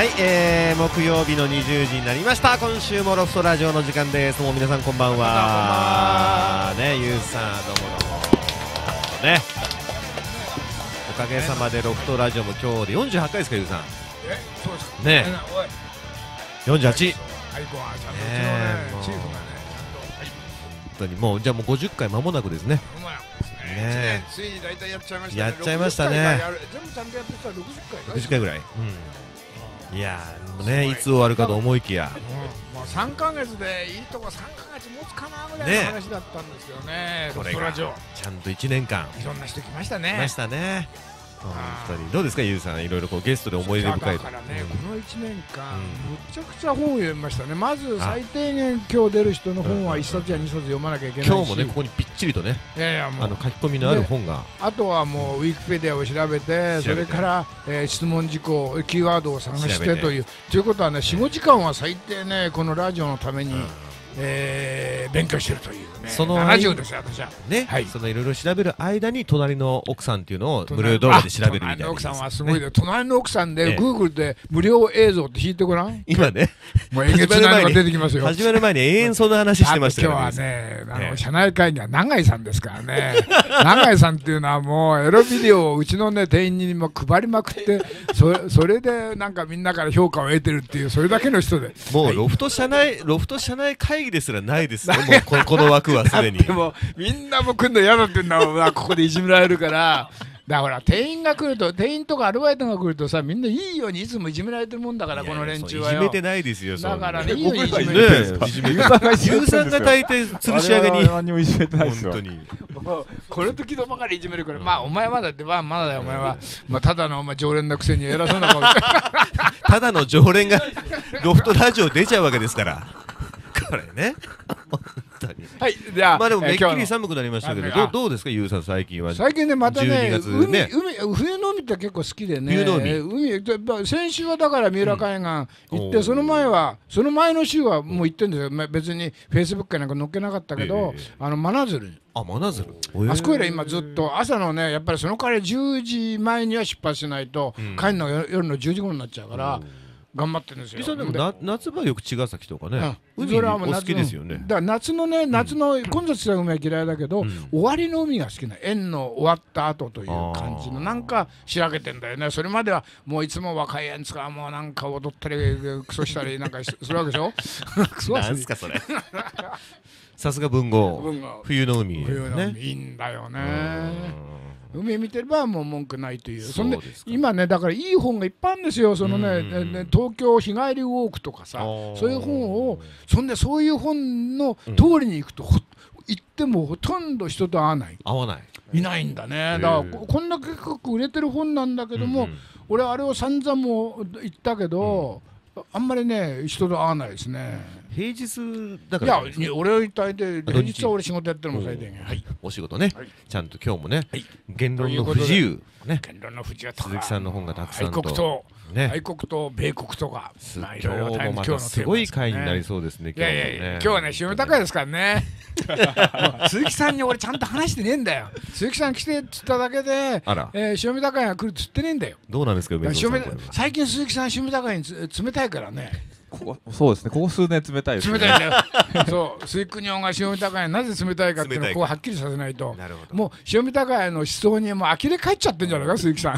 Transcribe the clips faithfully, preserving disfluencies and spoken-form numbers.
はい、えー、木曜日のにじゅうじになりました。今週もロフトラジオの時間です。もう皆さんこんばんは。ね、ゆうさんどうもどうもね。おかげさまでロフトラジオも今日でよんじゅうはちかいですか、ゆうさん。 え、そうですか。 ねよんじゅうはち。 はい、ごはんちゃんとうちのね、チーフがね、 本当にもうじゃあもうごじゅっかい間もなくですね。 うまいですね。 ねついに大体やっちゃいましたね。 やっちゃいましたね。 全部ちゃんとやってたらろくじゅっかい。 ろくじゅっかいぐらい。うん、いやーね、いつ終わるかと思いきや。 もうさんかげつでいいとこさんかげつ持つかなぐらいの話だったんですよね。ロフトラジオ。 ちゃんといちねんかん。 いろんな人来ましたね。 来ましたね。本当にどうですか、ゆうさん、いろいろこうゲストで思い出深い。 だからね、このいちねんかん、むちゃくちゃ本を読みましたね。まず最低限今日出る人の本はいっさつやにさつ読まなきゃいけないし、 今日もね、ここにぴっちりとね、 いやいやもうあの書き込みのある本が、 あとはもうウィキペディアを調べて、それから、えー、質問事項、キーワードを探してという、ということはね、よん、ごじかんは最低ね、このラジオのために、えー、勉強してるというね。 そのななじゅうですよ、私は。 ね、はい、そのいろいろ調べる間に隣の奥さんっていうのを無料動画で調べるみたいな。 隣の奥さんはすごいで、隣の奥さんで Google で無料映像って引いてごらん。 今ね、 もうえげつないのが出てきますよ。 始まる前に永遠その話してましたよね。 今日はね、あの社内会議は永井さんですからね。永井さんっていうのはもうエロビデオをうちのね店員にも配りまくって、そそれでなんかみんなから評価を得てるっていう、それだけの人で。 もうロフト社内ロフト社内会議ですらないですよ。もうここの枠はすでに。 でもみんなも来るの嫌だって言うんだもん。ここでいじめられるから。だから店員が来ると、店員とかアルバイトが来るとさ、みんないいようにいつもいじめられてるもんだから、この連中はよ。 いじめてないですよ。 だからね、いいよようにいじめてる。ユーさんが大体吊るし上げに。 何もいじめてないですよ。 本当に。 この時のばかりいじめるから、まあお前はだって、まあまだだよお前は、まあただのお前常連のくせに偉そうな顔して。 ただの常連がロフトラジオ出ちゃうわけですから。これね。 はい、じゃあ、 まあでもめっきり寒くなりましたけど、どうどうですか、ゆうさん、最近は。 最近ね、またね、 海、 海、冬の海って結構好きでね。 冬の海。 海、先週はだから三浦海岸行って、その前は、その前の週はもう行ってんですよ。別にフェイスブックなんか載っけなかったけど、あの真鶴。 あ、真鶴。 あそこへら今ずっと朝のね、やっぱりその代わりじゅうじまえには出発しないと、帰るの夜のじゅうじ頃になっちゃうから。頑張ってるんですよ。 実はでも夏場よく茅ヶ崎とかね、海お好きですよね。 だから夏のね、夏の混雑した海は嫌いだけど、終わりの海が好きな、縁の終わった後という感じのなんか仕上げてんだよね。それまではもういつも若いやつがもうなんか踊ったりクソしたりなんかするわけでしょ。 なんすかそれ。さすが文豪。冬の海。 冬の海いいんだよね。海見てればもう文句ないという。そんで今ね、だからいい本がいっぱいあるんですよ。そのね、東京日帰りウォークとかさ、そういう本を、そんでそういう本の通りに行くと行ってもほとんど人と会わない。 会わない。 いないんだね。だからこんな結構売れてる本なんだけども、俺あれを散々も言ったけど、あんまりね人と会わないですね。 平日だから。 いや、俺を言った相手、平日は俺仕事やってるもん最低限。はい。 お仕事ね。ちゃんと今日もね、言論の不自由ね。 言論の不自由鈴木さんの本がたくさんと。 愛国と愛国と米国とか。 今日もまたすごい回になりそうですね。 いやいやいや、今日はね塩高いですからね。鈴木さんに俺ちゃんと話してねえんだよ。鈴木さん来てっつっただけで、塩見高いが来るっつってねえんだよ。 どうなんですか、梅沢さん。 最近鈴木さん塩見高いに冷たいからね。 そうですね、ここ数年冷たいですね。 冷たいんだよ。そう、水国が塩見高いなぜ冷たいかっていうのをこうはっきりさせないと、もう塩見高いの思想にもう呆れ返っちゃってんじゃないか、鈴木さん。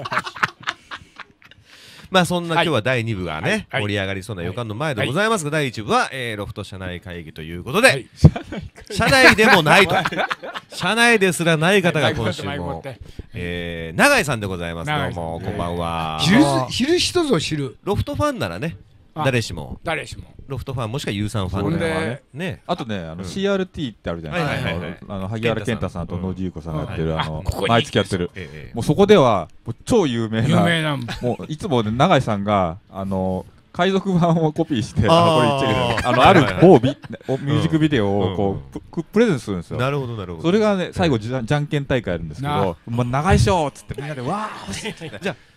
まあそんな今日はだいに部がね盛り上がりそうな予感の前でございますが、だいいち部はロフト社内会議ということで、社内でもないと、社内ですらない方が今週も永井さんでございます。どうもこんばんは。 知る人ぞ知るロフトファンならね、誰しも誰しもロフトファンもしくはユーさんファンならね。 あとね、あの シーアールティー ってあるじゃないですか。あの萩原健太さんと野地優子さんがやってる、あの毎月やってる、もうそこでは超有名な、もういつも永井さんがあの海賊版をコピーして、あこれ言っちゃいけない、あのある某ミュージックビデオをこうプレゼントするんですよ。 なるほどなるほど。 それがね最後じゃんけん大会あるんですけど、もう長いしょっつってみんなでわー。 じゃあ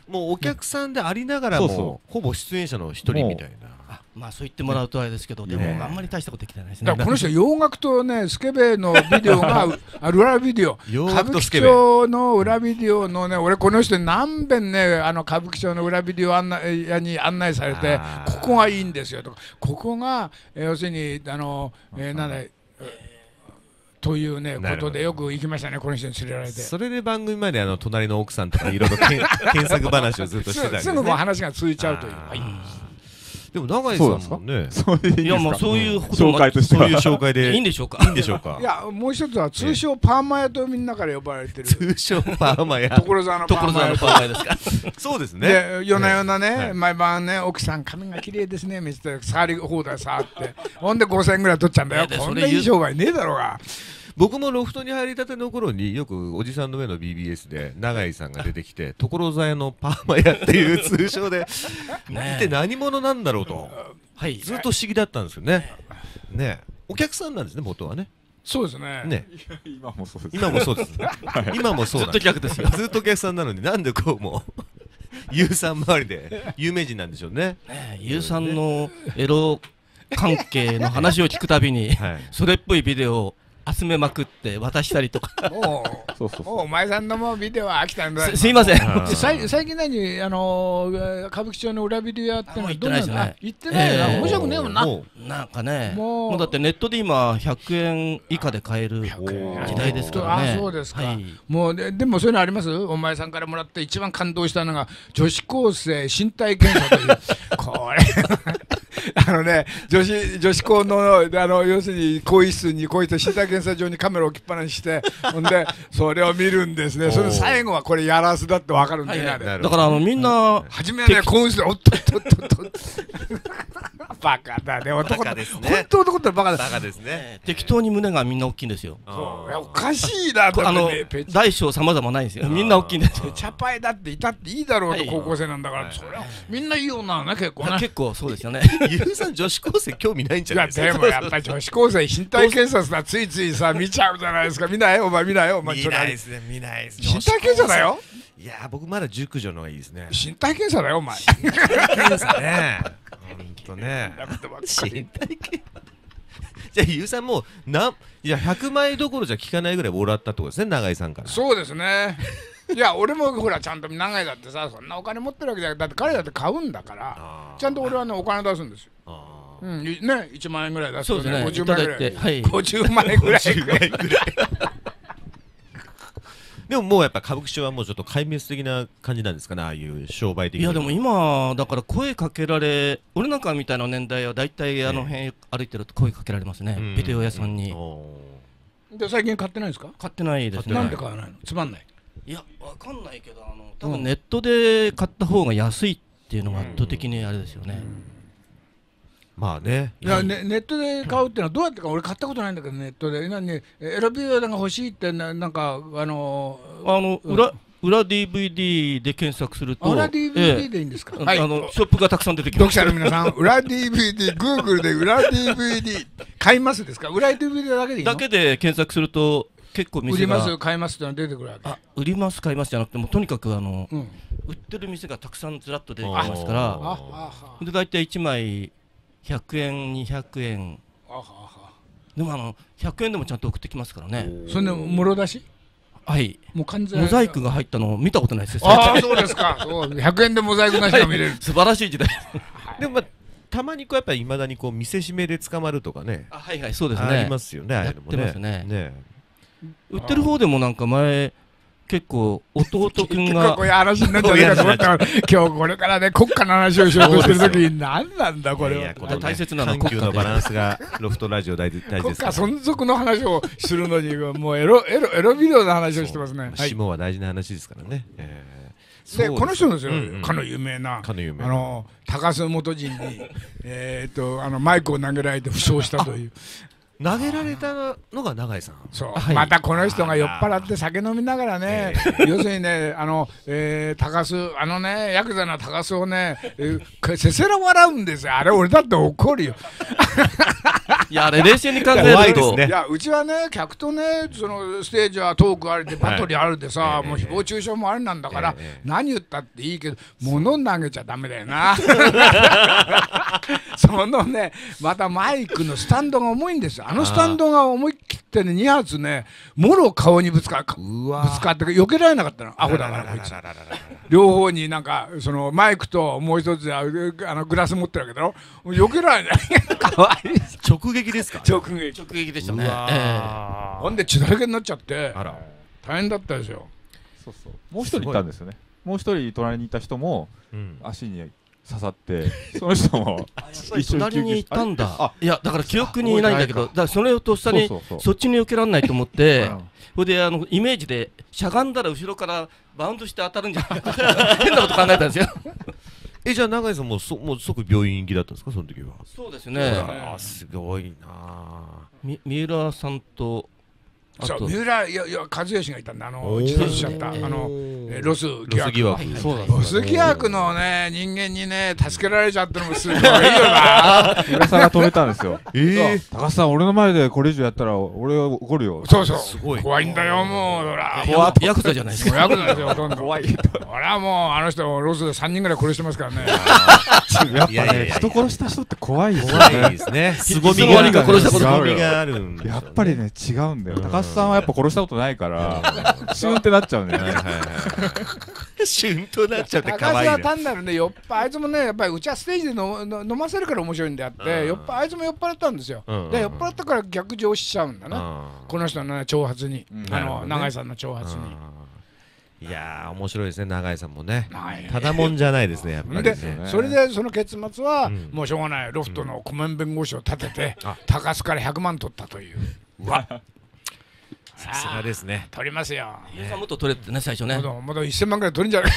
もうお客さんでありながらもほぼ出演者の一人みたいな。 まあそう言ってもらうとあれですけど、でもあんまり大したことできてないですね。 だからこの人洋楽とねスケベのビデオがある裏ビデオ、歌舞伎町の裏ビデオのね、俺この人に何遍ねあの歌舞伎町の裏ビデオ案内屋に案内されて、ここがいいんですよとか、ここが要するにあのなんだというねことでよく行きましたね、この人に連れられて。 それで番組まであの隣の奥さんとかいろいろ検索話をずっとしてたんですね。 すぐもう話が続いちゃうという。 でも永井さんもね、 いやもうそういう紹介としてそういう紹介でいいんでしょうか。 いいんでしょうか。 いやもう一つは通称パーマ屋とみんなから呼ばれてる。 通称パーマ屋。 所沢のパーマ屋。 所沢のパーマ屋ですか。 そうですね。 で夜な夜なね毎晩ね奥さん髪が綺麗ですね見せて触り放題触って、ほんでごせんえんぐらい取っちゃうんだよ。こんないい商売ねえだろうが。 僕もロフトに入りたての頃によくおじさんの上の ビービーエス で永井さんが出てきて所沢屋のパーマ屋っていう通称で見て何者なんだろうとずっと不思議だったんですよね。ねお客さんなんですね元はね。 そうですね。 ね今もそうです。 今もそうです。今もそうずっと客ですよ。 ずっとお客さんなのになんでこうもユウさん周りで有名人なんでしょうね。 ユウさんのエロ関係の話を聞くたびにそれっぽいビデオを集めまくって渡したりとか。 もうお前さんのもうビデオは飽きたんだ。 すいません。 最近何あの歌舞伎町の裏ビデオやっての行ってないですね。 行ってないな。面白くねえもんな。 なんかね、もうだってネットで今ひゃくえん以下で買える時代ですからね。 あ、そうですか。もうでもそういうのあります？お前さんからもらって一番感動したのが女子高生身体検査というこれ。あのね、女子女子校のあの要するに更衣室にこういった身体検査場にカメラを置きっぱなしして、ほんでそれを見るんですね。それ最後はこれやらすだってわかるんだよね。 だからあのみんな初めはね更衣室でおっとっとっとっとバカだね男だ。本当男ってバカだ。 バカですね。 適当に胸がみんな大きいんですよ。 おかしいなと。 あの大小さまざまないんですよ。みんな大きいんですよ。 チャパイだっていたっていいだろうと高校生なんだから、それはみんないい女な結構ね。 結構そうですよね。 ゆうさん女子高生興味ないんじゃないですか。 いやでもやっぱり女子高生身体検査さついついさ見ちゃうじゃないですか。見ないお前見ないお前。 見ないですね見ないです。 身体検査だよ。 いや僕まだ熟女の方がいいですね。 身体検査だよお前。 身体検査ね。本当ね。身体検査。じゃあゆうさんもなんいやひゃくまいどころじゃ効かないぐらいもらったってことですね永井さんから。 そうですね。いや俺もほらちゃんと永井だってさそんなお金持ってるわけじゃなくてだって彼だって買うんだからちゃんと俺はねお金出すんですよ。うんねいちまんえんぐらい出すとねごじゅうまんえんぐらいごじゅうまんえんぐらい。でももうやっぱ歌舞伎町はもうちょっと壊滅的な感じなんですかねああいう商売的に。 いやでも今だから声かけられ俺なんかみたいな年代は大体あの辺歩いてると声かけられますねビデオ屋さんに。 で最近買ってないですか？ 買ってないですね。 なんで買わないの？つまんない？ いやわかんないけどあの多分ネットで買った方が安いっていうのが圧倒的にあれですよね。 まあね。 いやネネットで買うっていうのはどうやってか俺買ったことないんだけどネットで何エロビデオが欲しいってななんかあのあの裏裏 ディーブイディー で検索すると裏 ディーブイディー でいいんですか？ あのショップがたくさん出てきます。 読者の皆さん裏 ディーブイディー Google で裏 ディーブイディー 買いますですか？裏 ディーブイディー だけでいいの？ だけで検索すると結構店が売ります買いますっての出てくるわけ。 あ売ります買いますじゃなくてもとにかくあの売ってる店がたくさんずらっと出てきますからで大体いちまいひゃくえんにひゃくえんでもあのひゃくえんでもちゃんと送ってきますからね。 それでもろ出し？ はいもう完全モザイクが入ったのを見たことないですよ。 ああそうですか。ひゃくえんでモザイクなしが見れる素晴らしい時代。 でもたまにこうやっぱりいまだにこう見せしめで捕まるとかね。 あはいはいそうですね。 ありますよね。 やってますね。 ね売ってる方でもなんか前結構弟くんがこういう話になっちゃうかと思ったから今日これからね国家の話をしようとしてる時に何なんだこれは。 大切なのは緩急のバランスがロフトラジオ大事です。 国家存続の話をするのにもうエロエロエロビデオの話をしてますね。 下は大事な話ですからね。 でこの人ですよかの有名なかの有名あの高須元人にえっとあのマイクを投げられて負傷したという。 投げられたのが永井さん。 そうまたこの人が酔っ払って酒飲みながらね要するにねあの高須あのねヤクザな高須をねせせら笑うんですよ。あれ俺だって怒るよ。 いやあれ冷静に考えると、 いやうちはね客とねそのステージはトークあれでバトルあるでさ、もう誹謗中傷もあれなんだから、何言ったっていいけど物投げちゃダメだよな。そのねまたマイクのスタンドが重いんですよ。あのスタンドが思い切ってねに発ねもろ顔にぶつかぶつかって避けられなかったの。アホだからこいつ。両方になんかそのマイクともう一つあのグラス持ってるわけだろ。避けられない。かわいい。 直撃ですか。 直撃。 直撃でしたね。 ほんで血だらけになっちゃって大変だったですよ。 そうそう。もう一人いたんですよね。もう一人隣にいた人も足に刺さってその人も一緒に隣にいたんだ。いやだから記憶にないんだけど、だからそれをとっさにそっちに避けられないと思って、それであのイメージでしゃがんだら後ろからバウンドして当たるんじゃないか変なこと考えたんですよ。 えじゃあ永井さんもそもう即病院行きだったんですかその時は。 そうですね。 あすごいな。 み三浦さんとそう三浦いやいや和義がいたんだ。あの自殺しちゃったあのロス疑惑。ロス疑惑のね人間にね助けられちゃったのもすごいよな。 三浦さんが止めたんですよ。ええ高須さん俺の前でこれ以上やったら俺は怒るよ。 そうそう怖いんだよもう。 ヤクザじゃないですか。 ヤクザですよほとんど。怖い。俺はもうあの人ロスでさんにんぐらい殺してますからね。 やっぱね人殺した人って怖いですね。凄みがあるんですよ。 やっぱりね違うんだよ。高須さんはやっぱ殺したことないからシュンってなっちゃうんだよね。 シュンとなっちゃって可愛い。 高須は単なるね酔っぱあいつもねやっぱりうちはステージでのの飲ませるから面白いんであって酔っぱあいつも酔っ払ったんですよ。で酔っ払ったから逆上しちゃうんだなこの人のね挑発にあの永井さんの挑発に。 いやー面白いですね永井さんもね。ただもんじゃないですねやっぱり。 でそれでその結末はもうしょうがないロフトの顧問弁護士を立てて高須からひゃくまん取ったという。 わさすがですね。 取りますよ。 もっと取れてね最初ね。 まだいっせんまんぐらい取るんじゃない。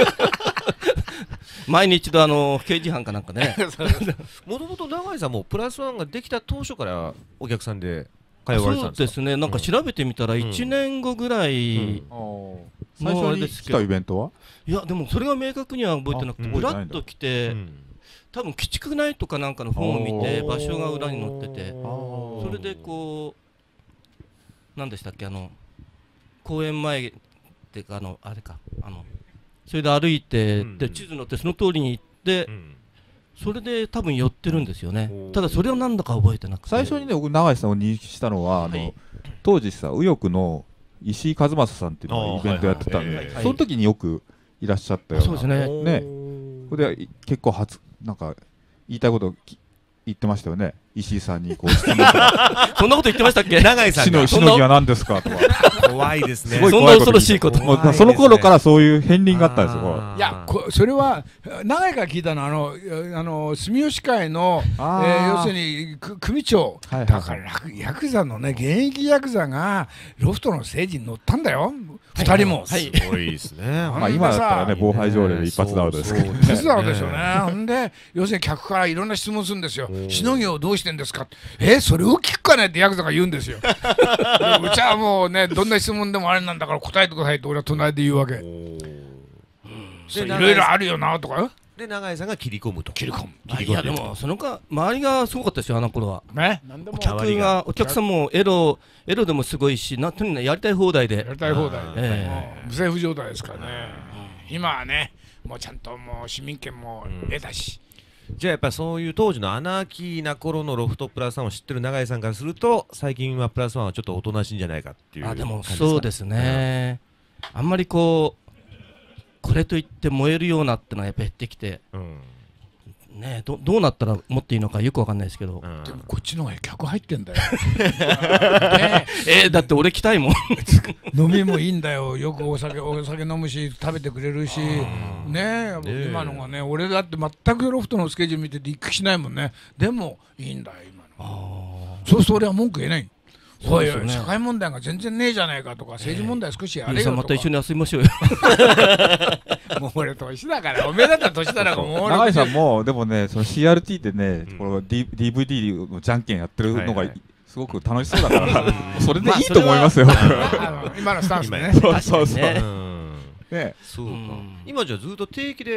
前に一度あの刑事犯かなんかね。 もともと永井さんもプラスワンができた当初からお客さんで通われてたんですか。 そうですね。なんか調べてみたらいちねんごぐらい最初に来たイベントは。 いやでもそれは明確には覚えてなくてぶらっと来て多分鬼畜ナイトかなんかの本を見て場所が裏に載っててそれでこう何でしたっけあの公園前っていうかあのあれかあのそれで歩いてで地図乗ってその通りに行ってそれで多分寄ってるんですよね。ただそれをなんだか覚えてなくて最初にね僕永井さんを認識したのはあの当時さ右翼の石井和正さんっていうのがイベントやってたんでその時によくいらっしゃったような。 そうですね。 ねそれで結構初なんか言いたいこと言ってましたよね石井さんにこう質問とか。 そんなこと言ってましたっけ永井さんが。 しのぎは何ですかとか。 怖いですね。 そんな恐ろしいこと。その頃からそういう片鱗があったんですよ。 いやそれは永井から聞いたのはあのあの住吉会の要するに組長だからヤクザのね現役ヤクザがロフトの政治に乗ったんだよふたりも。 すごいですね。 まあ今だったらね妨害条例で一発ダウトですけど。 一発ダウトですよね。ほんで要するに客からいろんな質問するんですよ。しのぎをどうしてんですか。えそれを聞くかねってヤクザが言うんですよ。うちはもうねどんな質問でもあれなんだから答えてくださいって俺は隣で言うわけ。いろいろあるよなとか。 で永井さんが切り込むと。 切り込む。 いやでもそのか周りがすごかったですよあの頃は。 ね。 お客がお客さんもエロエロでもすごいしなとにかくやりたい放題で。 やりたい放題。無政府状態ですからね。今はねもうちゃんともう市民権も得たし。 じゃあやっぱそういう当時のアナーキーな頃のロフトプラスワンを知ってる永井さんからすると最近はプラスワンはちょっとおとなしいんじゃないかっていう感じですか。 あでもそうですね、うん、あんまりこうこれといって燃えるようなってのはやっぱ減ってきて、うんね、ど, どうなったらもっといいのかよくわかんないですけど、うん、 でもこっちの方が客入ってんだよ、 ね、えー、だって俺来たいもん飲みもいいんだよよくお酒お酒飲むし食べてくれるしねえ今のがね俺だって全くロフトのスケジュール見てて行く気しないもんね。でもいいんだよ今の。そうすると俺は文句言えない。おいおい社会問題が全然ねえじゃないかとか政治問題少しやれよとか。 また一緒に遊びましょうよもう俺年だからおめえだったら年だらもう永井さんもでもねその シーアールティー でね、うん、この ディーブイディー のじゃんけんやってるのがすごく楽しそうだからそれでいいと思いますよ今のスタンスね。 そうそうそうね、そうか、うん、今じゃずっと定期で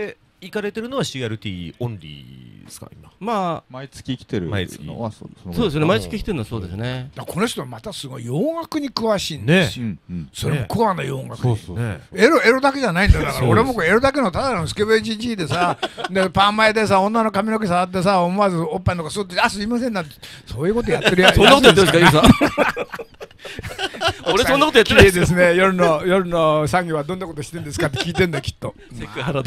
行かれてるのは シーアールティー オンリーですか今。 まあ毎月来てるのはそうですね、毎月来てるのはそうですね。 この人はまたすごい洋楽に詳しいんですよ。それもコアな洋楽に。エロエロだけじゃないんだよ。だから俺もエロだけのただのスケベジジイでさ、でパン前でさ女の髪の毛触ってさ思わずおっぱいのとか吸ってあすいませんなんてそういうことやってるやつ。 そんなことやってるんですか、ゆうさん。俺そんなことやってないですね。夜の夜の作業はどんなことしてんですかって聞いてんだきっと。 セクハラだ。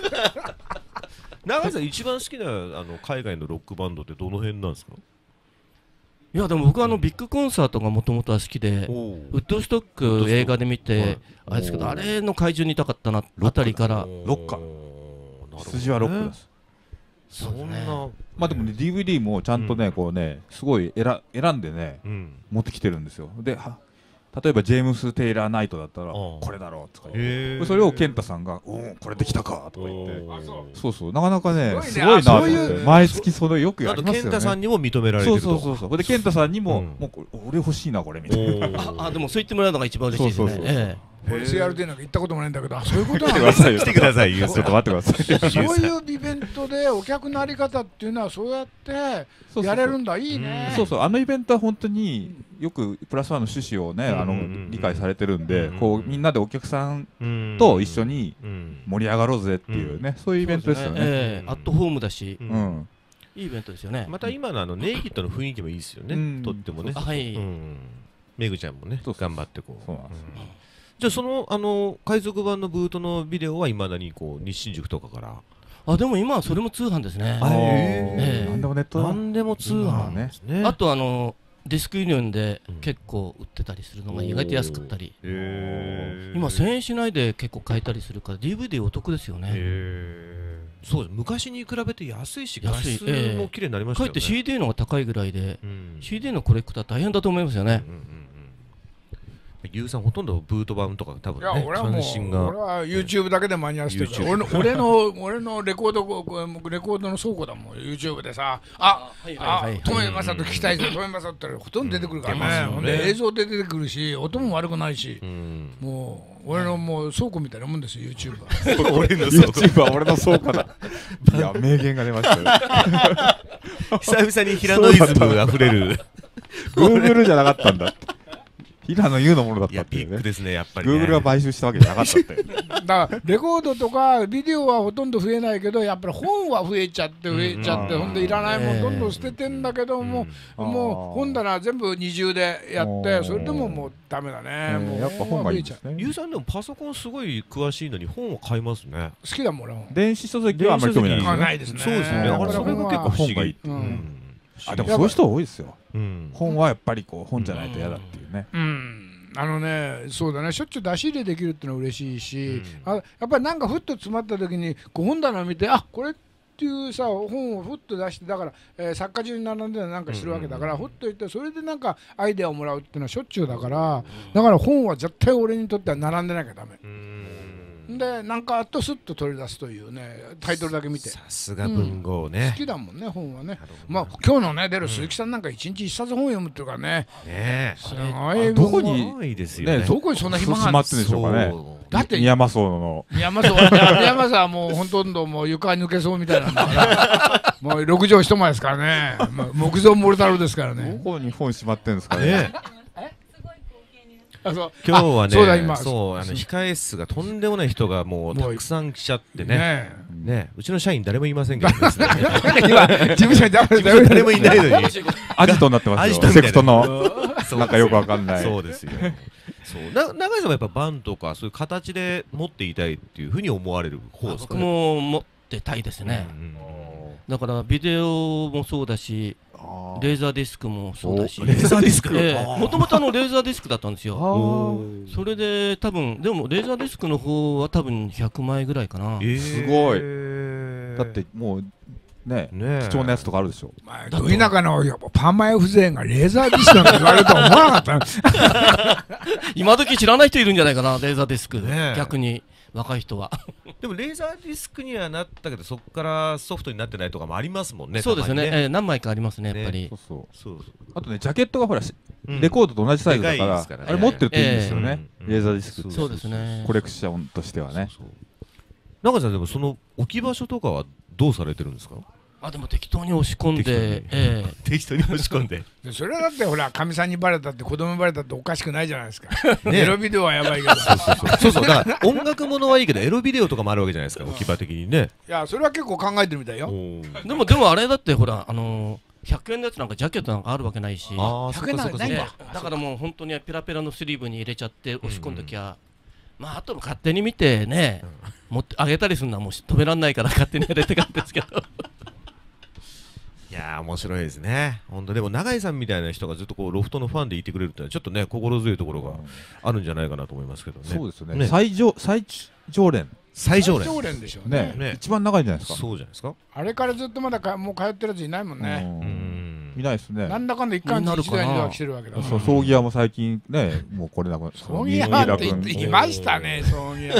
長井さん一番好きなあの海外のロックバンドってどの辺なんですか？ いやでも僕はあのビッグコンサートがもともとは好きで、ウッドストック映画で見てあれですけど、あれの怪獣にいたかったなあたりからロッカ筋はロックです。 そんなまあでもね ディーブイディー もちゃんとねこうねすごい選選んでね持ってきてるんですよ。で例えばジェームス・テイラー・ナイトだったらこれだろうとか言って、それを健太さんが「おおこれできたか」とか言って、そうそうなかなかねすごいなと思って毎月それよくやりますよね。 健太さんにも認められてると。 そうそうそうそう。で健太さんにももう俺欲しいなこれみたいな。 あでもそう言ってもらうのが一番嬉しいですね。 俺 シーアールティー なんか行ったこともないんだけど、そういうことなんだ。 来てください。ちょっと待ってください。 そういうイベントでお客のあり方っていうのはそうやってやれるんだ。いいね。 そうそうあのイベントは本当によくプラスワンの趣旨をねあの理解されてるんで、こうみんなでお客さんと一緒に盛り上がろうぜっていうねそういうイベントですよね。 アットホームだし、いいイベントですよね。 また今のあのネイキッドの雰囲気もいいですよね。とってもね。はい。めぐちゃんもね頑張ってこう。じゃあそのあの海賊版のブートのビデオはいまだにこう日新宿とかから。 あでも今はそれも通販ですね。 なんでもネットなんでも通販ね。 あとあのディスクユニオンで結構売ってたりするのが意外と安かったり。今せんえんしないで結構買えたりするから ディーブイディー お得ですよね。 そうです。昔に比べて安いし画質も綺麗になりましたよね。 かえって シーディー の方が高いぐらいで シーディー のコレクター大変だと思いますよね。 ユウさんほとんどブート版とか多分ね。 いや俺はもう俺は YouTube だけで間に合わせてるから。俺の俺の俺のレコードレコードの倉庫だもん YouTube でさ。ああトメマサと聞きたいですトメマサってほとんど出てくるからね。で映像で出てくるし音も悪くないし、もう俺のもう倉庫みたいなもんですよ YouTube は。 俺の倉庫 YouTube は俺の倉庫だ。いや名言が出ましたよ。 久々に平野イズムあふれる。 Google じゃなかったんだ。平野優のものだったっていうね。 ビッグですねやっぱり。 グーグルが買収したわけじゃなかったって。 だからレコードとかビデオはほとんど増えないけどやっぱり本は増えちゃって増えちゃって、ほんでいらないもんどんどん捨ててんだけども、もう本棚全部二重でやってそれでももうダメだね。もうやっぱ本がいいですね。 ユウさんでもパソコンすごい詳しいのに本を買いますね。 好きだもん俺。 電子書籍はあんまり興味ないですね。 そうですね。 だからそれが結構不思議。 あでもそういう人多いですよ。本はやっぱりこう本じゃないと嫌だっていうね。 あのね、そうだね、しょっちゅう出し入れできるっていうのは嬉しいし、うん、あやっぱりなんかふっと詰まった時にこう本棚を見てあこれっていうさ本をふっと出してだから、えー、作家中に並んでなんかしてるわけだから、ふっと言ってそれでなんかアイデアをもらうっていうのはしょっちゅうだから、だから本は絶対俺にとっては並んでなきゃダメ。でなんかあとスッと取り出すというねタイトルだけ見て。 さすが文豪ね、 うん、好きだもんね本はね。まあ今日のね出る鈴木さんなんか一日一冊本読むっていうかね、 ねすごいどこにねどこにそんな暇があってんでしょうかね。だって宮間荘の宮間荘宮間荘はもうほとんどもう床抜けそうみたいなんだからもう六畳一間ですからね、まあ、木造モルタルですからね。 どこに本しまってんですかね。 あそう今日はね、 そうだ今そうあの控え室がとんでもない人がもうたくさん来ちゃってね、ね, ねうちの社員誰もいませんけどですね。 今事務所に誰もいないのにアジトになってますよ。セクトのなんかよくわかんない。 そうですよ。そうな永井さんはやっぱバンとかそういう形で持っていたいっていうふうに思われる方ですかね。 僕も持ってたいですね。だからビデオもそうだし。レーザーディスクもそうだし、 レーザーディスクもともとレーザーディスクだったんですよ。それで多分でもレーザーディスクの方は多分ひゃくまいぐらいかな。 すごい。だってもうね貴重なやつとかあるでしょ。 ど田舎のパンマイ風情がレーザーディスクなんて言われるとは思わなかった。 今時知らない人いるんじゃないかなレーザーディスク。逆に若い人は。 でもレーザーディスクにはなったけどそこからソフトになってないとかもありますもんね。 そうですね、えー、何枚かありますねやっぱり。 あとねジャケットがほらレコードと同じサイズだからあれ持ってるといいんですよねレーザーディスク。 そうですねコレクションとしてはね。 中井さんでもその置き場所とかはどうされてるんですか？ あでも適当に押し込んで、ええ、適当に押し込んでそれはだってほらかみさんにバレたって子供にバレたっておかしくないじゃないですか。エロビデオはやばいけどそうそうそうそうそうだから音楽ものはいいけどエロビデオとかもあるわけじゃないですか、置き場的にね。 いやそれは結構考えてるみたいよ。 でもでもあれだってほらあのー、ひゃくえんのやつなんかジャケットなんかあるわけないし、 あひゃくえんなんかないんだ。 だからもう本当にペラペラのスリーブに入れちゃって押し込んどきゃ、まああと勝手に見てね、持ってあげたりするのはもう止めらんないから勝手に入れてかんですけどいやー面白いですね本当。でも永井さんみたいな人がずっとこうロフトのファンでいてくれるってのはちょっとね心強いところがあるんじゃないかなと思いますけどね。 そうですよね。最上最常連最常連最常連でしょうね。 ね一番長いんじゃないですか。 そうじゃないですか。 あれからずっとまだかもう通ってるやついないもんね。 いないですね。 なんだかんだ一貫一代には来てるわけだ。 そう葬儀屋も最近ねもうこれなく葬儀屋っていましたね葬儀屋。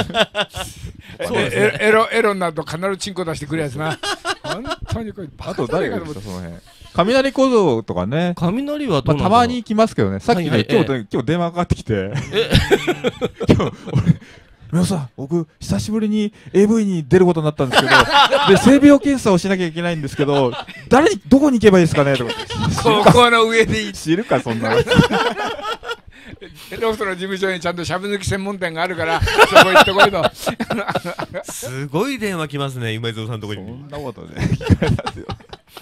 エロエロになると必ずチンコ出してくるやつな。本当にこれあと誰がいましたその辺。雷小僧とかね。 雷はどうなんだろう。 たまに来ますけどね。さっきね今日今日電話かかってきて。今日俺皆さん僕久しぶりに エーブイ に出ることになったんですけどで性病検査をしなきゃいけないんですけど誰にどこに行けばいいですかねとか。 ここの上でいい。 知るかそんな。 ロフトの事務所にちゃんとしゃぶ抜き専門店があるからそこ行ってこいと。 すごい電話来ますね今井蔵さんのところに。 そんなことね聞かれたんですよ。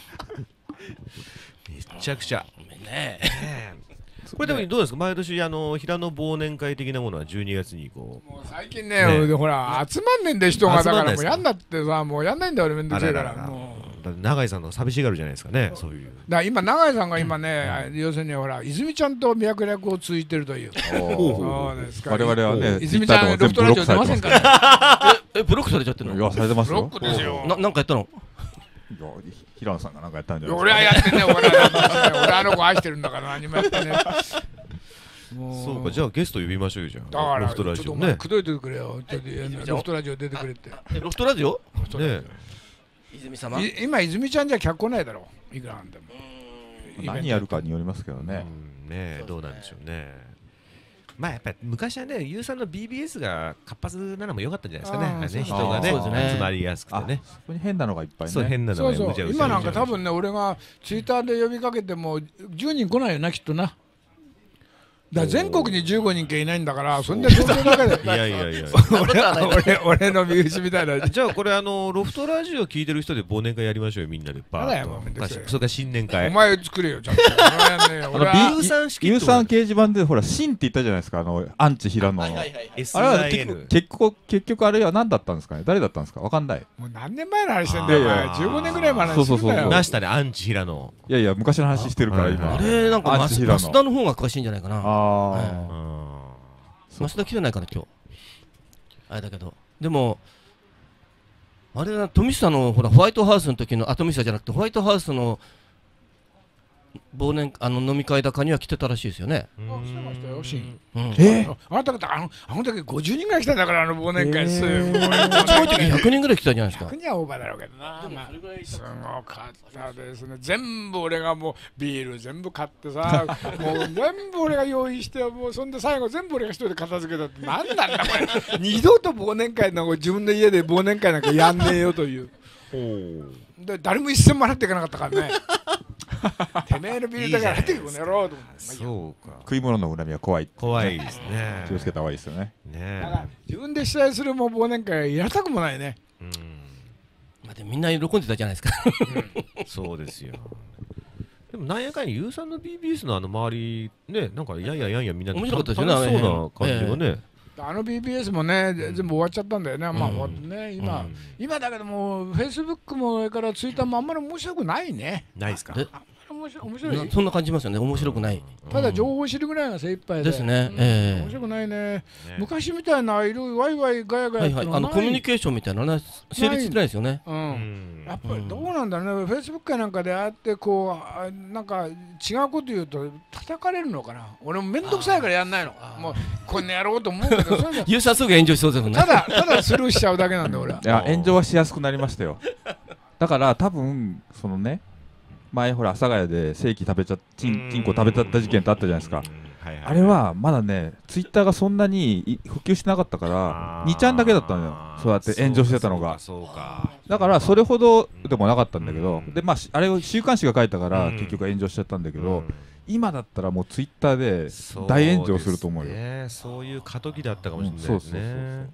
めちゃくちゃねこれでもどうですか毎年あの平野忘年会的なものはじゅうにがつにこうもう最近ねほら集まんねんで人がだからもうやんなってさもうやんないんだよ俺めんどくさいからもうだって永井さんの寂しがるじゃないですかねそういうだから今永井さんが今ね要するにほら泉ちゃんと脈絡を通じてるというそうですか我々はね泉ちゃんロフトラジオ出ませんからえブロックされちゃってるの。 いやされてますよ。 ブロックですよ。 ななんかやったの。 平野さんがなんかやったんじゃない俺はやってね俺はあの子愛してるんだから何もやってね。 そうかじゃあゲスト呼びましょうよじゃあ。 だからロフトラジオちょっとお前くどいてくれよ。ロフトラジオ出てくれって。 ロフトラジオ？ ね泉様。 今泉ちゃんじゃ客来ないだろう。いくらなんでも。 何やるかによりますけどね。 ねどうなんでしょうね。まあやっぱり昔はね、ユーさんの ビービーエス が活発なのも良かったんじゃないですかね。人がね集まりやすくてね。 そこに変なのがいっぱいね。 そう変なのがそうそう。今なんか多分ね、俺がツイッターで呼びかけてもじゅうにん来ないよなきっとな。だ全国にじゅうごにんけいないんだからそんで東京だけでいやいやいや俺俺の身内みたいな。 じゃあこれあのロフトラジオ聞いてる人で忘年会やりましょうよみんなでバーッと。それから新年会。 お前作れよちゃんと。 ユーさん掲示板でほら新って言ったじゃないですかあのアンチ平野。あれは結局結局あれは何だったんですかね誰だったんですかわかんない。 もう何年前の話してんだよお前。じゅうごねんぐらい前の話してんだよ。 なしたねアンチ平野。 いやいや昔の話してるから今。 あれなんか増田の方が詳しいんじゃないかな。 ああ、増田来てないかな今日。あれだけど、でもあれだ富久のほらホワイトハウスの時のあ富久じゃなくてホワイトハウスの忘年あの飲み会だかには来てたらしいですよね。 あ、来てましたよ、シン。 えあなた方あのあの時ごじゅうにんぐらい来たんだからあの忘年会すごい。 その時ひゃくにんぐらい来たじゃないですか。 ひゃくにんはオーバーだろうけどな。すごかったですね。全部俺がもうビール全部買ってさ、もう全部俺が用意してもうそんで最後全部俺が一人で片付けたってなんなんだこれ。二度と忘年会なんか自分の家で忘年会なんかやんねえよという。で誰も一銭も払っていかなかったからね。てめえのビールだから入ってくるのやろうと思って。 そうか。 食い物の恨みは怖い。 怖いですね。 気をつけた方がいいですよね。 ね。 だから自分で主催するも忘年会やりたくもないね。 うん。 まあでもみんな喜んでたじゃないですか。 そうですよ。でもなんやかんやユーさんの ビービーエス のあの周りねなんかやんややんやみんな面白かったですよね。 そうな感じがね。 あの ビービーエス もね全部終わっちゃったんだよね。まあ終わってね今今だけどもフェイスブックもそれからツイッターもあんまり面白くないね。 ないですか。 面白い面白い。 そんな感じますよね。面白くない。 ただ情報を知るぐらいが精一杯で。 ですね。 面白くないね。昔みたいないろいろワイワイガヤガヤってあのコミュニケーションみたいなね成立してないですよね。 うん。やっぱりどうなんだろうね。フェイスブックなんかであってこうなんか違うこと言うと叩かれるのかな。俺も面倒くさいからやんないの。もうこんなやろうと思うけど。 ユーさんすぐ炎上しそうですもんね。 ただただスルーしちゃうだけなんだ俺は。 いや炎上はしやすくなりましたよ。だから多分そのね。前ほら阿佐ヶ谷で正規食べちゃチンチンコ食べちゃった事件ってあったじゃないですか。 あれはまだねツイッターがそんなに普及してなかったからにちゃんだけだったのよ、そうやって炎上してたのが。だからそれほどでもなかったんだけど、でまああれを週刊誌が書いたから結局炎上しちゃったんだけど、今だったらもうツイッターで大炎上すると思うよ。 そういう過渡期だったかもしれないですね。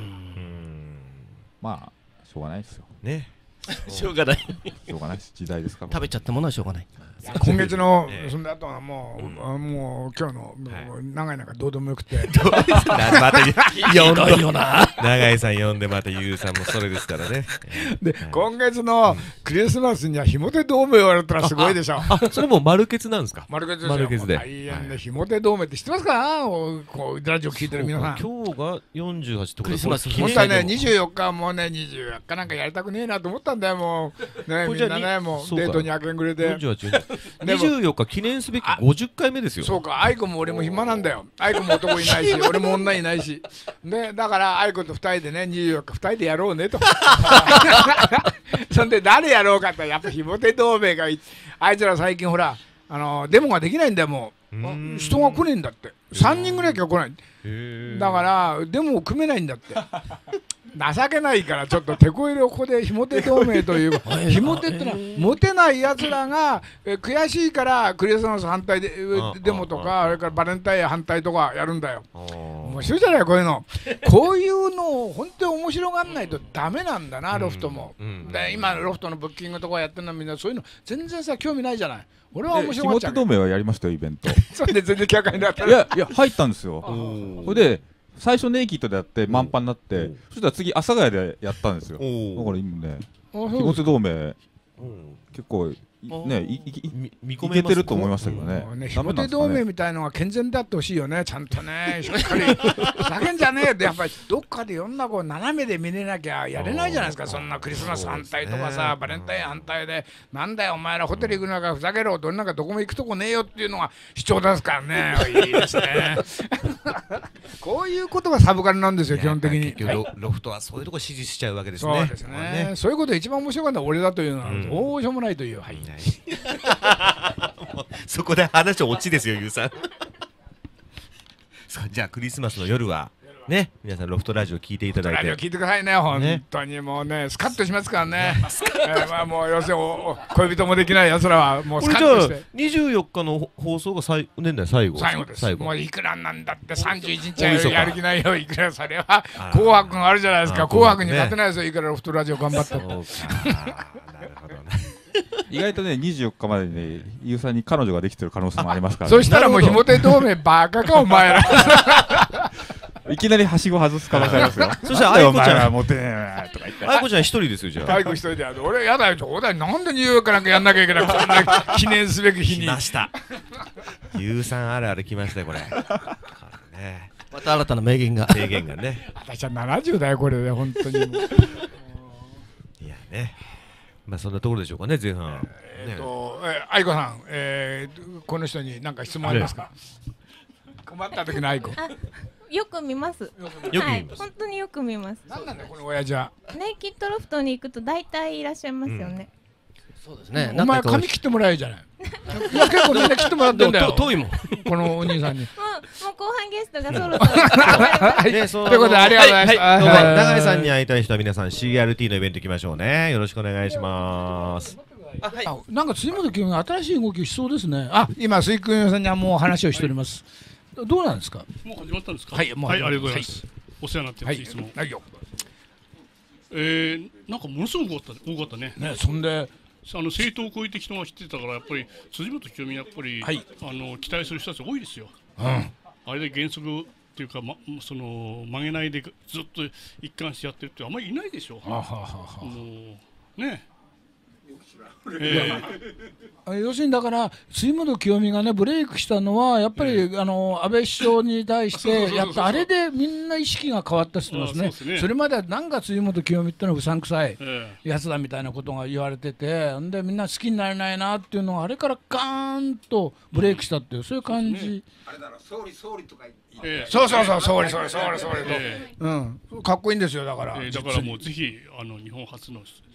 まあしょうがないですよね。 しょうがない。 しょうがないし時代ですから。 食べちゃったものはしょうがない。 今月のそんであとはもうもう今日の長い中どうでもよくて。 また呼んだよな。 永井さん呼んでまたゆうさんもそれですからね。 で今月のクリスマスにはひも手同盟言われたらすごいでしょ。 あ、それも丸血なんですか。 丸血ですよ。 丸血で。 大変でひも手同盟って知ってますか？こうラジオ聞いてる皆さん。 今日がよんじゅうはちとクリスマス。 本当はねにじゅうよっかもうねにじゅうよっかなんかやりたくねえなと思ったんだよもう。ねみんなねもうデートに明けんぐれで。 にじゅうよっか記念すべきごじゅっかいめですよ。 そうか、愛子も俺も暇なんだよ。愛子も男いないし、俺も女いないし。で、だから愛子とふたりでね、にじゅうよっかふたりでやろうねと。そんで誰やろうかってやっぱひも手同盟があいつら最近ほらあのデモができないんだよもう。人が来ねえんだって。さんにんぐらいしか来ない。だからデモを組めないんだって。情けないからちょっと手こ入れをここでひも手同盟というひも手ってのはモテないやつらが悔しいからクリスマス反対でデモとかあれからバレンタイン反対とかやるんだよ。面白いじゃないこういうの。こういうのを本当に面白がんないとダメなんだなロフトも。で今ロフトのブッキングとかやってるのみんなそういうの全然さ興味ないじゃない。俺は面白がっちゃう。 ひも手同盟はやりましたよイベント。 それで全然客になった。 いやいや入ったんですよ。それで最初ネイキッドでやって満帆になってそしたら次阿佐ヶ谷でやったんですよ。だから今ねひも手同盟結構ねいけてると思いましたけどね。 ひも手同盟みたいのが健全であってほしいよねちゃんとねしっかりふざけんじゃねえってやっぱりどっかでいろんなこう斜めで見れなきゃやれないじゃないですか。そんなクリスマス反対とかさバレンタイン反対でなんだよお前らホテル行くのかふざけろどんなんかどこも行くとこねえよっていうのが主張ですからね。いいですね。こういうことがサブカルなんですよ基本的に。 ロフトはそういうとこ支持しちゃうわけですね。 そうですね。そういうこと一番面白かったのは俺だというのはどうしようもないという。 そこで話オチですよゆうさん。じゃあクリスマスの夜はね皆さんロフトラジオ聞いていただいてラジオ聞いてくださいね本当にもうねスカッとしますからね。まあもう要するに恋人もできないやつらはもうスカッとして。 にじゅうよっかの放送が年内最後最後です。もういくらなんだってさんじゅういちにちはやる気ないよいくらそれは紅白があるじゃないですか。紅白に勝てないですよいくらロフトラジオ頑張ったって。なるほどね。意外とねにじゅうよっかまでにゆうさんに彼女ができてる可能性もありますからそしたらもうひも手同盟バカかお前ら。 いきなりはしご外す可能性ありますよ。 そしたら愛子ちゃんモテないとか言って愛子ちゃん一人ですよじゃあ。 愛子一人でやる。俺やだよそうだよなんでニューヨークなんかやんなきゃいけないこんな記念すべき日に。 来ました。ゆうさんあるある来ましたよこれ。 また新たな名言が名言がね。 私はななじゅうだよこれで本当に。いやね。まあそんなところでしょうかね前半。 えっと愛子さんこの人に何か質問ありますか。困った時の愛子。 よく見ます。 よく見ます。 本当によく見ます。 なんなんだこの親父は。 ネイキッドロフトに行くと大体いらっしゃいますよね。 そうですね。 お前髪切ってもらえじゃない。いや結構みんな切ってもらってんだよ。 遠いもん。 このお兄さんに。 もう後半ゲストがそろそろ。 ということでありがとうございました。 永井さんに会いたい人は皆さん シーアールティー のイベント行きましょうね。よろしくお願いします。 なんか辻本清美が新しい動きをしそうですね。あ今水君さんにはもう話をしております。どうなんですか。 もう始まったんですか。 はい、もう、 はい、ありがとうございます。お世話になってます。いつも。はいよ。ええ、なんかものすごく多かった、多かったね。 ね、そんで。 あの政党を超えて人が知ってたから、やっぱり辻本清美やっぱり、はい、あの期待する人たち多いですよ。うん。あれで原則っていうか、ま、その曲げないでずっと一貫してやってるってあんまりいないでしょ。はははは。もうね。 えー、要するにだから辻元清美がねブレイクしたのはやっぱり、えー、あの安倍首相に対してやったあれでみんな意識が変わったって言ってますね。それまではなんか辻元清美ってのはうさんくさいやつだみたいなことが言われててんでみんな好きになれないなっていうのがあれからガーンとブレイクしたっていう、うん、そういう感じ。あれだろ総理総理とか言って、そうそうそう総理総理総理総理と、うん、かっこいいんですよだから。 えー、だからもうぜひあの日本初の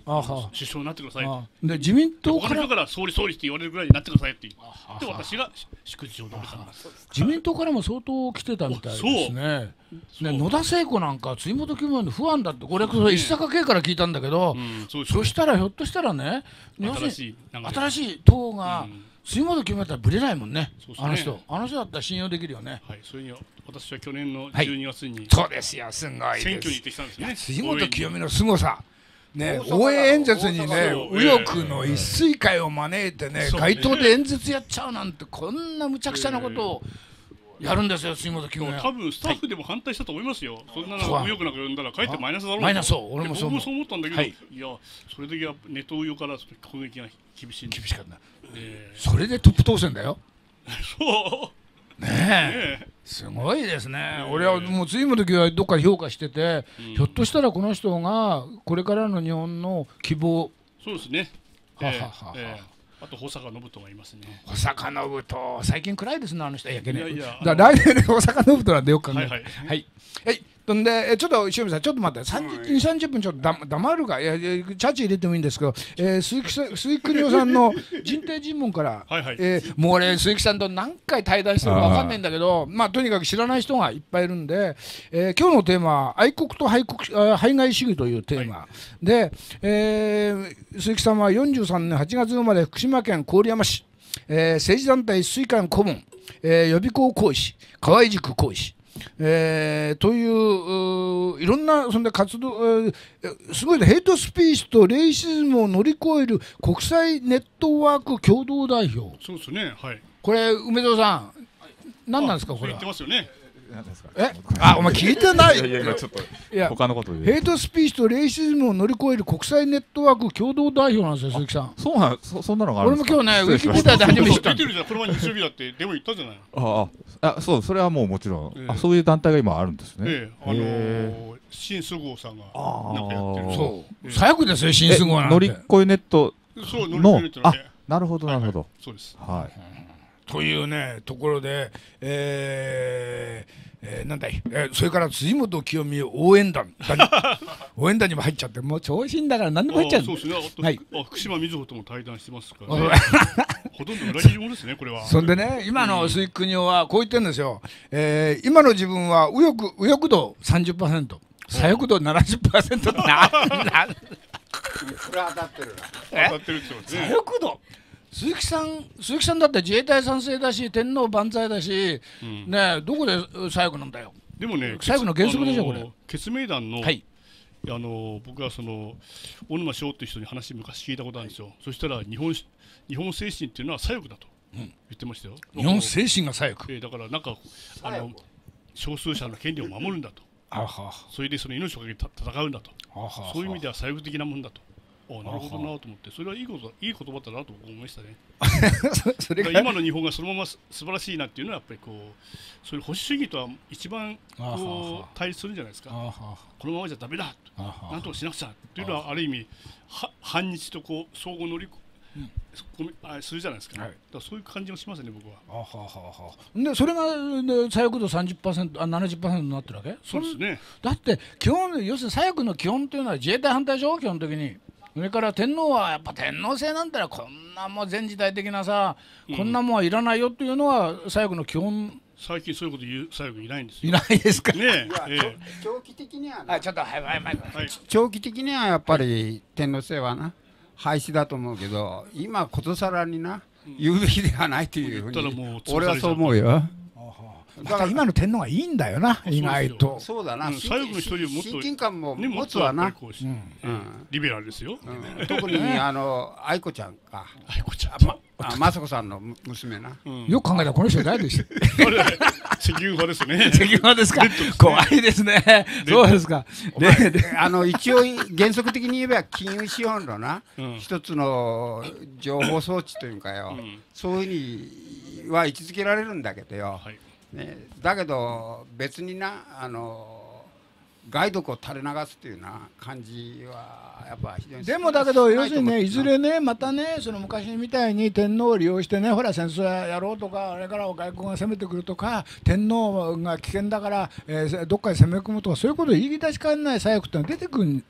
首相になってください。 で自民党から他の人から総理総理って言われるぐらいになってくださいって言って私が祝辞を述べたんです。 自民党からも相当来てたみたいですね。ね、野田聖子なんか辻元清美の不安だってこれ石坂慶から聞いたんだけど、そしたらひょっとしたらね、新しい新しい党が辻元清美だったらぶれないもんね。あの人あの人だったら信用できるよね。 はい、それに私は去年のじゅうにがつにそうですよ、すごいです。 選挙に行ってきたんですね。 辻元清美の凄さ。ね、応援演説にね、右翼の一水会を招いてね、街頭で演説やっちゃうなんて、こんな無茶苦茶なことをやるんですよ、杉本清美は。 多分スタッフでも反対したと思いますよ。そんなの右翼なんか呼んだらかえってマイナスだろうと。 マイナス、俺もそう思ったんだけど、いや、それだけはネット右翼から攻撃が厳しい。 厳しかった。それでトップ当選だよ。 そう。 ねえ、すごいですね。俺はもう辻元清美はどっかで評価してて、ひょっとしたらこの人がこれからの日本の希望。 そうですね。ははは。あと保坂信人がいますね。 保坂信人、最近暗いですね、あの人。いやいやいや。だ来年で保坂信人なんでよく考えて。はいはい。はい。とんでちょっと塩見さんちょっと待ってに、さんじゅっぷんちょっとだ黙るかいやチャチ入れてもいいんですけど、えー、鈴木鈴木邦夫さんの人定尋問からはい、はいえー、もう俺鈴木さんと何回対談してるか分かんないんだけどまあとにかく知らない人がいっぱいいるんで、えー、今日のテーマは愛国と廃国排外主義というテーマ、はい、で、えー、鈴木さんはよんじゅうさんねんはちがつ生まれ福島県郡山市、えー、政治団体水管顧問、えー、予備校講師河合塾講師えー、といういろんなそんで活動、えー、すごいねヘイトスピーチとレイシズムを乗り越える国際ネットワーク共同代表。 そうですね、はい。 これ梅沢さん何なんですかこれ。 言ってますよね。 えあお前聞いてない。 いやいや今ちょっと他のことでヘイトスピーチとレイシズムを乗り越える国際ネットワーク共同代表なんですよ鈴木さん。 そうなん そ, そんなのがあるんですか。 俺も今日ねウィキペディアで初めて知った。 出てるじゃんこれは日曜日だってでも言ったじゃない。 あああそうそれはもうもちろん、えー、あそういう団体が今あるんですね。 ええあのー、新菅生さんがなんかやってる。 そう、えー、最悪ですよ新菅生なんて。 乗り越えネットそう乗り越えネットのね。 あなるほどなるほど、はいはい、 そうです。 はい。 というねところで、えーえー、なんだい、えー、それから辻元清美応援団応援団にも入っちゃってもう調子いいんだから何でも入っちゃう。 そうですね。はい、あ福島みずほとも対談してますからねほとんど裏切り者ですねこれは。 そんでね今の鈴木邦夫はこう言ってるんですよ、えー、今の自分は右翼右翼度 さんじゅっパーセント 左翼度 ななじゅっパーセント ななこれ当たってるな当たってるって言ってますね。 左翼度鈴木さん鈴木さんだって自衛隊賛成だし天皇万歳だし、うん、ねどこで左翼なんだよ。 でもね左翼の原則でしょこれ。 決命団の、 はい、 あの僕はその小沼翔っていう人に話昔聞いたことあるんですよ。そしたら日本日本精神っていうのは左翼だと言ってましたよ。 うん、日本精神が左翼。 えー、だからなんかあの少数者の権利を守るんだと。あはそれでその命をかけて戦うんだと。あはそういう意味では左翼的なもんだと。あなるほどなと思ってそれはいいこといい言葉だなと思いましたねそれ今の日本がそのまま素晴らしいなっていうのはやっぱりこうそういう保守主義とは一番こう対立するんじゃないですか。このままじゃダメだとなんとかしなくちゃっていうのはある意味反日とこう相互乗りうん、あするじゃないですか、ねはい、だからそういう感じがしますね僕は。あはははでそれが左翼度 さんじゅっパーセント あ ななじゅっパーセント になってるわけ。 そうですね。 だって基本要するに左翼の基本というのは自衛隊反対でしょ基本的に。それから天皇はやっぱ天皇制なんてのはこんなもう全時代的なさ、うん、こんなもんはいらないよというのは左翼の基本。 最近そういうこと言う左翼いないんですよ。 いないですかね。 ええ、長期的には、ね、 あちょっとはいはいはい、はい、 長期的にはやっぱり天皇制はな廃止だと思うけど今ことさらにな、うん、言うべきではないというふうに俺はそう思うよ。 だから今の天皇がいいんだよな意外と。 そうだな、 うん、最後の一人をもっと親近感も持つわな、ねうんうん、リベラルですよ、 うん、特にあの愛子ちゃんか愛子ちゃん、 ま、あ雅子さんの娘な、 うん、よく考えたらこの人誰でした石油派ですね。 石油派ですか。怖いですね。そうですか。 であの一応原則的に言えば金融資本のな、うん、一つの情報装置というかよ、うん、そういうふうには位置づけられるんだけどよ、はいね、だけど別になあの害毒を垂れ流すというような感じはやっぱ非常にでもだけど要するにねいずれねまたねその昔みたいに天皇を利用してねほら戦争やろうとかあれから外国が攻めてくるとか天皇が危険だから、えー、どっかに攻め込むとかそういうことを言い出しかねない左翼ってのは出てくる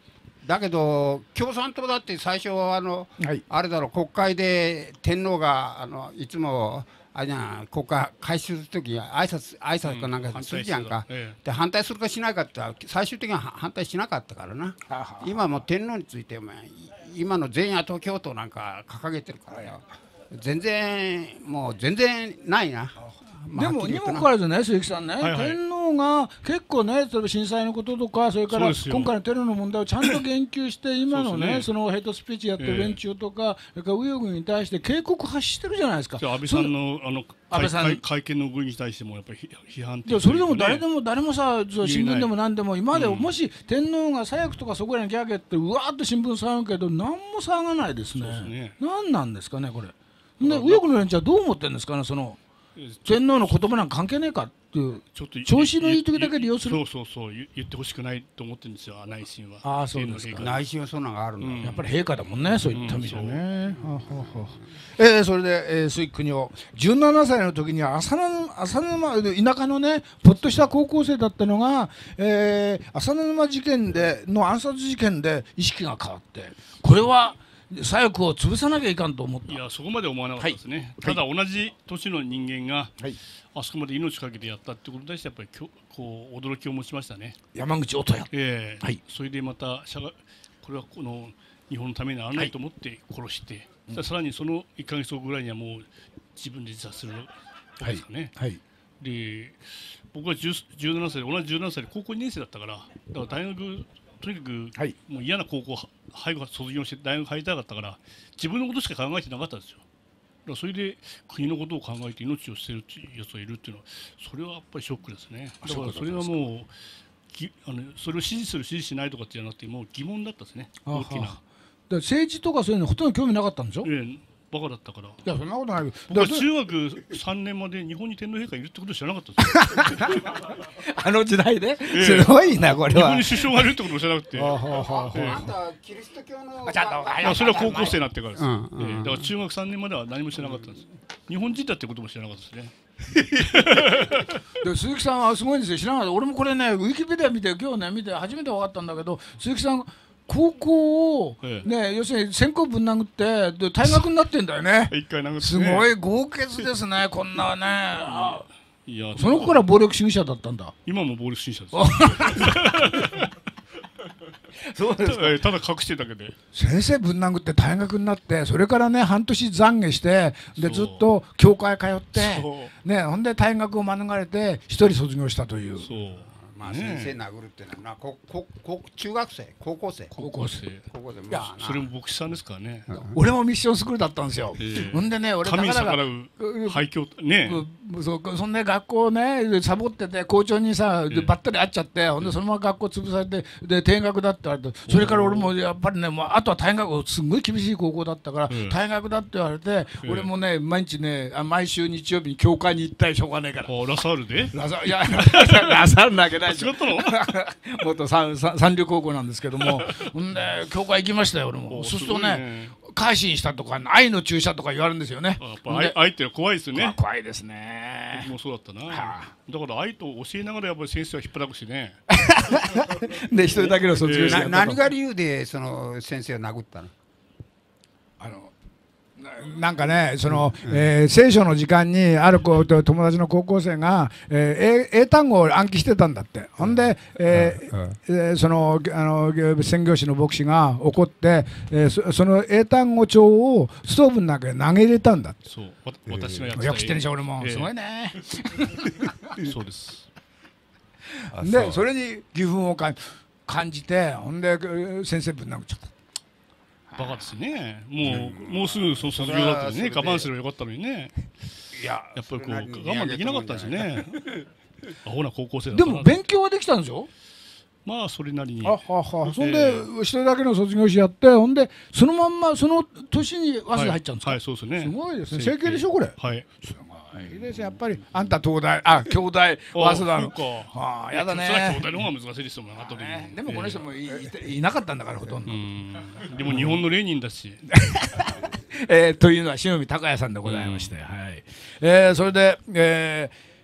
だけど共産党だって最初はあの、はい、あれだろう、国会で天皇があのいつもあれじゃん、国会開始するときに挨拶挨拶かなんかするじゃんか、うんええ、で反対するかしないかって最終的には反対しなかったからな。はは今も天皇について今の全野党共闘なんか掲げてるからよ、全然もう全然ないな。 でもにもかかわらずね、鈴木さんね、はいはい、天皇が結構ね、例えば震災のこととか、それから今回のテロの問題をちゃんと言及して、今のね、そのヘイトスピーチやってる連中とか、それから右翼に対して警告発してるじゃないですか。 安倍さんのあの安倍さん会見の語に対してもやっぱり批判的、 それでも誰でも誰もさ、新聞でも何でも今までもし天皇が左翼とかそこらにギャーゲってうわーっと新聞騒ぐけど何も騒がないですね。何なんですかねこれ。ね、右翼の連中はどう思ってるんですかね、その天皇の言葉なんか関係ねえかっていう、ちょっと調子のいい時だけ利用する。 そうそうそう、言ってほしくないと思ってるんですよ、内心は。 ああ、そうですか。 内心はそんなのがあるの、うん、 やっぱり陛下だもんね、そういった意味じゃね。えー、それで、えー、鈴木邦夫じゅうななさいの時には浅沼、浅沼田舎のねぽっとした高校生だったのが、えー、浅沼事件での暗殺事件で意識が変わって、これは左翼を潰さなきゃいかんと思った。 いや、そこまで思わなかったですね、はい、ただ同じ年の人間が、はい、あそこまで命かけてやったってことに対してやっぱりきょこう驚きを持ちましたね。 山口音也、 えーはい、それでまた社会これはこの日本のためにならないと思って殺して、はい、さらにそのいっかげつごぐらいにはもう自分で自殺するわけですかね、はいはい、で僕はじゅうななさいで同じじゅうななさいで高校にねん生だったから、だから大学とにかく、はい、もう嫌な高校早く卒業して大学入りたかったから自分のことしか考えてなかったんですよ。だからそれで国のことを考えて命を捨てるっていうやつがいるっていうのは、それはやっぱりショックですね。だからそれはもうぎあのそれを支持する支持しないとかってじゃなくてもう疑問だったですね。大きな。 だ政治とかそういうのほとんど興味なかったんでしょ。 ええ、バカだったから。いや、そんなことない。 僕は中学さんねんまで日本に天皇陛下いるってこと知らなかったですよ。 あの時代で、ええ、すごいなこれは。 日本に首相がいるってことを知らなくて。 あんたキリスト教の。 まあそれは高校生になってからです。うんうん、だから中学さんねんまでは何も知らなかったんです。日本人だってことも知らなかったですね。 で鈴木さんはすごいんですよ。知らなかった。俺もこれねウィキペディア見て今日ね見て初めて分かったんだけど、鈴木さん高校を、ええ、ね、要するに先行ぶん殴ってで退学になってんだよね。 一回殴って、ね、 すごい豪傑ですねこんなね。いやその子から暴力主義者だったんだ。 今も暴力主義者です。そうですか。ただ隠してるだけで先生ぶん殴って退学になって、それからね半年懺悔してでずっと教会通ってね、ほんで退学を免れて一人卒業したという。そうまあ先生殴るってのはこここ中学生高校生高校生高校生、まあそれも牧師さんですからね。 俺もミッションスクールだったんですよ。ほんでね俺神に逆らう廃墟ね、 そんな学校ねサボってて校長にさばったり会っちゃって、ほんでそのまま学校潰されてで転学だって言われて、それから俺もやっぱりねもうあとは退学、すごい厳しい高校だったから退学だって言われて、俺もね毎日ね毎週日曜日に教会に行ったりしょうがないから。 ラサールでラサいやラサールだけない。 違ったの？ 元三三流高校なんですけども、ほんで教会行きましたよ俺も。そうするとね改心したとか愛の注射とか言われるんですよね。 やっぱ 愛, 愛って怖いですよね。 怖いですね。 僕もそうだったな。はあ、だから愛と教えながらやっぱり先生は引っ張くしね。 で一人だけの卒業者、 えー、何が理由でその先生を殴ったの？ あのなんかねその、うんえー、聖書の時間にある子と友達の高校生が、えー、英単語を暗記してたんだって。ほんで、えーうん、そのあの宣教師の牧師が怒って、えー、そ, その英単語帳をストーブの中に投げ入れたんだって。 そう私のやつよく知ってるでしょ俺も、えー、すごいね。 そうです。 でそれに義憤を感じて、ほんで先生ぶん殴っちゃった。 バカですね。もう、もうすぐその卒業だったのにね、我慢すればよかったのにね。いや、やっぱりこう我慢できなかったんですね。アホな高校生だった。 でも勉強はできたんでしょ？ まあそれなりに。 あはは。そんで一人だけの卒業しやって、ほんでそのまんまその年に早稲田入っちゃうんですか？ はい、そうですね。 すごいですね。整形でしょこれ？ はい。 いいですやっぱりあんた東大あ京大早稲田のああやだね。それは京大の方が難しいですもんね。後ででもこの人もいなかったんだからほとんど。 でも日本のレーニンだし。 えというのは塩見隆也さんでございまして、はい。えそれでえ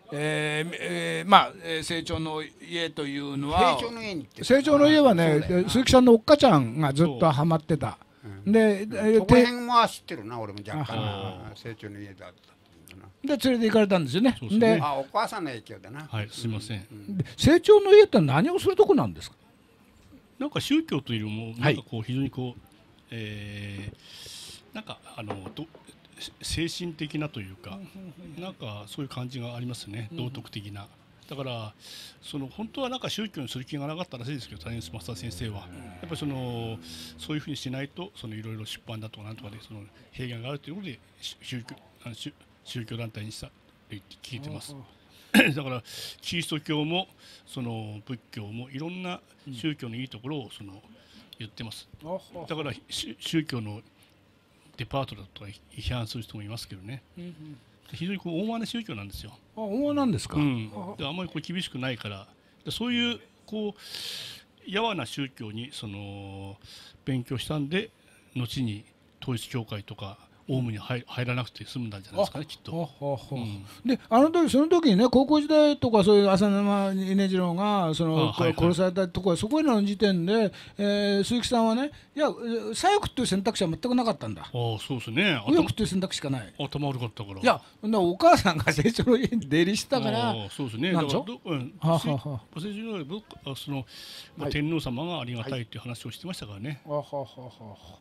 えーえー、まあ、えー、成長の家というのは成長の家に成長の家はね、鈴木さんのおっかちゃんがずっとハマってた。で、 そこら辺は知ってるな、俺も若干成長の家だった。 で連れて行かれたんですよね。 で、あ、お母さんの影響だな。 はい、すみません。 成長の家って何をするとこなんですか。 なんか宗教というよりも、なんかこう非常にこう、えー、なんかあのど精神的なというか、なんかそういう感じがありますね、道徳的な。だからその本当はなんか宗教にする気がなかったらしいですけど、谷増田先生はやっぱりそのそういうふうにしないと、そのいろいろ出版だとかなんとかでその弊害があるということで宗教あの宗教団体にしたと聞いてます。だからキリスト教もその仏教もいろんな宗教のいいところをその言ってます。だから宗教のデパートだとか批判する人もいますけどね、うんうん、非常にこう大間な宗教なんですよ。 あ、大間なんですか。 うん、であんまりこう厳しくないから、そういうこうやわな宗教にその勉強したんで、後に統一教会とかオウムに 入, 入らなくて済んだんじゃないですかね、きっと。 うん、であの時その時にね、高校時代とかそういう浅沼稲次郎がその、はいはい、殺されたところ、そこらの時点で、えー、鈴木さんはね、いや左翼という選択肢は全くなかったんだ。ああ、そうですね。 右翼という選択肢しかない。 頭悪かったから。 いや、お母さんが成長の家に出入りしたから。 そうですね。 なんでしょ。 成長の家はその、まあ、天皇様がありがたいという話をしてましたからね。はい、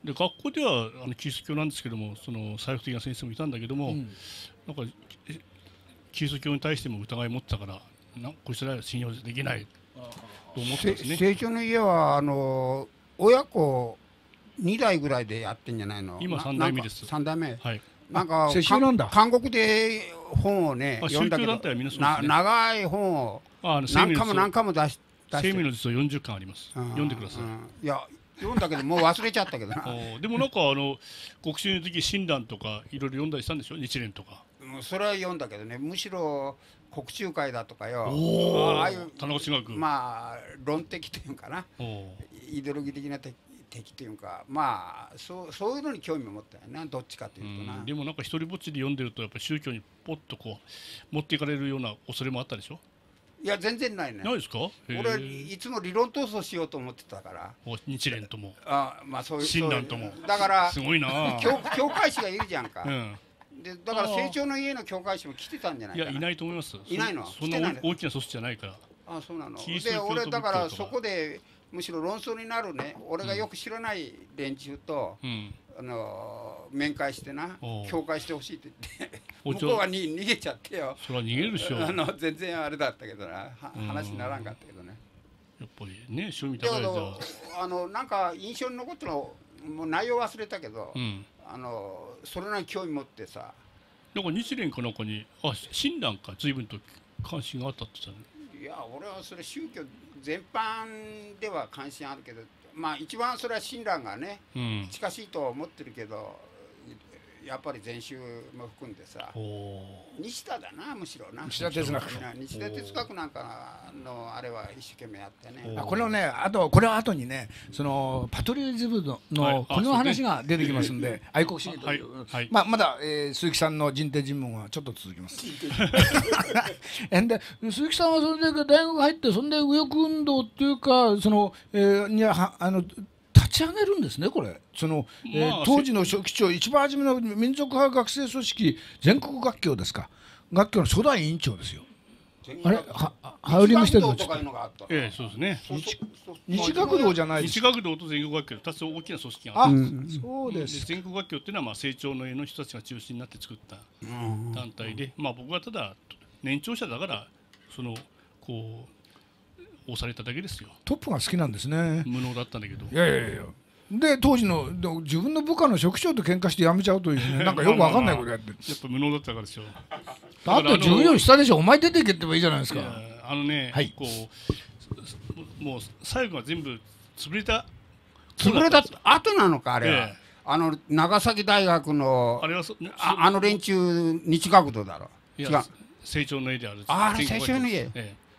で学校ではあのキリスト教なんですけども、その左翼的な先生もいたんだけども、うん、なんかキリスト教に対しても疑い持ってたから、なこいつらは信用できないと思ってですね。 成長の家はあの親子に代ぐらいでやってんじゃないの。 今さん代目です。 さん代目。 はい。 なんか韓国で本をね読んだけど、な長い本を何回も何回も出し出して。生命の実はよんじゅっかんあります。読んでください。いや。読んだけどもう忘れちゃったけどな。 でもなんかあの国史的親鸞とかいろいろ読んだりしたんでしょ、日蓮とか。 それは読んだけどね、むしろ国中会だとかよ、 ああいう田中志学、 まあ論的というかな、イデオロギー的な敵敵というか、まあそうそういうのに興味を持ったよな、どっちかというとな。 でもなんか一人ぼっちで読んでるとやっぱり宗教にポッとこう持っていかれるような恐れもあったでしょ。 いや全然ないね。 ないですか。 俺いつも理論闘争しようと思ってたから。 日蓮とも。 あ、まあそういう。 親鸞とも。 だからすごいな。 教教会士がいるじゃんか。うん、でだから成長の家の教会士も来てたんじゃないかな。 いやいないと思います。 いないの。 そんな大きな組織じゃないから。 あ、そうなの。で俺だからそこでむしろ論争になるね、俺がよく知らない連中と。うん、あの面会してな、教会してほしいって言って向こうはに逃げちゃってよ。 それは逃げるでしょ。 あの全然あれだったけどな、話にならんかったけどね。 やっぱりね、趣味高いじゃあのなんか印象に残ったのもう内容忘れたけど、うん、あのそれなりに興味持ってさ。 なんか日蓮かなんかにあ親鸞か随分と関心があったって言ったね。いや俺はそれ宗教全般では関心あるけど。まあ一番それは親鸞がね、うん、近しいとは思ってるけど、やっぱり禅宗も含んでさ、西田だな、むしろな。 西田哲学。 西田哲学なんかのあれは一生懸命やってね。 あ、これをね、あとこれは後にね、そのパトリオズムののこの話が出てきますんで、愛国主義という、まあまだ鈴木さんの人定尋問はちょっと続きます。で鈴木さんはそれで大学入ってそんで右翼運動っていうかそのにはあの立ち上げるんですね、これ。その、えー、当時の書記長、一番初めの民族派学生組織全国学協ですか、学協の初代委員長ですよ。あれはハウリングしてるの。 ええ、そうですね。 日学堂じゃないですか。日学堂と全国学協、ふたつ大きな組織があるんです。 あ、そうです。 全国学協っていうのはまあ成長の絵の人たちが中心になって作った団体で、まあ僕はただ年長者だからそのこう。押されただけですよ。 トップが好きなんですね。 無能だったんだけど。 いやいやいや。で当時の自分の部下の職長と喧嘩して辞めちゃうというね、なんかよくわかんないことやって。 やっぱ無能だったからですよ。 だって従業員下でしょ。お前出ていけってもいいじゃないですか。 あのね、はい、こうもう最後は全部潰れた。 潰れた後なのかあれは。ええ、あの長崎大学の あ, れはそ あ, あの連中日学堂だろ。 違う。成長の家である。 ああ成長の家。ええ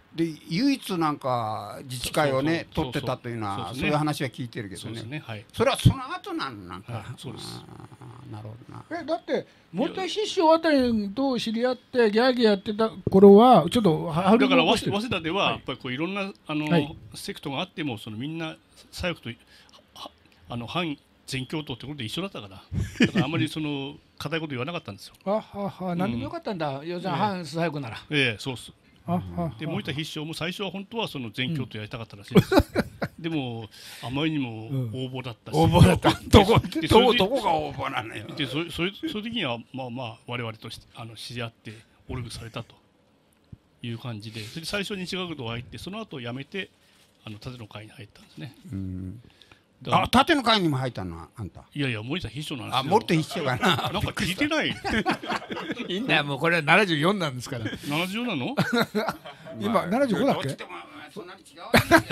で唯一なんか自治会をね取ってたというのはそういう話は聞いてるけどね。それはその後なのなんか。 そうです。 なるほどな。 えだって元必勝あたりと知り合ってギャーギャーやってた頃はちょっとだから早稲田ではやっぱりこういろんなあのセクトがあってもそのみんな左翼とあの反全教頭ってことで一緒だったからだからあんまりその固いこと言わなかったんですよ。 あはは何でもよかったんだ。要するに反左翼なら。 ええそうっす。で森田必勝も最初は本当はその全教頭やりたかったらしいです。でもあまりにも応募だったし。 応募だった。どこどこどこが応募なのよ。 でそそそういう時にはまあまあ我々とあの知り合ってオルグされたという感じで、それで最初に西学堂入ってその後辞めてあの縦の会に入ったんですね。 あ、縦の会にも入ったのあんた。 いやいや森田必勝なんですよ。 あ、森田必勝かな。 なんか聞いてない。 いいんだよもうこれはななじゅうよんなんですから。 ななじゅうよんなの？ 今ななじゅうごだっけ？ そんなに違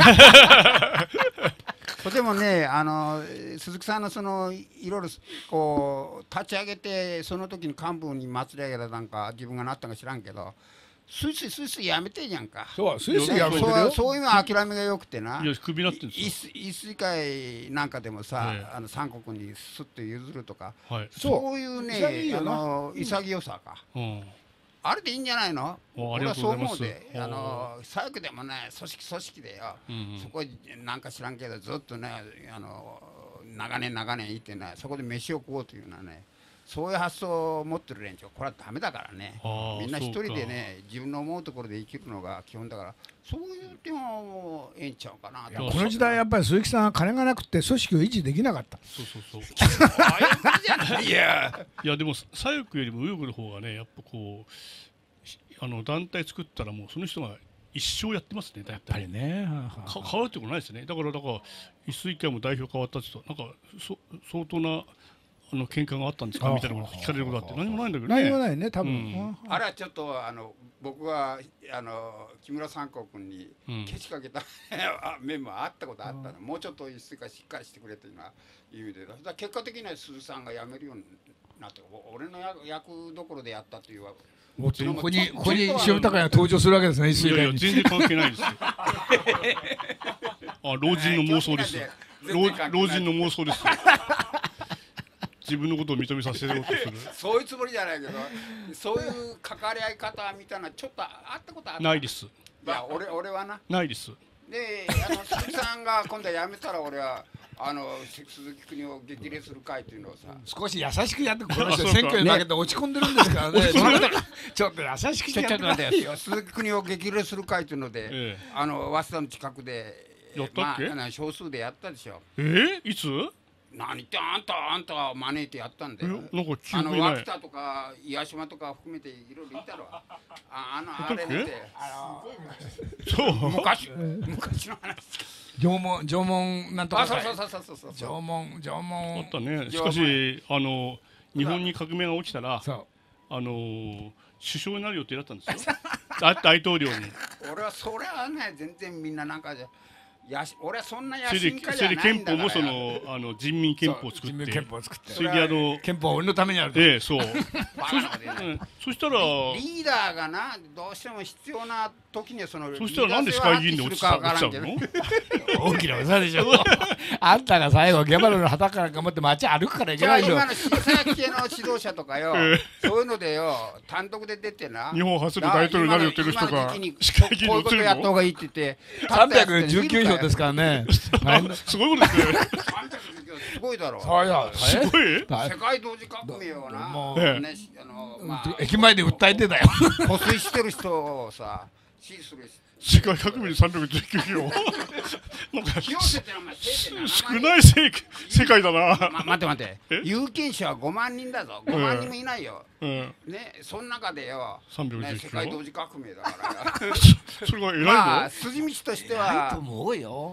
う。とてもね、あの鈴木さんのそのいろいろこう立ち上げてその時に幹部に祭り上げたなんか自分がなったか知らんけど。スイスイスイスイやめてんやんか。 そうスイスイやめてるよ。 そういうの諦めがよくてな。 いやクビなってんですよ。 一水会なんかでもさ、あの三国にすっと譲るとか、そういうねあの潔さか。あれでいいんじゃないの？俺はそう思うで、あの左翼でもね組織組織でよ、そこなんか知らんけどずっとねあの長年長年いてねそこで飯を食おうというのはね。そういう発想を持ってる連中これはダメだからね。みんな一人でね自分の思うところで生きるのが基本だからそういう点はもうええんちゃうかな。 この時代やっぱり鈴木さんは金がなくて組織を維持できなかった。 そうそうそう。 ああいうことじゃない。いやいやでも左翼よりも右翼の方がねやっぱこうあの団体作ったらもうその人が一生やってますね。 やっぱりね。 変わるってことないですね。だからだから一水会も代表変わったって言うとなんかそ相当なあの喧嘩があったんですかみたいなこと聞かれることあって何もないんだけどね。 何もないね多分、うん、 あれはちょっとあの僕はあの木村三国にけしかけた、うん、面もあったことあったの、うん、もうちょっと一水会しっかりしてくれというのは意味でだ結果的には鈴さんが辞めるようになって俺の役どころでやったというわけもうここにここに塩高が登場するわけですね。 いやいや全然関係ないですよ。あ老人の妄想です。老人の妄想ですよ。自分のことを認めさせようとするそういうつもりじゃないけどそういう関わり合い方みたいなちょっとあったことあるないです。いや俺俺はなないです。 であの鈴木さんが今度は辞めたら俺はあの鈴木国を激励する会というのをさ少し優しくやってこの人選挙に負けて落ち込んでるんですからね。ちょっと優しくやってくださいよ。 鈴木国を激励する会というので、ええ、あの早稲田の近くでやったっけ、 まあ、少数でやったでしょ。 えー、いつ？ 何言ってあんたあんた招いてやったんだよ。 なんかあの脇田とか八島とか含めていろいろいたろ。ああのあれってあのそう昔昔の話。 縄文縄文なんとか。 あそうそうそうそうそう。 縄文縄文。 あったね。しかしあの日本に革命が起きたらあの首相になる予定だったんですよ。大統領に。 俺はそれはね全然みんななんかじゃ。やし俺はそんな野心家じゃないんだから。 それで憲法もそのあの人民憲法を作って、 憲法を作って、 それであの憲法は俺のためにある。 ええそう。そしたらリーダーがなどうしても必要な時にはそのそしたらなんで市会議員で落ちちゃうの？ 大きな技でしょ。あんたが最後ゲバルの旗から頑張って街歩くからいけないよ。 今の新作系の指導者とかよ、そういうのでよ単独で出てな。 日本初の大統領になる予定の人が市会議員に移るの？こういうことやった方がいいって言って。 三百十九票ですからね。 すごいことですね。 すごいだろう。 すごい。 世界同時革命をな。 駅前で訴えてたよ。 保水してる人をさ、支持する。 世界革命で三百十九票。なんか少ない世界だな。 待って待って。有権者は五万人だぞ。五万人もいないよ。ね、その中でよ。世界同時革命だから。 それが偉いの？ まあ筋道としては。 と思うよ。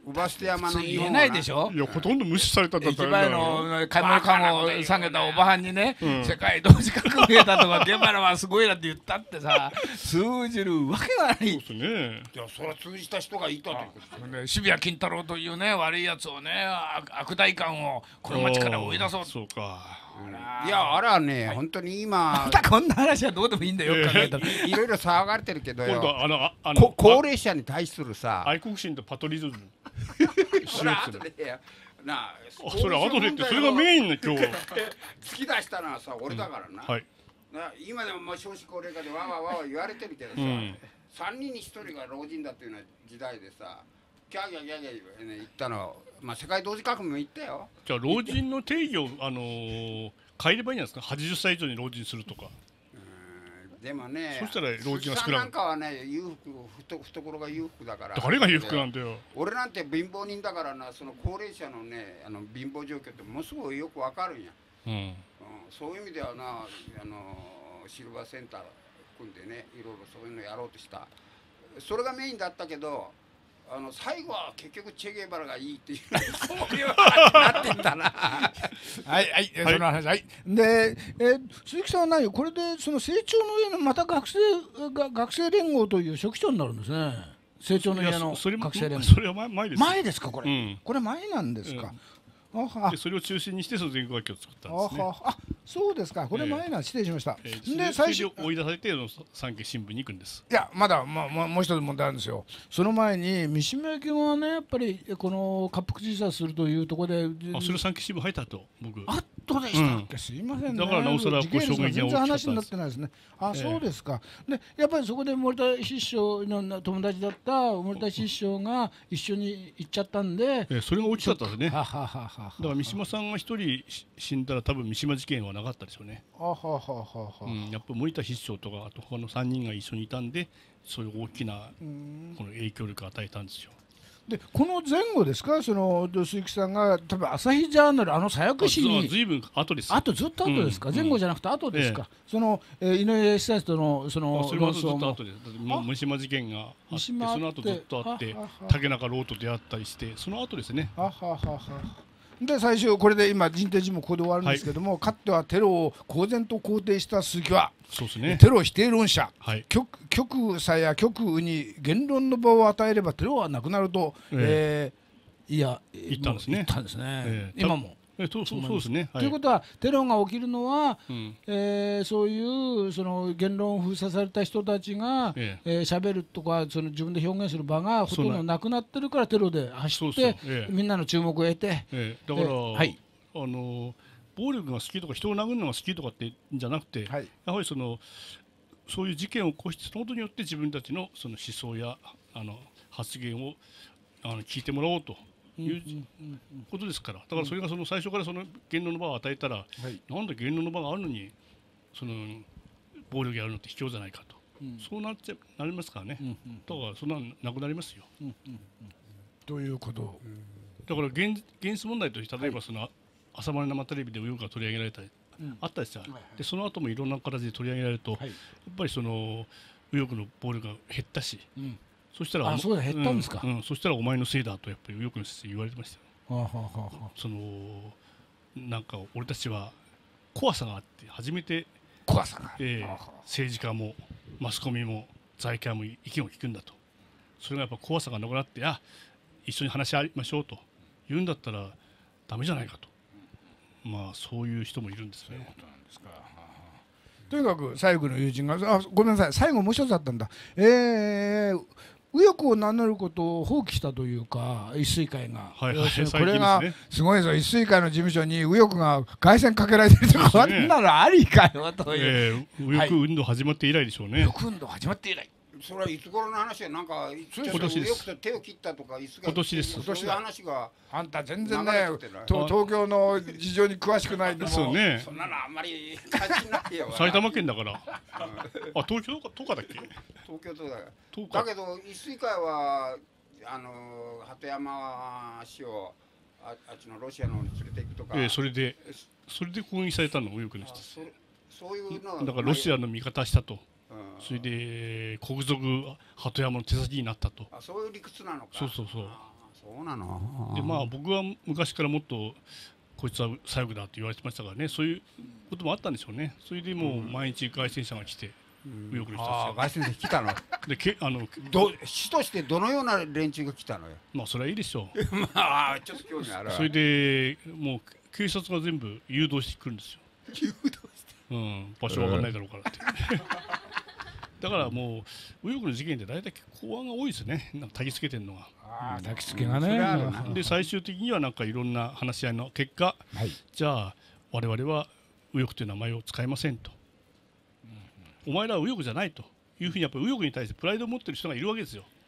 ウバステ山の言えないでしょ。 いやほとんど無視されたんだった駅前の買い物かごを下げたおばはんにね、世界同時革命だとかゲバラはすごいなって言ったってさ、通じるわけがない。そうですね。 いやそれは通じた人がいたということで、渋谷金太郎というね悪いやつをね悪代官をこの町から追い出そう。 そうか。 いやあれはね、本当に今またこんな話はどうでもいいんだよ、考えたらいろいろ騒がれてるけどよ、 あのあの高齢者に対するさ愛国心とパトリズムそれは後でなあ、 それ後でってそれがメインの今日突き出したのはさ俺だからな、今でもまあ少子高齢化でわわわわ言われてるけどさ、さんにんにひとりが老人だっていうような時代でさ、キャーキャーキャーキャー言ったの、まあ世界同時革命も言ったよ。 じゃあ老人の定義をあの変えればいいんじゃないですか。はちじゅっさい以上に老人するとか。 でもね、 そしたら老人が少なくなんかはね、裕福、懐が裕福だから。 誰が裕福なんだよ。 俺なんて貧乏人だからな、その高齢者のね、あの貧乏状況ってものすごいよくわかるんや。うん。うん、そういう意味ではな、あのシルバーセンター組んでね、いろいろそういうのやろうとした。それがメインだったけど。あの最後は結局チェゲバラがいいっていうそういう話になってんだな。 はいはい、その話はい。で、えー、鈴木さんは何これでその成長の家のまた学生が学生連合という書記長になるんですね。成長の家の学生連合。 それは前です。 前ですかこれ。うん、これ前なんですか。 うん、でそれを中心にしてその全国学級を作ったんですね。 ああそうですか。これ前な、失礼しました。 えー、で最初追い出されて産経新聞に行くんです。 いやまだまあまあもう一つ問題あるんですよ。その前に三島由紀夫がねやっぱりこの滑腹自殺するというところで。 あそれ産経新聞入ったと僕。 あっとでしたっけ、うん、すいませんね。 だからなおさらこう衝撃が大きかったんです。 全然話になってないですね。あ、えー、そうですか。でやっぱりそこで森田師匠の友達だった森田師匠が一緒に行っちゃったんで。 えー、それが大きかったですね。ははははだから三島さんが一人死んだら多分三島事件はなかったでしょうね。 あはははは、 うん、やっぱり森田筆長とかあと他のさんにんが一緒にいたんでそういう大きなこの影響力を与えたんですよ。 でこの前後ですか、その鈴木さんが多分朝日ジャーナルあの左翼紙にずいぶん後です。 あとずっと後ですか、うん、前後じゃなくて後ですか、ええ、その、えー、井上久志とのそのそれはずっと後です。三島事件があってその後ずっとあって竹中郎と出会ったりしてその後ですね。 ははははで最初これで今人定事もここで終わるんですけども、はい、かつてはテロを公然と肯定した鈴木はそうです、ね、 テロ否定論者、 はい、 極極右さや極右に言論の場を与えればテロはなくなると、えーえー、いや言ったんですね。 言ったんですね、えー、今も。 えそうそうそうですね。 ということはテロが起きるのは、うんえー、そういうその言論を封鎖された人たちがえええー、喋るとかその自分で表現する場がほとんどなくなってるからテロで走ってそうそう、ええ、みんなの注目を得て、 ええ、だから、えーはい、あの暴力が好きとか人を殴るのが好きとかってじゃなくて、はい、やはりそのそういう事件を起こしてそのことによって自分たちのその思想やあの発言をあの聞いてもらおうと。いうことですから、だからそれがその最初からその言論の場を与えたら、はい、なんで言論の場があるのにその暴力やるのって卑怯じゃないかと、うん、そうなっちゃなりますからね、うんうん、だからそんなのなくなりますよ。うんうんうん、 ということ、 だから現現実問題として例えばその、はい、朝まで生テレビで右翼が取り上げられたり、うん、あったりさ、はいはい、でその後もいろんな形で取り上げられると、はい、やっぱりその右翼の暴力が減ったし。うんそしたらあそうだ減ったんですか、 うんうん、そしたらお前のせいだとやっぱりよく言われてましたよ。はあはあはあ、そのなんか俺たちは怖さがあって初めて怖さが、 えー、はあはあ、政治家もマスコミも財界も意見を聞くんだとそれがやっぱ怖さがなくなってあ一緒に話し合いましょうと言うんだったらダメじゃないかと、うん、まあそういう人もいるんですね。そういうことなんですか。 とにかく最後の友人があごめんなさい最後もう一つあったんだ。えー右翼を名乗ることを放棄したというか一水会が、はいはい、これがすごいぞ一水会の事務所に右翼が凱旋かけられてるとか、こんなのありかよという、 えー、右翼運動始まって以来でしょうね。 右翼運動始まって以来それはいつ頃の話やなんか今年です。 手を切ったとか今年です。 そういう話があんた全然ね東京の事情に詳しくないでもそうね。 そんなのあんまり感じないよ。 埼玉県だから。あ東京とかだっけ？ 東京とかだ。だけど一水会はあの鳩山氏をああっちのロシアの方に連れていくとか。 ええそれでそれで攻撃されたの右翼の人です。 そういうのだからロシアの味方したと。それで国賊鳩山の手先になったと。 あそういう理屈なのか。 そうそうそう。 そうなの。 でまあ僕は昔からもっとこいつは左翼だって言われてましたからね、そういうこともあったんでしょうね。それでもう毎日街宣車が来て、右翼の人たちが外線で来たの。 でけあのど市としてどのような連中が来たのよ。 まあそれはいいでしょう。 まあちょっと興味ある。 それでもう警察が全部誘導してくるんですよ。 誘導して。 うん、場所わかんないだろうからって。だからもう右翼の事件で大体公安が多いですね。なんか焚きつけてるのが。 ああ、焚きつけがね。 で最終的にはなんかいろんな話し合いの結果、はい、じゃあ我々は右翼という名前を使いませんと。うん、お前らは右翼じゃないというふうにやっぱり右翼に対してプライドを持ってる人がいるわけですよ。うん、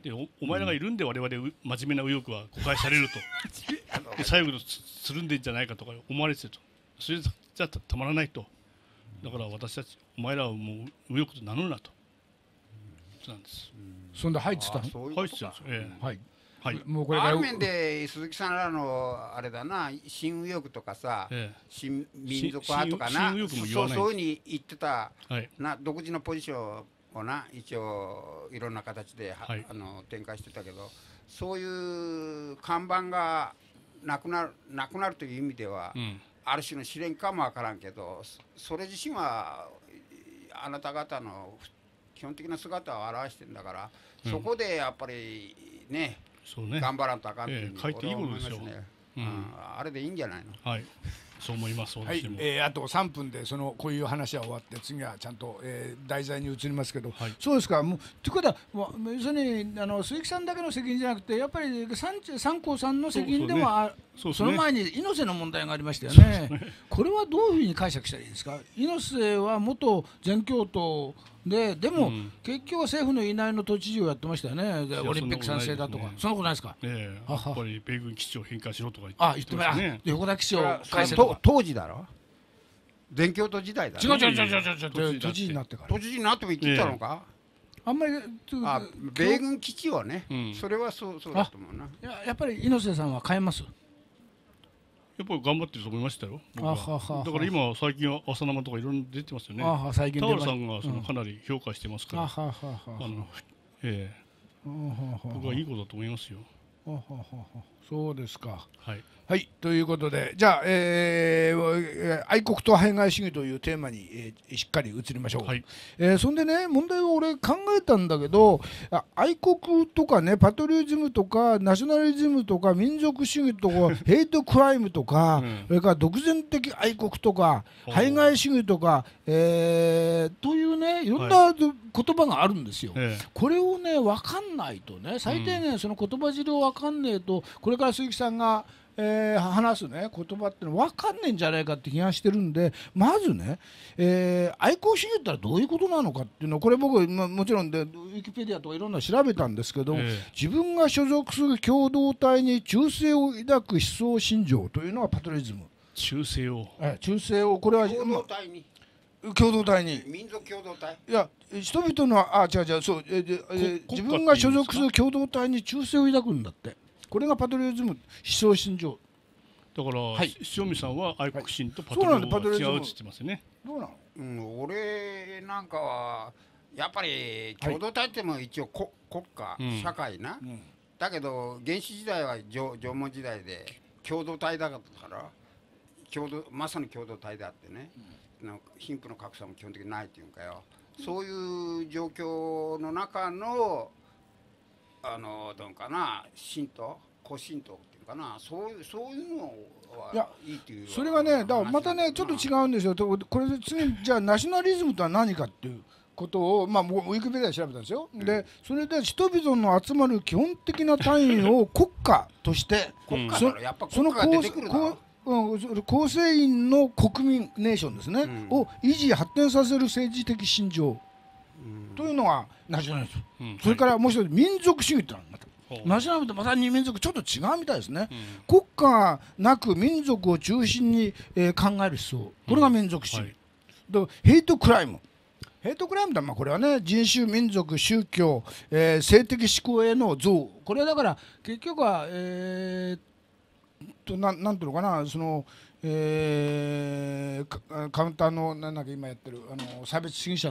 で お, お前らがいるんで我々真面目な右翼は誤解されると。で最後のつるんでんじゃないかとか思われてると。それじゃ た, たまらないと。だから私たちお前らはもう右翼と名乗るなと。そうなんです。 そんで入ってたの？ 入ってたんです。ええ、はい。はい。 もうこれある面で鈴木さんらのあれだな、新右翼とかさ、ええ、新民族派とかな、そうそういうふうに言ってた、はい、な独自のポジションをな一応いろんな形で、はい、あの展開してたけど、そういう看板がなくなるなくなるという意味では。うん、ある種の試練かもわからんけど、それ自身はあなた方の基本的な姿を表してるんだから、うん、そこでやっぱりね、そうね、頑張らんとあかんっていう、 ええ、書いていいものですよ。 うん、あれでいいんじゃないの。 はい、そう思います。 はい、えー、あとさんぷんでそのこういう話は終わって次はちゃんと、えー、題材に移りますけど、はい、そうですか。もうということはもう要するにあの鈴木さんだけの責任じゃなくてやっぱり三光さんの責任でもある。そ, そ, ね、その前に猪瀬の問題がありましたよ ね, ねこれはどういうふうに解釈したらいいですか。猪瀬は元全教頭ででも、うん、結局は政府のいないの都知事をやってましたよね。オリンピック賛成だとかそんなことないですか。 ええ、やっぱり米軍基地を返還しろとか言ってあ言ってましたね。横田基地を返せとか当時だろ。全教頭時代だろ。 違う違う違う違う違う都知事になってから都知事になっても言ってたのか。 あんまりあ米軍基地はね、うん、それはそうそうだと思うな。 や, やっぱり猪瀬さんは変えます。 やっぱり頑張ってると思いましたよ。だから今最近は朝生とかいろいろ出てますよね。あ最近田原さんがそのかなり評価してますから。あのええ、僕はいいことだと思いますよ。 そうですか。 はい。 はい、ということでじゃあ、えー、愛国と排外主義というテーマに、えー、しっかり移りましょう。はい、えー、そんでね問題を俺考えたんだけど愛国とかねパトリオズムとかナショナリズムとか民族主義とかヘイトクライムとか、うん、それから独善的愛国とか排外主義とか、えー、というねいろんな、はい、言葉があるんですよ。ええ、これをね分かんないとね最低限その言葉尻を分かんねえとこれから鈴木さんがえー、話すね言葉っての分かんねえんじゃないかって気がしてるんでまずね、えー、愛国主義ってのはどういうことなのかっていうのはこれ僕、ま、もちろんでウィキペディアとかいろんなの調べたんですけど、えー、自分が所属する共同体に忠誠を抱く思想信条というのがパトリズム。 忠誠を、 えー、忠誠をこれは共同体に共同体に民族共同体いや人々のあ違う違うそう、えーえー、自分が所属する共同体に忠誠を抱くんだって。これがパトリオズム思想信条だから、はい、塩見さんは愛国心とパトリオズムは違うって言ってますよね。 どうなの、 うん、俺なんかはやっぱり共同体っても一応こ国家、うん、社会な、うん、だけど原始時代は縄文時代で共同体だから共同まさに共同体であってね、うん、貧富の格差も基本的にないっていうかよ、うん、そういう状況の中のあのどうかな神道古神道っていうかなそういうそういうのはいいっていうそれがねだからまたねちょっと違うんですよ。これで次じゃあナショナリズムとは何かっていうことをまあウィキペディアで調べたんですよ。うん、でそれで人々の集まる基本的な単位を国家として国家だろやっぱ国家が出てくるだろ。 構成員の国民ネーションですね、うん、を維持発展させる政治的信条、うん、というのがナショナリズム、うん、それからもう一つ民族主義ってのがある。ナショナリズムとまた二民族ちょっと違うみたいですね、うん、国家なく民族を中心に、えー、考える思想これが民族主義、うんはい、ヘイトクライムヘイトクライムってまあこれはね人種民族宗教、えー、性的思考への憎悪これはだから結局はえーとななんていうのかなその、えー、カウンターのなんだっけ今やってるあの差別主義者の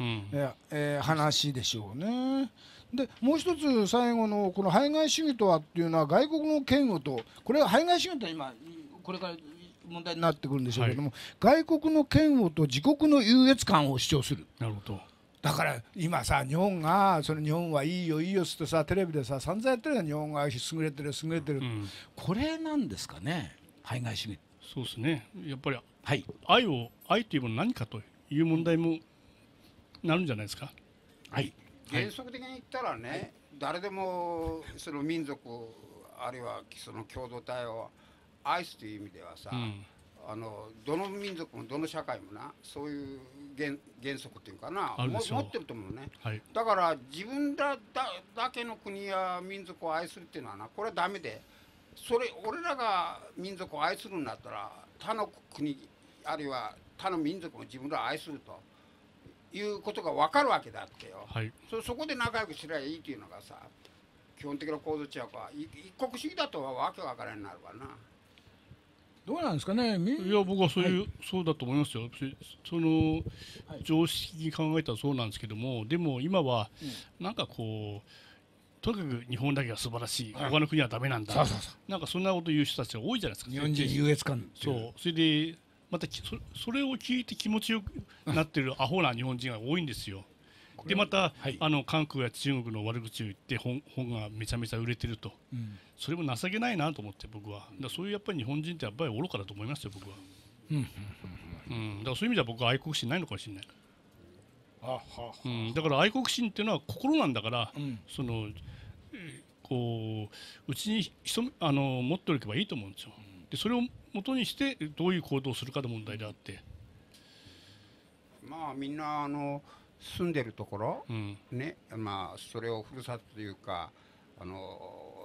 ええー、話でしょうね。でもう一つ最後のこの排外主義とはっていうのは外国の嫌悪と、これは排外主義とは今これから問題になってくるんでしょうけども、はい、外国の嫌悪と自国の優越感を主張する。 なるほど。 だから今さ日本がその日本はいいよいいよっつってさテレビでさ散々やってるよ、日本が優れてる優れてる、うん、これなんですかね、排外主義。 そうですね、やっぱり、 はい、 愛を愛というものは何かという問題もなるんじゃないですか。 はい、 原則的に言ったらね、はい、誰でもその民族あるいはその共同体を愛すという意味ではさ、うん、あのどの民族もどの社会もなそういう 原, 原則っていうかな持ってると思うね、はい、だから自分ら だ, だけの国や民族を愛するっていうのはなこれはダメで、それ俺らが民族を愛するんだったら他の国あるいは他の民族も自分らを愛するということが分かるわけだってよ、はい、そ, そこで仲良くすればいいっていうのがさ基本的な構造違うか一国主義だとはわけわからんになるわな。 どうなんですかね。 いや僕はそういう、はい、そうだと思いますよ。その、はい、常識に考えたらそうなんですけども、でも今は、うん、なんかこうとにかく日本だけが素晴らしい、はい、他の国はダメなんだ、そうそうそう、なんかそんなこと言う人たちが多いじゃないですか。 日本人優越感。 そうそれでまた そ, それを聞いて気持ちよくなってるアホな日本人が多いんですよ。でまた、はい、あの韓国や中国の悪口を言って本, 本がめちゃめちゃ売れてると、うん、それも情けないなと思って僕は。だそういうやっぱり日本人ってやっぱり愚かだと思いますよ僕は、うんうん、だからそういう意味では僕は愛国心ないのかもしれない。あはは、うん、だから愛国心っていうのは心なんだから、うん、そのこううちにあの持っておけばいいと思うんですよ。でそれを元にしてどういう行動をするかの問題であって、 まあみんなあの住んでるところ、うん、ね、まあそれをふるさとというかあの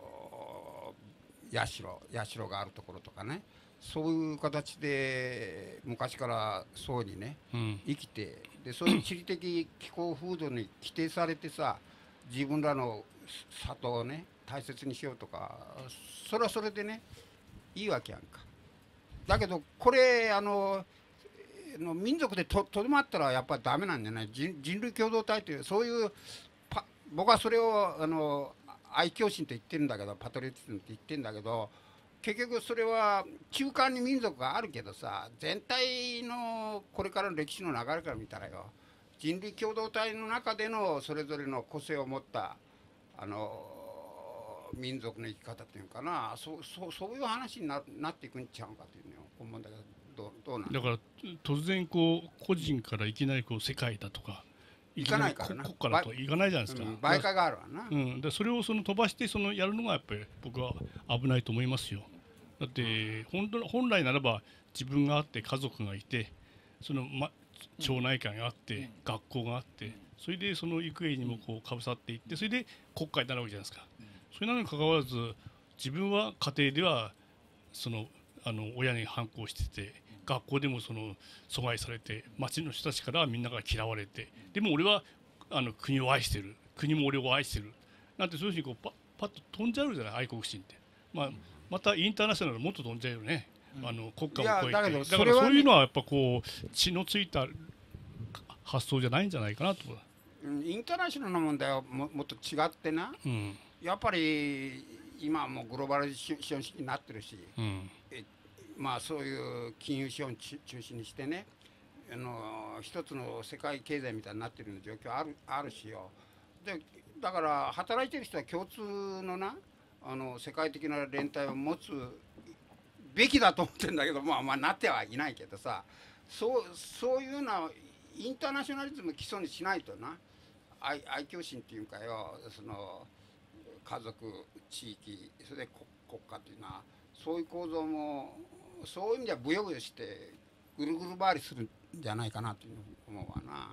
社社があるところとかね、そういう形で昔からそうにね、うん、生きて、でそういう地理的気候風土に規定されてさ自分らの里をね大切にしようとか、それはそれでねいいわけやんか。だけどこれあのの民族で と, とどまったらやっぱりダメなんじゃない。 人, 人類共同体というそういうパ僕はそれをあの愛嬌心と言ってるんだけど、パトリオティズムって言ってるんだけど、結局それは中間に民族があるけどさ、全体のこれからの歴史の流れから見たらよ、人類共同体の中でのそれぞれの個性を持ったあの民族の生き方っていうかな、そそそういう話に な, なっていくんちゃうかというのを思うんだけど。どうどうなんだから突然こう個人からいきなりこう世界だとかいかないからな、 国家だといかないじゃないですか。 うん、媒介があるわな。 うん、でそれをその飛ばしてそのやるのがやっぱり僕は危ないと思いますよ。だって本当本来ならば自分があって家族がいて、その、ま、町内会があって、うん、学校があって、それでその行方にもこうかぶさっていって、それで国家になるわけじゃないですか。うん、それなのにかかわらず自分は家庭ではそのあの親に反抗してて、学校でもその阻害されて、町の人たちからはみんなが嫌われて、でも俺はあの国を愛してる、国も俺を愛してるなんて、そういうふうにこう パ, パッと飛んじゃうじゃない愛国心って、まあ、またインターナショナルもっと飛んじゃうよね、うん、あの国家を超えて。だからそういうのはやっぱこう血のついた発想じゃないんじゃないかなと。 インターナショナルの問題は も, もっと違ってな、うん、やっぱり今はもうグローバル資本主義になってるし、うん、まあそういう金融資本中心にしてね、あの一つの世界経済みたいになってるような状況あるあるしよ。でだから働いてる人は共通のなあの世界的な連帯を持つべきだと思ってるんだけど、まあまあなってはいないけどさ、そうそういうようなインターナショナリズム基礎にしないとな、愛愛嬌心っていうかよ、その家族地域それで 国, 国家っていうのはそういう構造もそういう意味ではブヨブヨしてぐるぐる回りするんじゃないかなという思うわな。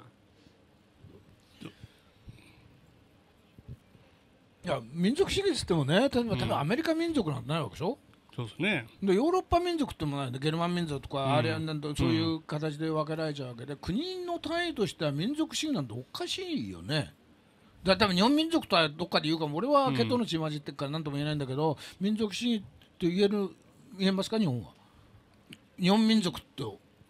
いや民族主義っつってもね、例えば、うん、多分アメリカ民族なんてないわけでしょ。 そうですね。 でヨーロッパ民族ってもないんで、ゲルマン民族とか、うん、アリアンなんてそういう形で分けられちゃうわけで、うん、国の単位としては民族主義なんておかしいよね。だ多分日本民族とはどっかで言うかも、俺は血統の血混じってるから何とも言えないんだけど、うん、民族主義って言える言えますか日本は。日本民族と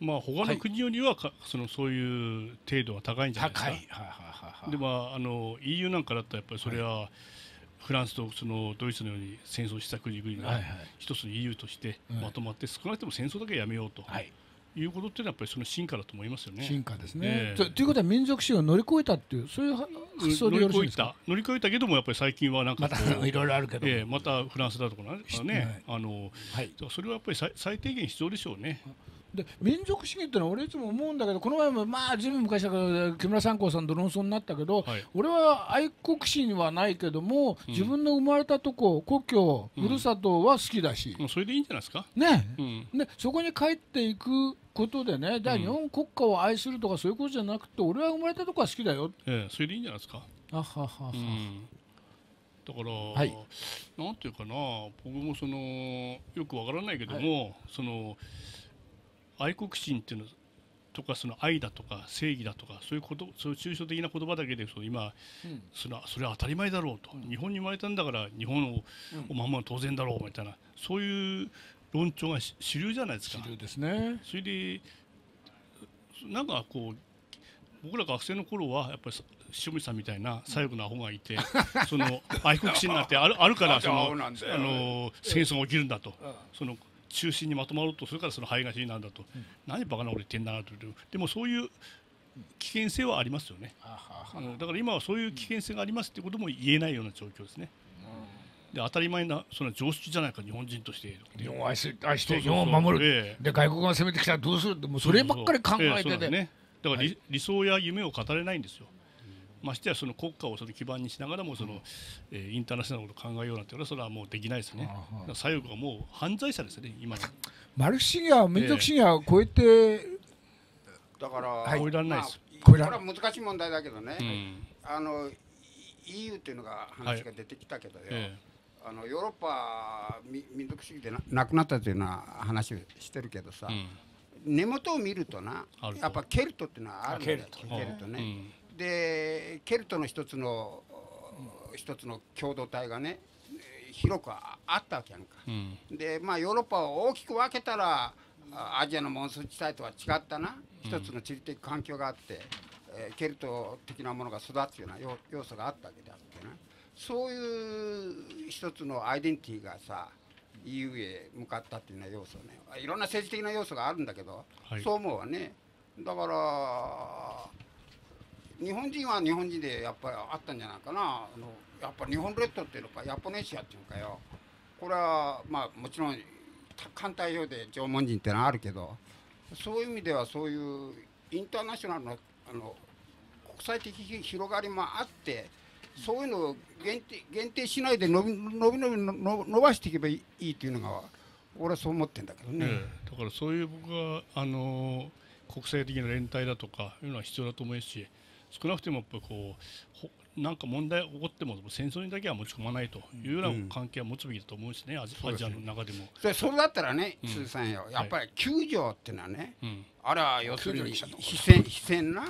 まあ他の国よりはか、はい、そのそういう程度は高いんじゃないですか。 高い。はいはいはい。 でもあの イーユー なんかだったらやっぱりそれは、はい、フランスとそのドイツのように戦争した国々が一つの イーユー としてまとまって、少なくとも戦争だけやめようと。はい、いうことっていうのはやっぱりその進化だと思いますよね。 進化ですね。えー、と, ということは民族主義を乗り越えたっていうそういう発想でよろしいですか。 乗り越えたけどもやっぱり最近はなんかまたいろいろあるけど、 えー、またフランスだとかね、あの、はい、それはやっぱり最最低限必要でしょうね。 で民族主義ってのは俺いつも思うんだけど、この前もまあずいぶん昔だから木村三光さんと論争になったけど、はい、俺は愛国心はないけども、うん、自分の生まれたとこ故郷、ふるさとは好きだし、 うん、それでいいんじゃないですかね、うん、でそこに帰っていくことでね、じゃあ日本国家を愛するとかそういうことじゃなくて、俺は生まれたとこは好きだよ、 ええ、それでいいんじゃないですか。 あははは、うん、 だから、はい、なんていうかな、僕もそのよくわからないけども、はい、その愛国心っていうのとかその愛だとか正義だとかそういうことそういう抽象的な言葉だけでその今、うん、それはそれは当たり前だろうと、うん、日本に生まれたんだから日本を、うん、守るのは当然だろうみたいなそういう論調が主流じゃないですか。 主流ですね。 それでなんかこう僕ら学生の頃はやっぱり塩見さんみたいな左翼のアホがいて、その愛国心なんてあるあるからそのあの戦争が起きるんだと、その中心にまとまろうとするからその排外主義なんだと、うん、何バカな俺言ってんだなと。でもそういう危険性はありますよね。あのだから今はそういう危険性がありますってことも言えないような状況ですね。で当たり前なその常識じゃないか日本人として日本を愛し愛して日本を守る、えー、で外国が攻めてきたらどうするってもうそればっかり考えてて、 ね、だから、はい、理想や夢を語れないんですよ。ましてやその国家をその基盤にしながらもその、えー、インターナショナルなことを考えようなんていうのはそれはもうできないですね。左翼がもう犯罪者ですね今の。 マルクス主義は民族主義は超えて、えー、 だから、 はい、超えられないです。 まあ、これは難しい問題だけどね、うん、あの イーユー っていうのが話が出てきたけどよ、はい、えー、あのヨーロッパ民族主義で な, なくなったというような話をしてるけどさ、うん、根元を見るとなやっぱケルトっていうのはあるんだよ。ケルトね、うん、でケルトの一つの一つの共同体がね広くあったわけやんか、うん、でまあヨーロッパを大きく分けたらアジアのモンスーン地帯とは違ったな一つの地理的環境があって、えー、ケルト的なものが育つような要素があったわけであってな、そういう一つのアイデンティティがさ イーユー へ向かったっていうような要素ね、いろんな政治的な要素があるんだけど、はい、そう思うわね。だから日本人は日本人でやっぱりあったんじゃないかな。あのやっぱ日本列島っていうのかヤポネシアっていうかよ、これはまあもちろん環太平洋で縄文人ってのはあるけど、そういう意味ではそういうインターナショナルのあの国際的広がりもあって、そういうのを限定限定しないで伸び伸び伸び伸ばしていけばいいっていうのが俺はそう思ってんだけどね。 ええ、だからそういう僕はあの国際的な連帯だとかいうのは必要だと思うし、少なくてもやっぱこうなんか問題が起こっても戦争にだけは持ち込まないというような関係は持つべきだと思うしね、うん、アジアの中でも。 それ、それだったらね、鈴、うん、さんよ、やっぱりきゅう条っていうのはね、はい、あれは要するに非戦非戦な、はい、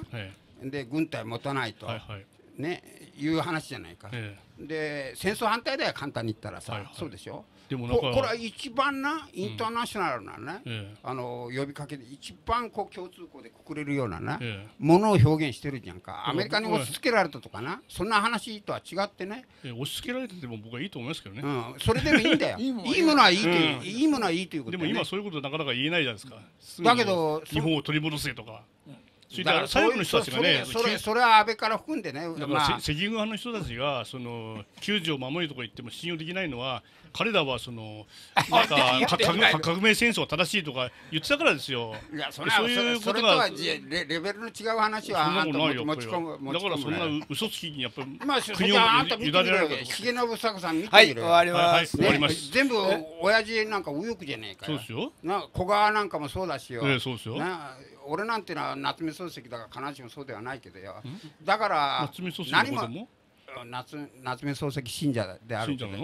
で軍隊持たないと、はいはい、ねいう話じゃないか。はい、で戦争反対だよ簡単に言ったらさ、はいはい、そうでしょ。でもなんかこれは一番なインターナショナルなね、うん、あの呼びかけで一番こう共通項でくくれるようなな、ええ、ものを表現してるじゃんか。アメリカに押し付けられたとかな、そんな話とは違ってね、 え押し付けられてても僕はいいと思いますけどね、 うん、それでもいいんだよいいものはいいという、うん、いいものはいいということ、 ね、でも今そういうことなかなか言えないじゃないですか。 だけど日本を取り戻せとか、だから最後の人たちがね、 それそれは安倍から含んでね、 だから赤軍派の人たちがそのきゅう条を守るとか言っても信用できないのは、彼らはそのなんか革命戦争は正しいとか言ってたからですよ。 いや、それそういうことがレベルの違う話はあんた持ち込む。 だからそんな嘘つきにやっぱり国を委ねられるかと。重信房子さん見てみる。 はい、終わります。 全部親父なんか右翼じゃねえかよ。 そうですよ。 な小川なんかもそうだしよ。 ええ、そうですよ。 俺なんていうのは夏目漱石だから必ずしもそうではないけどよ。だから何も夏夏目漱石信者であるけど、うん、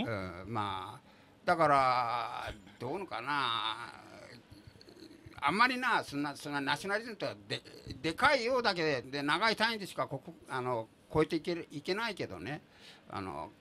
まあだからどうのかな、あんまりなそんなそんなナショナリズムとは で, でかいようだけ で, で長い単位でしかここあの超えていけるいけないけどね、あの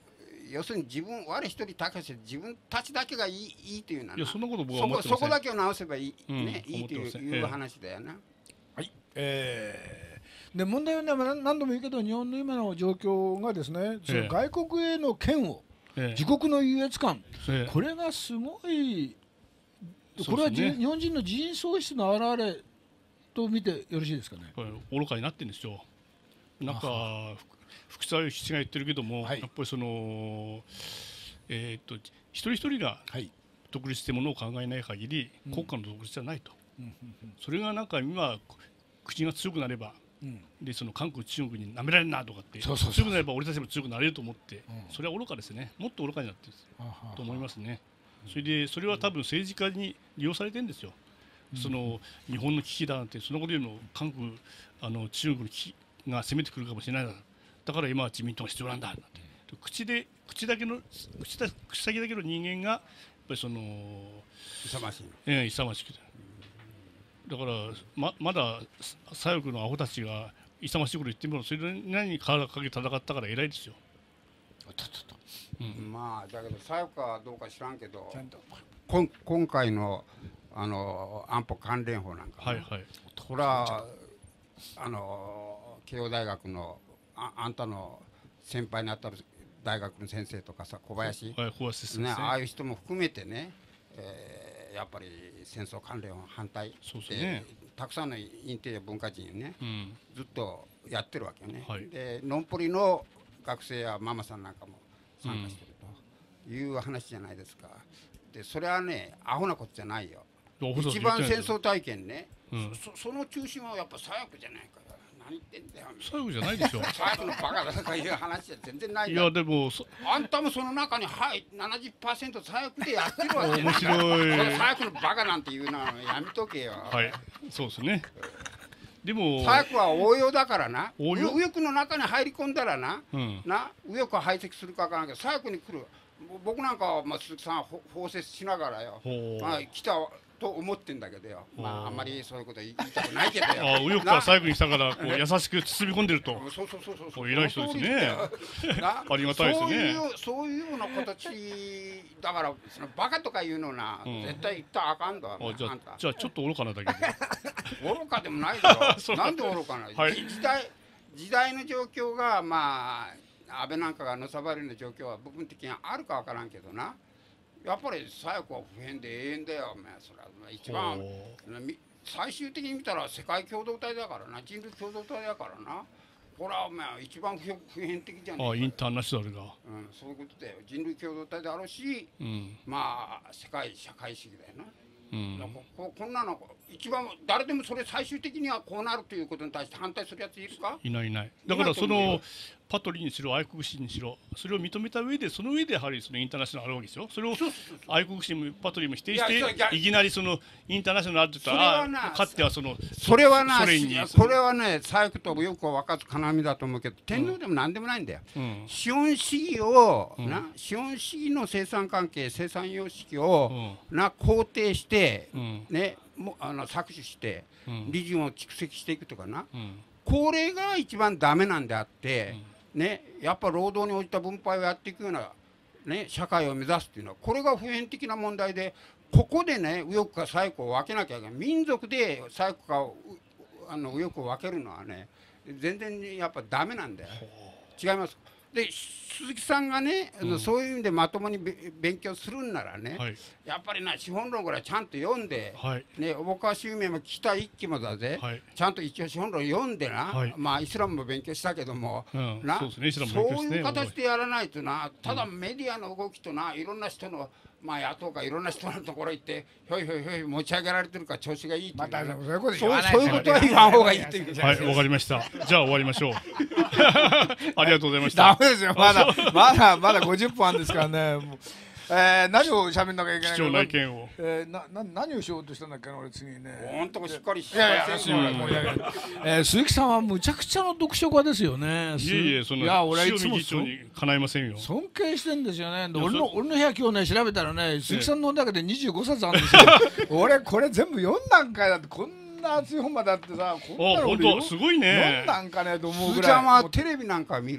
要するに自分我一人だけして自分たちだけがいいいいというのは、 いやそんなこと僕は思ってません。 そこそこだけを直せばいい、うん、ねいいという、いう話だよな。 はい。えーで問題は、ね、何度も言うけど日本の今の状況がですね、その外国への嫌悪、ええ、自国の優越感、ええ、これがすごい、これは、ね、日本人の人相失の表れと見てよろしいですかね。 愚かになってるんですよ。なんか福沢諭吉が言ってるけども、はい、やっぱりその、えー、っと一人一人が独立してものを考えない限り、うん、国家の独立じゃないと、うん、それがなんか今口が強くなれば、うん、でその韓国中国になめられるなとかって強くなれば俺たちも強くなれると思って、うん、それは愚かですね。もっと愚かになってると思いますね。それでそれは多分政治家に利用されてるんですよ。うん、その日本の危機だなんてそのことよりも韓国あの中国の危機が攻めてくるかもしれないだだから今は自民党が必要なんだなんて口で口だけの口だ口先だけの人間がやっぱりその勇ましい、 ええ、勇ましくて。だから ま, まだ左翼のアホたちが勇ましいこと言ってみろ、それに体かけ戦ったから偉いですよ。 うん、まあだけど左翼かどうか知らんけどこん今回のあの安保関連法なんか、 はいはい、 これはあの慶応大学の あ, あんたの先輩にあたる大学の先生とかさ小林、 はい、小林先生、 ね、ああいう人も含めてね、えー、やっぱり戦争関連を反対そうですね、 たくさんのインテリア文化人ね、うん、ずっとやってるわけよね、はい、でノンポリの学生やママさんなんかも参加してるという話じゃないですか。でそれはねアホなことじゃないよ。一番戦争体験ね、うん、そ, その中心はやっぱ左翼じゃないか。何言ってんだよ。 左翼じゃないでしょ。 左翼のバカだとかいう話じゃ全然ないよ。いやでもあんたもその中にはい ななじゅっパーセント 左翼でやってるわけ。 面白い。 左翼のバカなんていうのはやめとけよ。 はい、そうですね。でも左翼は応用だからな。右翼の中に入り込んだらな、うん、な右翼は排斥するかわからんけど左翼に来る。僕なんかは、まあ、鈴木さん包摂しながらよ、まあ、来たと思ってんだけどよ、まあ、あんまりそういうこと言いたくないけどよ。 ああ、右翼から最後に来たからこう優しく包み込んでると。 そうそうそうそうそう。 偉い人ですね。ありがたいですね。そういうそういうような形だからそのバカとかいうのな、うん、絶対言ったらあかんだわ。 あじゃあじゃあちょっと愚かなだけで。愚かでもないだろ。なんで愚かなの、はい、時代時代の状況がまあ。安倍なんかがのさばるような状況は部分的にあるかわからんけどな、やっぱり左翼は不変で永遠だよ。お前それは一番最終的に見たら世界共同体だからな、人類共同体だからな、これはお前一番普遍的じゃないか。 ああインターナショナルが、 うん、そういうことだよ。人類共同体であるし、うん、まあ世界社会主義だよな。うん、こ, こんなの一番誰でもそれ最終的にはこうなるということに対して反対するやついるか。 いないいない。だからそのパトリにしろ愛国心にしろそれを認めた上でその上でやはりそのインターナショナルあるわけですよ。それを愛国心もパトリも否定していきなりそのインターナショナルって言ったらあかつてはそのそれはなこれはね左翼とよく分かつ要だと思うけど天皇でも何でもないんだよ。うん、資本主義を、うん、な資本主義の生産関係生産様式を、うん、な肯定して、うん、ねもあの搾取して、うん、利潤を蓄積していくとかな、うん、これが一番ダメなんであって、うん、ねやっぱ労働に応じた分配をやっていくような、ね、社会を目指すっていうのはこれが普遍的な問題で、ここでね右翼か左翼を分けなきゃいけない。民族で左翼かあの右翼を分けるのはね全然やっぱダメなんだよ。違います。で鈴木さんがね、うん、そういう意味でまともに勉強するんならね、はい、やっぱりな資本論ぐらいちゃんと読んで、はい、ね大川襲名も北一揆もだぜ、はい、ちゃんと一応資本論読んでな、はい、まあイスラムも勉強したけども、うん、な そうですね、そういう形でやらないとな、ただメディアの動きとないろんな人のまあ野党かいろんな人のところ行ってひょいひょいひょい持ち上げられてるから調子がいいっていう、ま、そういうこと言わない、そういうことは言わん方がいいっていう。 はい、わかりました。じゃあ終わりましょう。ありがとうございました。 ダメですよ、まだまだまだごじゅっぷんあるんですからね。もうえー、何を喋んなきゃいけないか。 貴重な意見を。 えー、なな何をしようとしたんだっけな俺次にね。 ほんとしっかりして。いやいや、すいません。えー、鈴木さんはむちゃくちゃの読書家ですよね。 いえいえ、そのいや俺はいつも議長に叶いませんよ。 尊敬してんですよね。俺の俺の部屋今日ね調べたらね鈴木さんのだけでにじゅうごさつあるんですよ。俺これ全部読んだんかいだってこんな熱い本まであってさ、こんなの俺すごいね。 読んだんかねと思うぐらい。 鈴木さんはテレビなんか見るの？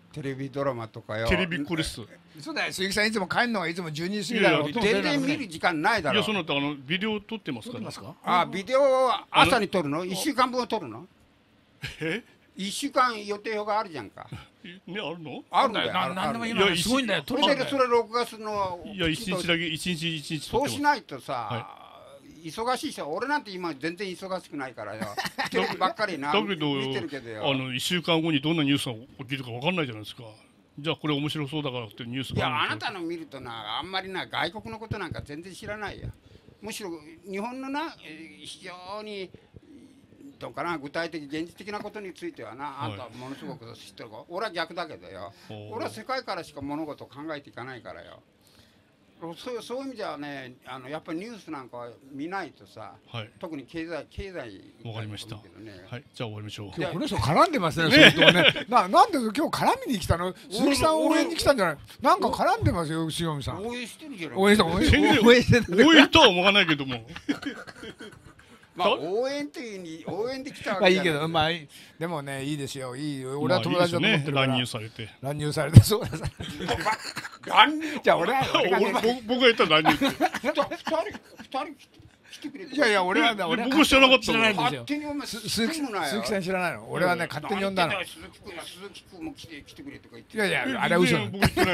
テレビドラマとかよ。 テレビっ子です。 そうだよ、鈴木さんいつも帰るのがいつもじゅうにじ過ぎだろ。 全然見る時間ないだろ。 いや、その後あのビデオ撮ってますから。 あ、ビデオは朝に撮るの？一週間分を撮るの？ え？ 一週間予定表があるじゃんか。 ね、あるの？ あるんだよ。 なんでも今すごいんだよ。 それでそれ録画するの。 いや、一日だけ一日一日。 そうしないとさ、忙しい人、俺なんて今全然忙しくないからよ。テレビばっかりな。見てるけどよ。 あの一週間後にどんなニュースが起きるかわかんないじゃないですか。じゃあこれ面白そうだからってニュースが。 いや、あなたの見るとな、あんまりな外国のことなんか全然知らないよ。むしろ日本のな、非常にどうかな、具体的現実的なことについてはな、あんたはものすごく知ってるから、俺は逆だけどよ。俺は世界からしか物事を考えていかないからよ。そういう、そういう意味ではね、あのやっぱりニュースなんかは見ないとさ、 はい、 特に経済経済わかりました。はい、じゃあ終わりましょう。 今日この人絡んでますね。ね、そうね。な、なんで今日絡みに来たの？鈴木さん応援に来たんじゃない？なんか絡んでますよ、塩見さん。 応援してるじゃない。 応援して応援して応援して応援とは思わないけども。 まあ応援というに応援できたわけじゃない。いいけど、まあでもね、いいですよ。いい。俺は友達だと思ってるから。 乱入されて。 乱入されて、そうだ。 乱入。 じゃあ俺は僕が言ったら乱入。 二人二人来てくれて。 いやいや、俺は俺僕知らなかった。 知らないんですよ。 勝手にお前鈴木鈴木さん知らないの。俺はね勝手に呼んだの。 鈴木君鈴木君も来て来てくれとか言って。 いやいや、あれは嘘。 僕言ってない。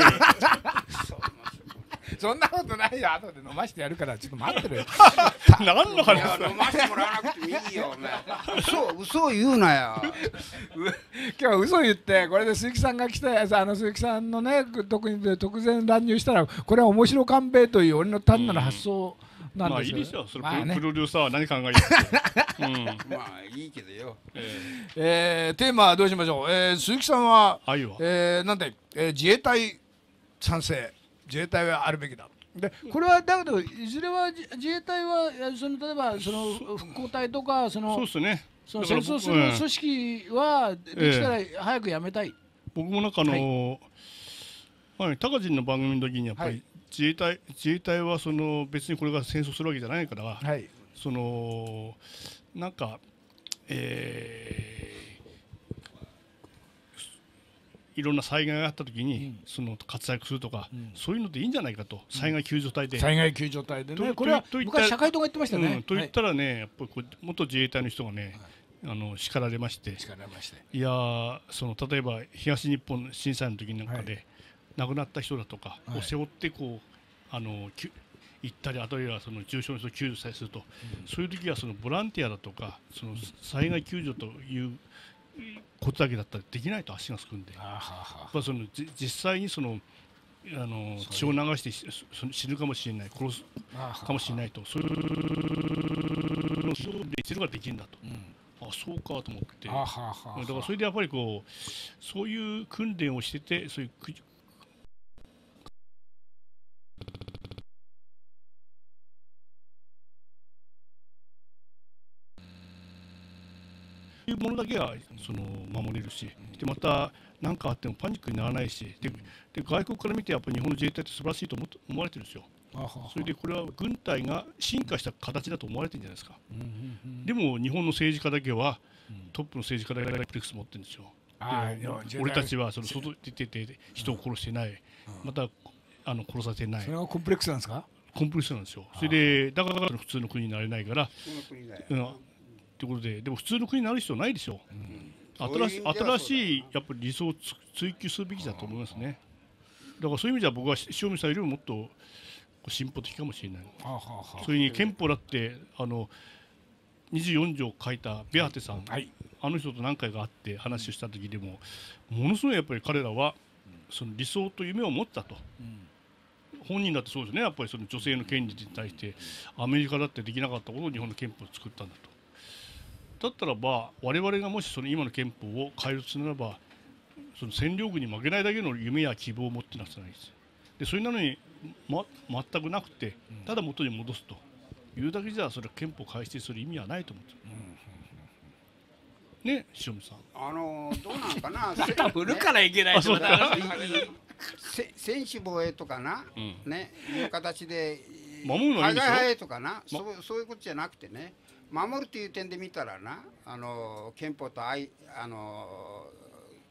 そんなことないよ。後で飲ましてやるからちょっと待ってるよ。 何の話？ 飲ましてもらわなくてもいいよ。嘘嘘言うなよ。 今日は嘘言ってこれで鈴木さんが来て、あの鈴木さんのね特に突然乱入したらこれは面白勘弁という俺の単なる発想なんですよ。 まあいいですよ。それプロデューサーは何考えてる？ まあいいけどよ。 えテーマはどうしましょう。え鈴木さんはえなんで自衛隊賛成。自衛隊はあるべきだ。でこれはだけどいずれは自衛隊はその例えばその復興隊とかそのそうですね。 その戦争する組織はできたら早くやめたい。 僕もなんかあの高人の番組の時にやっぱり自衛隊自衛隊はその別にこれが戦争するわけじゃないから、そのなんかえーいろんな災害があったときに、その活躍するとか、そういうのでいいんじゃないかと、災害救助隊で。 災害救助隊でね、これは昔社会党が言ってましたね。 と言ったらね、やっぱり元自衛隊の人がね、あの叱られまして、いやその例えば東日本震災の時なんかで亡くなった人だとかを背負ってこうあの行ったり、あるいはその重傷の人を救助したりすると、そういう時はそのボランティアだとか、その災害救助ということだけだったらできないと足がすくんで、やっぱその実際にそのあの血を流して死ぬかもしれない、殺すかもしれないと、そういうのをするができるんだと、うん、あそうかと思って、だからそれでやっぱりこうそういう訓練をしてて、そういういうものだけはその守れるし、でまた何かあってもパニックにならないし、でで外国から見てやっぱり日本の自衛隊って素晴らしいと 思, 思われてるんですよ。それでこれは軍隊が進化した形だと思われてるんじゃないですか。でも日本の政治家だけはトップの政治家だけコンプレックス持ってるんですよ。俺たちはその外に出て人を殺してない、またあの殺させない。 それはコンプレックスなんですか？ コンプレックスなんですよ。それでだから普通の国になれないから。ということで、でも普通の国になる必要ないでしょう。うん、新し新しいやっぱり理想を追求するべきだと思いますね。だからそういう意味では僕は塩見さんよりももっと進歩的かもしれない。それに憲法だってあのにじゅうよん条書いたベアテさん、はい、あの人と何回か会って話をした時でもものすごいやっぱり彼らはその理想と夢を持ったと。うん、本人だってそうですね。やっぱりその女性の権利に対してアメリカだってできなかったことを日本の憲法を作ったんだと。だったらば我々がもしその今の憲法を変えるとするならば、その占領軍に負けないだけの夢や希望を持ってなくちゃないです。でそれなのに、ま、全くなくてただ元に戻すというだけじゃそれは憲法改正する意味はないと思うんですよ。うん、ね、塩見さん。 あのー、どうなんかな。 なんか振るからいけないと思った。 専守防衛とかな、うん、ねいう形で守るのはいいんですよ。 はいはいとかな、ま、そうそういうことじゃなくてね。守るという点で見たらな、あの憲法とあいあの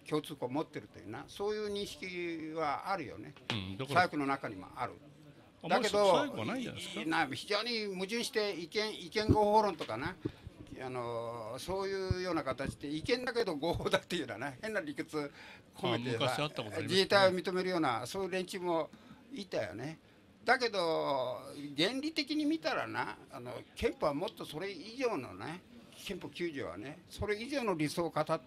共通項を持ってるというな、そういう認識はあるよね、うん、左翼の中にもある。だけど非常に矛盾して意見意見合法論とかな、あのそういうような形で意見だけど合法だっていうような変な理屈込めてさ、自衛隊を認めるようなそういう連中もいたよね。だけど原理的に見たらな、あの憲法はもっとそれ以上のね、憲法きゅうじょうはね、それ以上の理想を語っとって、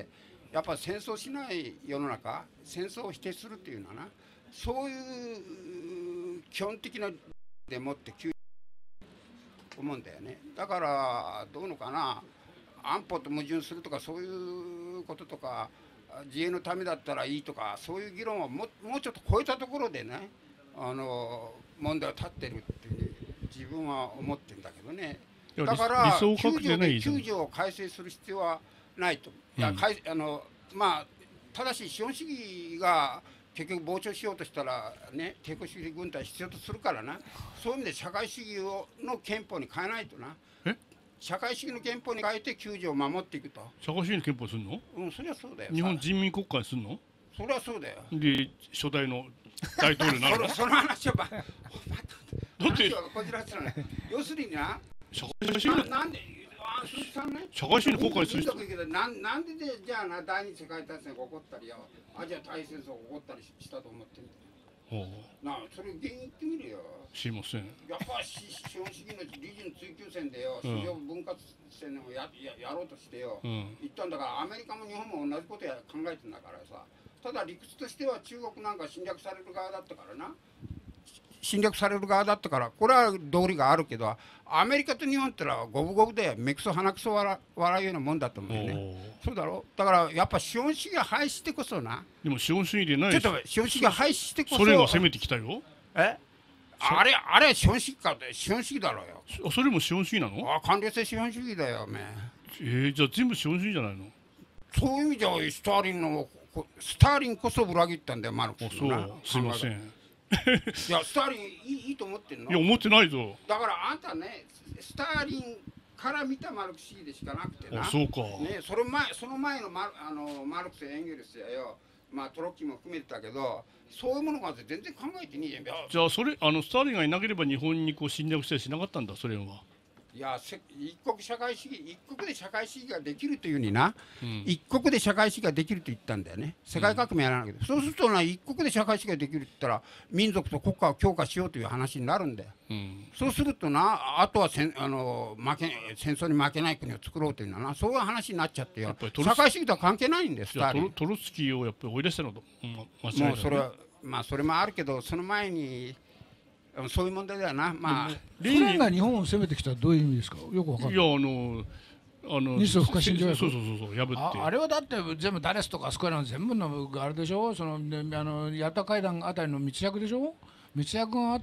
やっぱ戦争しない世の中、戦争を否定するっていうのはな、そういう基本的なでもってきゅう思うんだよね。だからどうのかな、安保と矛盾するとかそういうこととか、自衛のためだったらいいとか、そういう議論をももうちょっと超えたところでね、あの問題は立ってるって自分は思ってるんだけどね。だからきゅうじょうできゅうじょうを改正する必要はないと。いや、うん、あのまあただし資本主義が結局膨張しようとしたらね、帝国主義軍隊必要とするからな、そういう意味で社会主義をの憲法に変えないとな。え社会主義の憲法に変えてきゅうじょうを守っていくと。 社会主義の憲法するの？ うん、そりゃそうだよ。 日本人民国家にするの？ そりゃそうだよ。 で初代の大統領になるの？ その話はだってこちらするね。要するにな、 社会主義なんで社会主義の国家にする人なんなんででじゃあな、第二次世界大戦が起こったりよ、アジア大戦争が起こったりしたと思ってるんだよ。なあ、それ原因言ってみるよ。 知りません。 やっぱ資本主義の理事の追求戦でよ、市場分割戦をやややろうとしてよ、うん、言ったんだから、アメリカも日本も同じことや考えてんだからさ。ただ理屈としては中国なんか侵略される側だったからな。侵略される側だったから、これは道理があるけど、アメリカと日本ってのは五分五分で目くそ鼻くそ笑笑うようなもんだと思うよね。そうだろう。だからやっぱ資本主義が廃止してこそな。 でも資本主義でないちょっと資本主義が廃止してこそ。 それが攻めてきたよ。 えあれあれ資本主義かって資本主義だろうよ。それも資本主義なの？ あ、官僚制資本主義だよ、おめえ。えー、じゃあ全部資本主義じゃないの？ そういう意味じゃスターリンのスターリンこそ裏切ったんだよ、マルクスのな。そう、すいません。 いや、スターリンいい、いいと思ってんの？ いや、思ってないぞ。 だからあんたね、スターリンから見たマルクス主義でしかなくてな。 あ、そうか。 ね、それ前、その前のマル、あのマルクスやエンゲルスやよ、まあトロッキーも含めてたけど、そういうものが全然考えてねえじゃん。 じゃあそれあのスターリンがいなければ日本にこう侵略したりしなかったんだ、ソ連は。 いや、一国社会主義、一国で社会主義ができるというにな、うん、一国で社会主義ができると言ったんだよね。世界革命やらなきゃ、うん、そうするとな、一国で社会主義ができるって言ったら、民族と国家を強化しようという話になるんだよ。うん、そうするとな、あとはせんあの負け戦争に負けない国を作ろうというのはな、そういう話になっちゃってよ。社会主義とは関係ないんです。 トロトロツキーをやっぱり追い出したのと、 うん、間違いない。もうそれはまあそれもあるけど、その前に。そういう問題だよな。まあ、ソ連が日本を攻めてきたらどういう意味ですか。よくわかんない。 いや、あの、あの、 日ソ不可侵条約。 そうそうそうそう、破って。 あ, あれはだって全部ダレスとかあそこらの全部のあれでしょ。そのね、あのヤッタ会談あたりの密約でしょ。密約があって、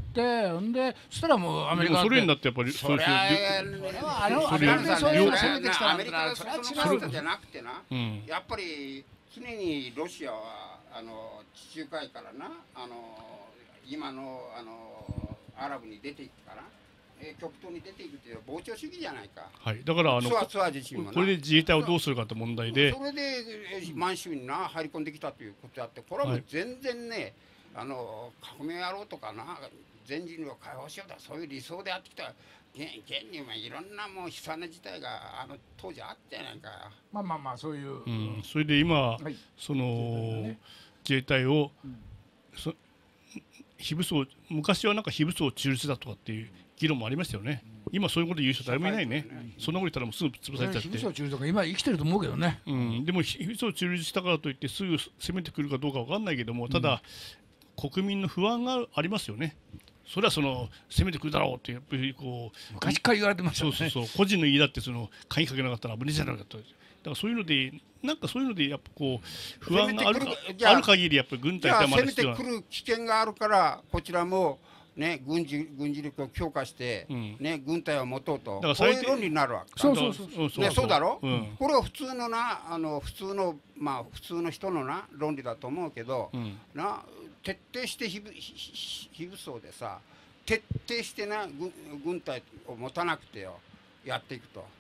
んで、そしたらもうアメリカ。 ソ連だってやっぱりそういう。あのアメリカでそういうの攻めてきたら、それは違うじゃなくてな。やっぱり常にロシアはあの地中海からな、あの。今のあのアラブに出ていくから、えー、極東に出ていくという膨張主義じゃないか。 はい、だからあのこれで自衛隊をどうするかって問題で、 それで、えー、満州にな入り込んできたということであって、これはもう全然ね、はい、あの革命やろうとかな、全人類を解放しようとかそういう理想であってきた現にはいろんなもう悲惨な事態があの当時あったじゃないか。 まあまあまあそういう。 うん、それで今、はい、その自衛隊を、うん、そ非武装昔はなんか非武装中立だとかっていう議論もありましたよね。うん、今そういうこと言う人誰もいないね。ねそんなこと言ったらもうすぐ潰されちゃって。非武装中立とか今生きてると思うけどね。 うん、でも非武装中立したからといってすぐ攻めてくるかどうかわかんないけども、ただ、うん、国民の不安がありますよね。それはその攻めてくるだろうってやっぱりこう昔から言われてますよね。 そうそうそう個人の言いだってその鍵かけなかったら危ねえじゃなかった。だからそういうのでなんかそういうのでやっぱこう不安があるある限りやっぱり軍隊って攻めてくる危険があるからこちらもね軍事軍事力を強化して、うん、ね軍隊を持とうとそういう論理になるわけ。 そうそうそうそうねそうだろ。うん、これは普通のなあの普通のまあ普通の人のな論理だと思うけど、うん、な徹底して非武非武装でさ徹底してな 軍, 軍隊を持たなくてよやっていくと。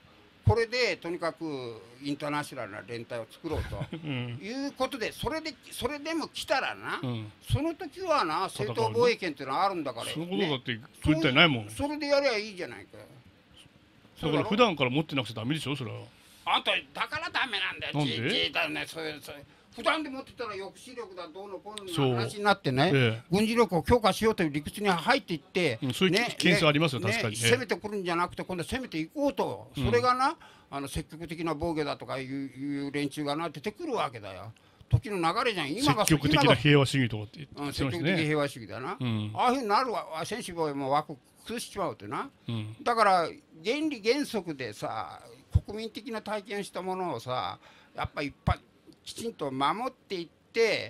これでとにかくインターナショナルな連帯を作ろうということで、それでそれでも来たらな、うん、その時はな正当防衛権っていうのはあるんだから、 そのことだって軍隊ないもん。 それでやりゃいいじゃないか。 だから普段から持ってなくちゃダメでしょ、それは。 あんただからダメなんだよ。 なんで自衛隊ね、そういうそういう普段で持ってたら抑止力だどうのこうの話になってね、ええ、軍事力を強化しようという理屈に入っていって、 うん、そういうケースありますよ、ね、確かに、ね、 攻めてくるんじゃなくて今度は攻めていこうと、うん、それがなあの積極的な防御だとかいういう連中がな出てくるわけだよ。時の流れじゃん。今が積極的な平和主義とかって言ってますね。積極的平和主義だな、うん、ああいうふうになるわ。専守防衛も枠崩しちまうってな、うん、だから原理原則でさ国民的な体験したものをさやっぱいっぱいきちんと守っていって、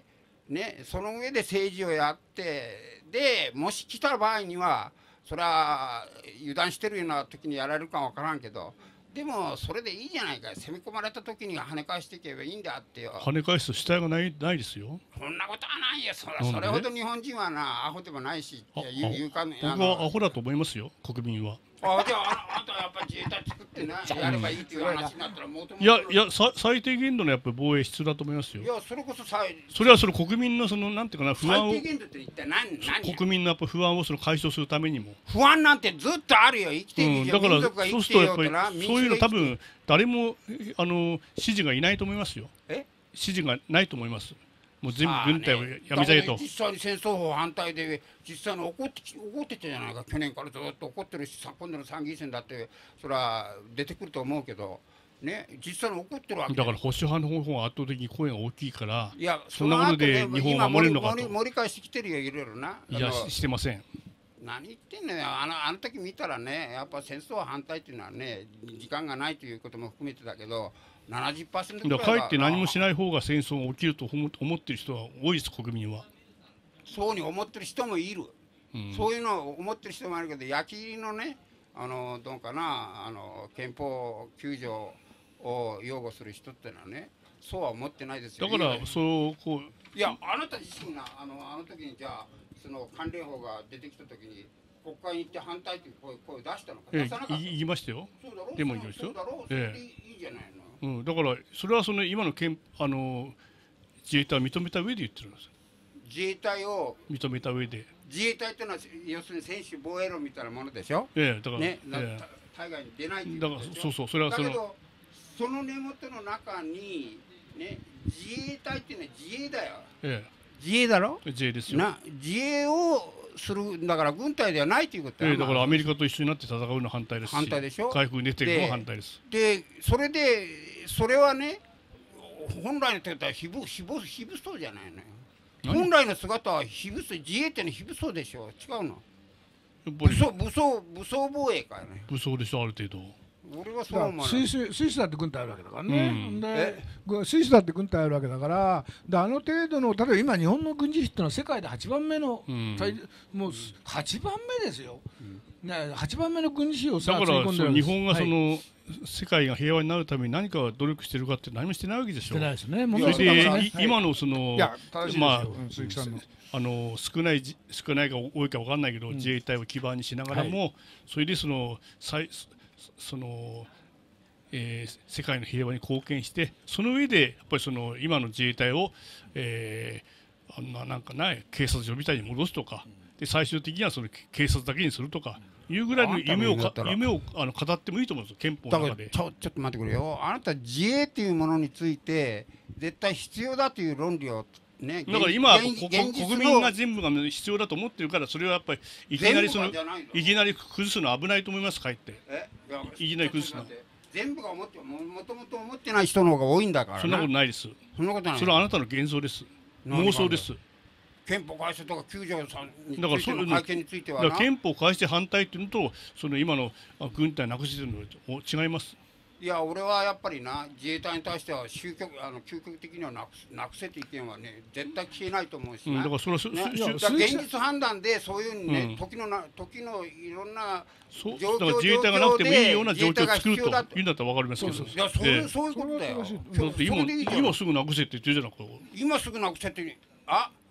ね、その上で政治をやってでもし来た場合にはそれは油断してるような時にやられるかわからんけど、でもそれでいいじゃないか。攻め込まれた時に跳ね返していけばいいんだってよ。 跳ね返すと主体がないないですよ。 そんなことはないよ。それそれほど日本人はなアホでもないしっていうか、 僕はアホだと思いますよ、国民は。 あじゃああんたやっぱり自衛隊作ってなやればいいっていう話になったらもともといやいやさ最低限度のやっぱり防衛必要だと思いますよ。 いやそれこそ最それはその国民のそのなんていうかな不安を最低限度って一体何何国民のやっぱ不安をその解消するためにも不安なんてずっとあるよ。生きている、 うん、だからそうするとやっぱりそういうの多分誰もあの支持がいないと思いますよ。 え支持がないと思います。もう全部軍隊をやめちゃえと、 ね、実際に戦争法反対で実際に怒って怒ってたじゃないか。去年からずっと怒ってるし今度の参議院選だってそれは出てくると思うけどね、実際に怒ってるわけだから保守派の方が圧倒的に声が大きいから、いやそんなことで日本を守れるのかと盛り返してきてるよいろいろな。 いやしてません。 何言ってんのよ。あのあの時見たらねやっぱ戦争反対っていうのはね時間がないということも含めてだけどななじゅっパーセント ぐらいはかえって何もしない方が戦争が起きると思ってる人は多いです、国民は。 そうに思ってる人もいる、うん、そういうのを思ってる人もあるけど焼きのねあのどうかなあの憲法きゅう条を擁護する人ってのはねそうは思ってないですよ。 だからそうこういやあなた自身があのあの時にじゃあその関連法が出てきた時に国会に行って反対という声を出したのか、出さなかった。 言いましたよ。 そうだろう。 でも言いましたよ。 そうだろう。それでいいじゃないの。 うん、だからそれはその今の憲あの自衛隊を認めた上で言ってるんです。 自衛隊を認めた上で。 自衛隊というのは要するに専守防衛論みたいなものでしょ。 ええ、だからね、ええ、対外に出ないっていうだからそうそうそれはその。 だけどその根元の中にね自衛隊っていうのは自衛だよ。 ええ、 自衛だろ。 自衛ですよ。 な自衛をするんだから軍隊ではないということだ、 ええ、だからアメリカと一緒になって戦うの反対ですし。 反対でしょ。 回復出てるのは反対です。 でそれでそれはね本来の姿は非武非武非武装じゃないのよ。本来の姿は非武装、自衛っての非武装でしょ。違うの。武装武装武装防衛かよね。 武装でしょある程度。 俺はそう思う。 スイススイスだって軍隊あるわけだからね。うん、でスイスだって軍隊あるわけだからであの程度の例えば今日本の軍事費っていうのは世界ではちばんめの、うん、もうはちばんめですよ。うん、ねはちばんめの軍事費をさだから日本がその、はい、世界が平和になるために何か努力してるかって何もしてないわけでしょ。 してないですね。 それで、はい、今のそのまあ、 鈴木さんのあの少ない少ないか多いか分かんないけど、うん、自衛隊を基盤にしながらも、はい、それでその最その、えー、世界の平和に貢献してその上でやっぱりその今の自衛隊を、えー、あんななんかない警察署みたいに戻すとかで最終的にはその警察だけにするとかいうぐらいの夢をか夢をあの語ってもいいと思うんですよ憲法の中で。 ちょちょっと待ってくれよ。あなた自衛っていうものについて絶対必要だという論理をね、 だから今国民が全部が必要だと思ってるからそれはやっぱりいきなりそのいきなり崩すの危ないと思います。かえっていきなり崩すの全部が思ってももともと思ってない人の方が多いんだから。 そんなことないです。 そんなことない。 それはあなたの幻想です。妄想です。 憲法改正とかきゅう条さんについての会見についてはな憲法改正反対っていうのとその今の軍隊なくしてるのと違います。 いや俺はやっぱりな自衛隊に対しては究極あの究極的にはなくなくせって意見はね絶対消えないと思うし、ね、うん、だからそれは、ね、現実判断でそういうね、うん、時のな時のいろんな状況だから自衛隊がなくてもいいような状況を作るというんだったら分かりますけど、 いやそういう、えー、そういうことだよ。 だって今今すぐなくせって言ってるじゃなくて今すぐなくせってあ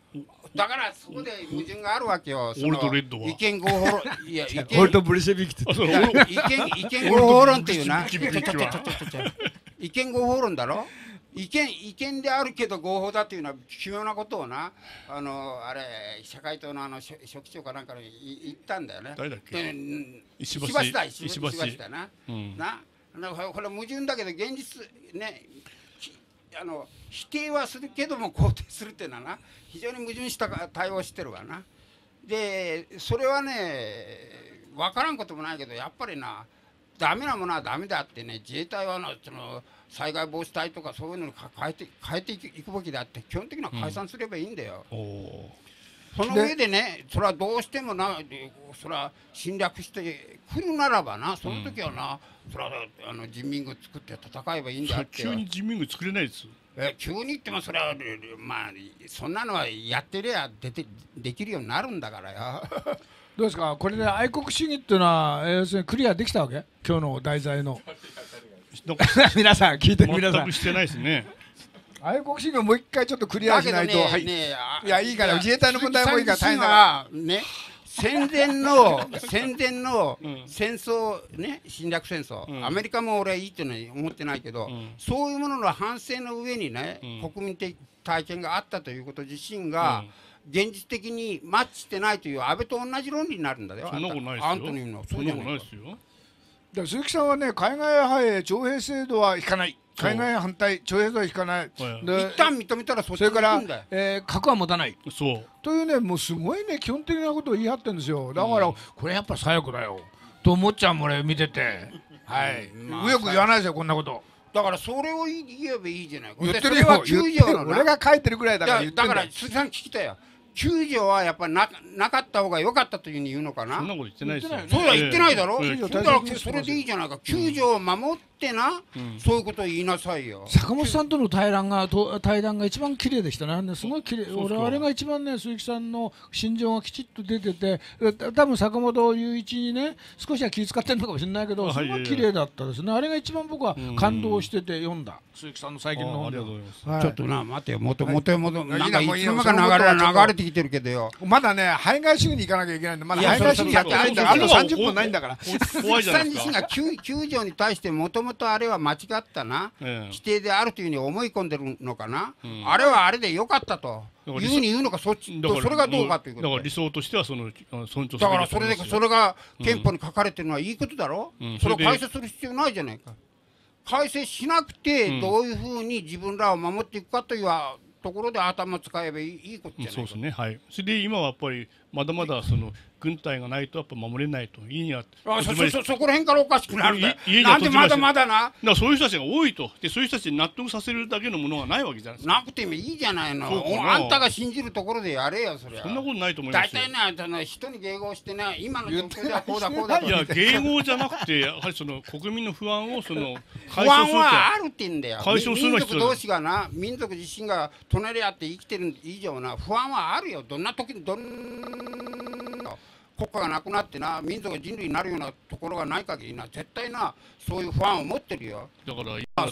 だからそこで矛盾があるわけよ。 オールドレッドは意見合法論、いや意見オールドブルシェビキって意見意見合法論っていうな。意見合法論だろ。意見意見であるけど合法だっていうのは奇妙なことをな、あのあれ社会党のあの書記長かなんかに言ったんだよね。 誰だっけ？石橋だ、石橋だな。な、これ矛盾だけど現実ね、あの否定はするけども肯定するっていうのはな、非常に矛盾した対応をしてるわな。でそれはね分からんこともないけど、やっぱりなダメなものはダメだってね、自衛隊はなその災害防止隊とかそういうのに変えて変えていくべきだって、基本的には解散すればいいんだよ。うん、その上でね、それはどうしてもな、それは侵略してくるならばな、その時はな、うん、それはあの人民軍作って戦えばいいんだって。 急に人民軍作れないです。 え急に言ってもそれはまあそんなのはやってりゃでてできるようになるんだからよ。 どうですか、これで愛国主義っていうのは要するにクリアできたわけ？今日の題材の皆さん聞いて皆さん。 全くしてないですね。 愛国主義をもう一回ちょっとクリアしないと。はい。いやいいから自衛隊の問題もいいから大変だからね。戦前の戦前の戦争ね、侵略戦争、アメリカも俺はいいっていうのは思ってないけど、そういうものの反省の上にね、国民的体験があったということ自身が現実的にマッチしてないという安倍と同じ論理になるんだよ。 そんなことないですよ。 アントニーのそんなことないですよ。 だ鈴木さんはね、海外派へ徴兵制度は引かない、海外反対、徴兵制度は引かない、 一旦認めたらそっちそれから、えー、核は持たないそうというね、もうすごいね基本的なことを言い張ってるんですよ。だから、うん、これやっぱ左翼だよと思っちゃうもん俺見てて、はい、まあ、右翼言わないですよこんなこと。 だからそれを言えばいいじゃないか。 言ってるよ、言ってるよ、俺が書いてるぐらいだから言ってるんだよ。 だから鈴木さん聞きたいよ。きゅう条はやっぱり な, なかった方が良かったというふうに言うのかな。 そんなこと言ってないですよ。 そうは言ってないだろ。だからそれでいいじゃないか。きゅう条を守ってな、うん、そういうことを言いなさいよ。 坂本さんとの対談がと対談が一番綺麗でしたね。すごい綺麗。俺あれが一番ね、鈴木さんの心情がきちっと出てて、多分坂本雄一にね少しは気遣ってるのかもしれないけど、すごい綺麗だったですね。あれが一番僕は感動してて読んだ。鈴木さんの最近の本で。 ちょっとな待てよ、もともともとなんかいつの間にか流れ流れてきてるけどよ。 まだね、排外主義に行かなきゃいけないんだ。まだ排外主義やってないんだから、あとさんじゅっぷんないんだから。 鈴木さん自身がきゅう条に対してもともとあれは間違ったな、規定であるというふうに思い込んでるのかな。あれはあれで良かったというふうに言うのか、そっちとそれがどうかということ。 だから理想としてはその尊重。 だからそれでそれが憲法に書かれてるのはいいことだろ。それを改正する必要ないじゃないか。改正しなくてどういうふうに自分らを守っていくかというところで頭使えばいい、いいことじゃないか。 そうですね、はい。それで今はやっぱりまだまだその軍隊がないとやっぱ守れないと。家にはあそそそこら辺からおかしくなるんだよ。なんでまだまだな。 だからそういう人たちが多いと。でそういう人たちに納得させるだけのものがないわけじゃないですか。 なくてもいいじゃないの。あんたが信じるところでやれよそれは。 そんなことないと思いますよ。 大体ね、人に迎合してね、今の状況ではこうだこうだと。 いや迎合じゃなくてやはりその国民の不安をその解消する。不安はあるって言うんだよ。 解消するのは必要だ。 民族同士がな、民族自身が隣り合って生きてる以上な不安はあるよ。どんな時にどん国家がなくなってな、民族が人類になるようなところがない限りな、絶対な、そういう不安を持ってるよ。 だから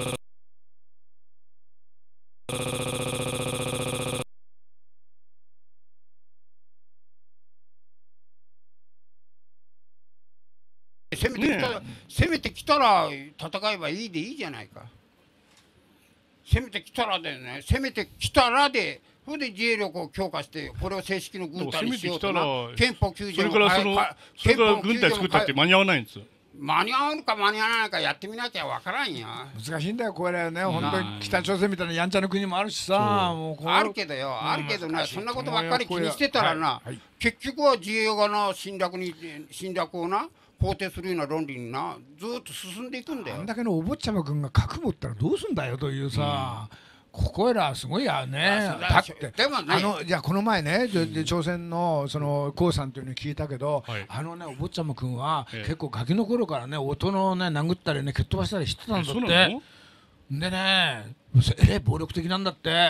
攻めてきたら、攻めてきたら戦えばいいでいいじゃないか。攻めてきたらでね、攻めてきたらで。それで自衛力を強化してこれを正式の軍隊にしようとな。憲法きゅう条それからそのそれから軍隊作ったって間に合わないんですよ。 間に合うのか間に合わないかやってみなきゃわからんよ。 難しいんだよこれね。本当に北朝鮮みたいなやんちゃな国もあるしさ、もうあるけどよ、あるけどね、そんなことばっかり気にしてたらな、結局は自衛がな侵略に侵略をな肯定するような論理になずっと進んでいくんだよ。 あんだけのお坊ちゃま君が核持ったらどうすんだよというさ。ここいらすごいやね。だってでもね、 あのじゃあこの前ね、うん、朝鮮のその江さんというのを聞いたけど、はい、あのねお坊ちゃま君は結構ガキの頃からね音のね殴ったりね蹴っ飛ばしたりしてたんだって。でね、えれ暴力的なんだって。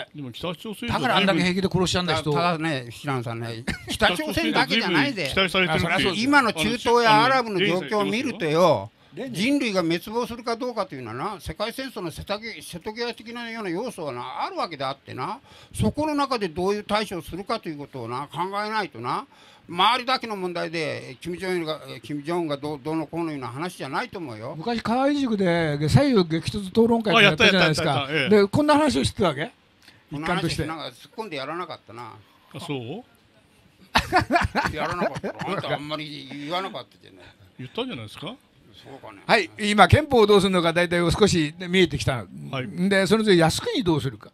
でも北朝鮮だからあんだけ平気で殺しちゃうんだ人。 ただね、平野さんね、北朝鮮だけじゃないで。 期待されてるって今の中東やアラブの状況を見るとよ。 人類が滅亡するかどうかというのはな、世界戦争の瀬戸際的なような要素はなあるわけであってな、そこの中でどういう対処をするかということをな考えないとな、周りだけの問題でキム・ジョンウンがキム・ジョンウンがどうどうのこうのような話じゃないと思うよ。 昔河合塾で左右激突討論会ってやったじゃないですか。でこんな話をしてたわけ。 一環としてなんか突っ込んでやらなかったな。 あ、そうやらなかった。あんたあんまり言わなかったじゃない。 言ったんじゃないですか。 そうかね。はい、今憲法をどうするのか大体少し見えてきた。はい、でそれぞれ靖国どうするか。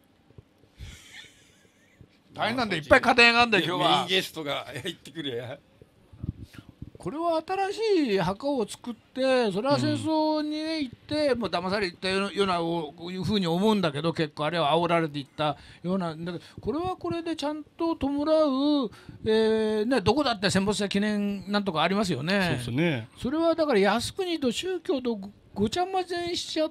大変なんでいっぱい家庭があるんだよ今日は。 メインゲストが言ってくれや。 これは新しい墓を作ってそれは戦争に、ね、行ってもう騙されたようなこういうふうに思うんだけど、結構あれは煽られていったようなだけど、これはこれでちゃんと弔う、えーね、どこだって戦没者記念なんとかありますよね。 そうですね。 それはだから靖国と宗教とごちゃ混ぜにしちゃって、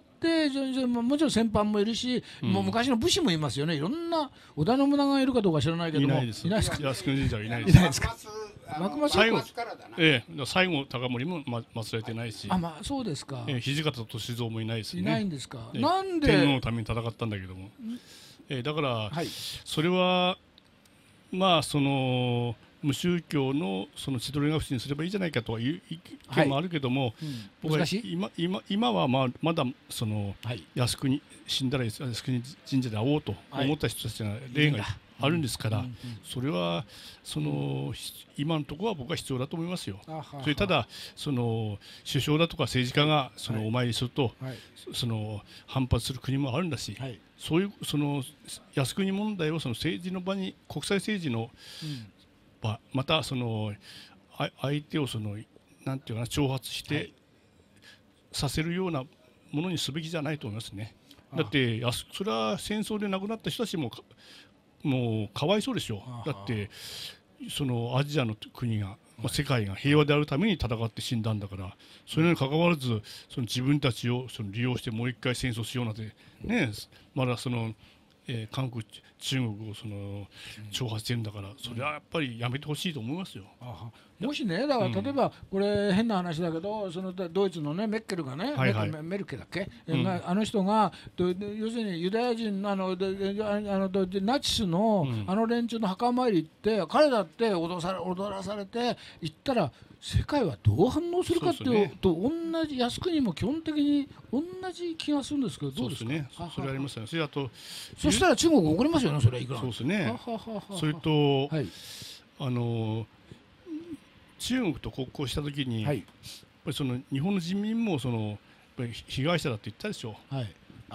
もちろん戦犯もいるし、うん、もう昔の武士もいますよね。いろんな織田信長がいるかどうか知らないけども、 いないです。いないですか。靖国神社はいないです。 いないですか。 最後、ええ、最後高森もま祀られてないし、 あ、まあそうですか。 ええ、土方歳三もいないですね。 いないんですか。なんで天皇のために戦ったんだけども、ええ、だから、はい、それはまあその無宗教のその千鳥ヶ淵にすればいいじゃないかという意見もあるけども、はい、うん、僕は今今今はまあまだその、はい、靖国死んだら靖国神社で会おうと思った人たちが例があるんですから、それはその今のところは僕は必要だと思いますよ。それただその首相だとか政治家がそのお参りすると、はい、その反発する国もあるんだし、はい、そういうその靖国問題をその政治の場に国際政治の場、うん、またその相手をそのなんていうかな挑発して、はい、させるようなものにすべきじゃないと思いますね。だってそれは戦争で亡くなった人たちももうかわいそうですよ。だってそのアジアの国が、まあ、世界が平和であるために戦って死んだんだから、それにかかわらずその自分たちをその利用してもう一回戦争しようなんてね、まだその、えー、韓国中国をその挑発してるんだから、それはやっぱりやめてほしいと思いますよ。 もしね、だから例えばこれ変な話だけど、そのドイツのねメッケルがね、はいはい、メルケだっけ、うん、あの人が要するにユダヤ人あのあのナチスのあの連中の墓参り行って、うん、彼だって踊され踊らされて行ったら世界はどう反応するかっていう、ね、と同じ靖国も基本的に同じ気がするんですけど、どうですか。 そうですね。それありますよね。それあとそしたら中国怒りますよね、それはいくら。 そうですね。それと、はい、あの中国と国交したときに、はい、やっぱりその日本の人民もそのやっぱり被害者だって言ったでしょ。はい、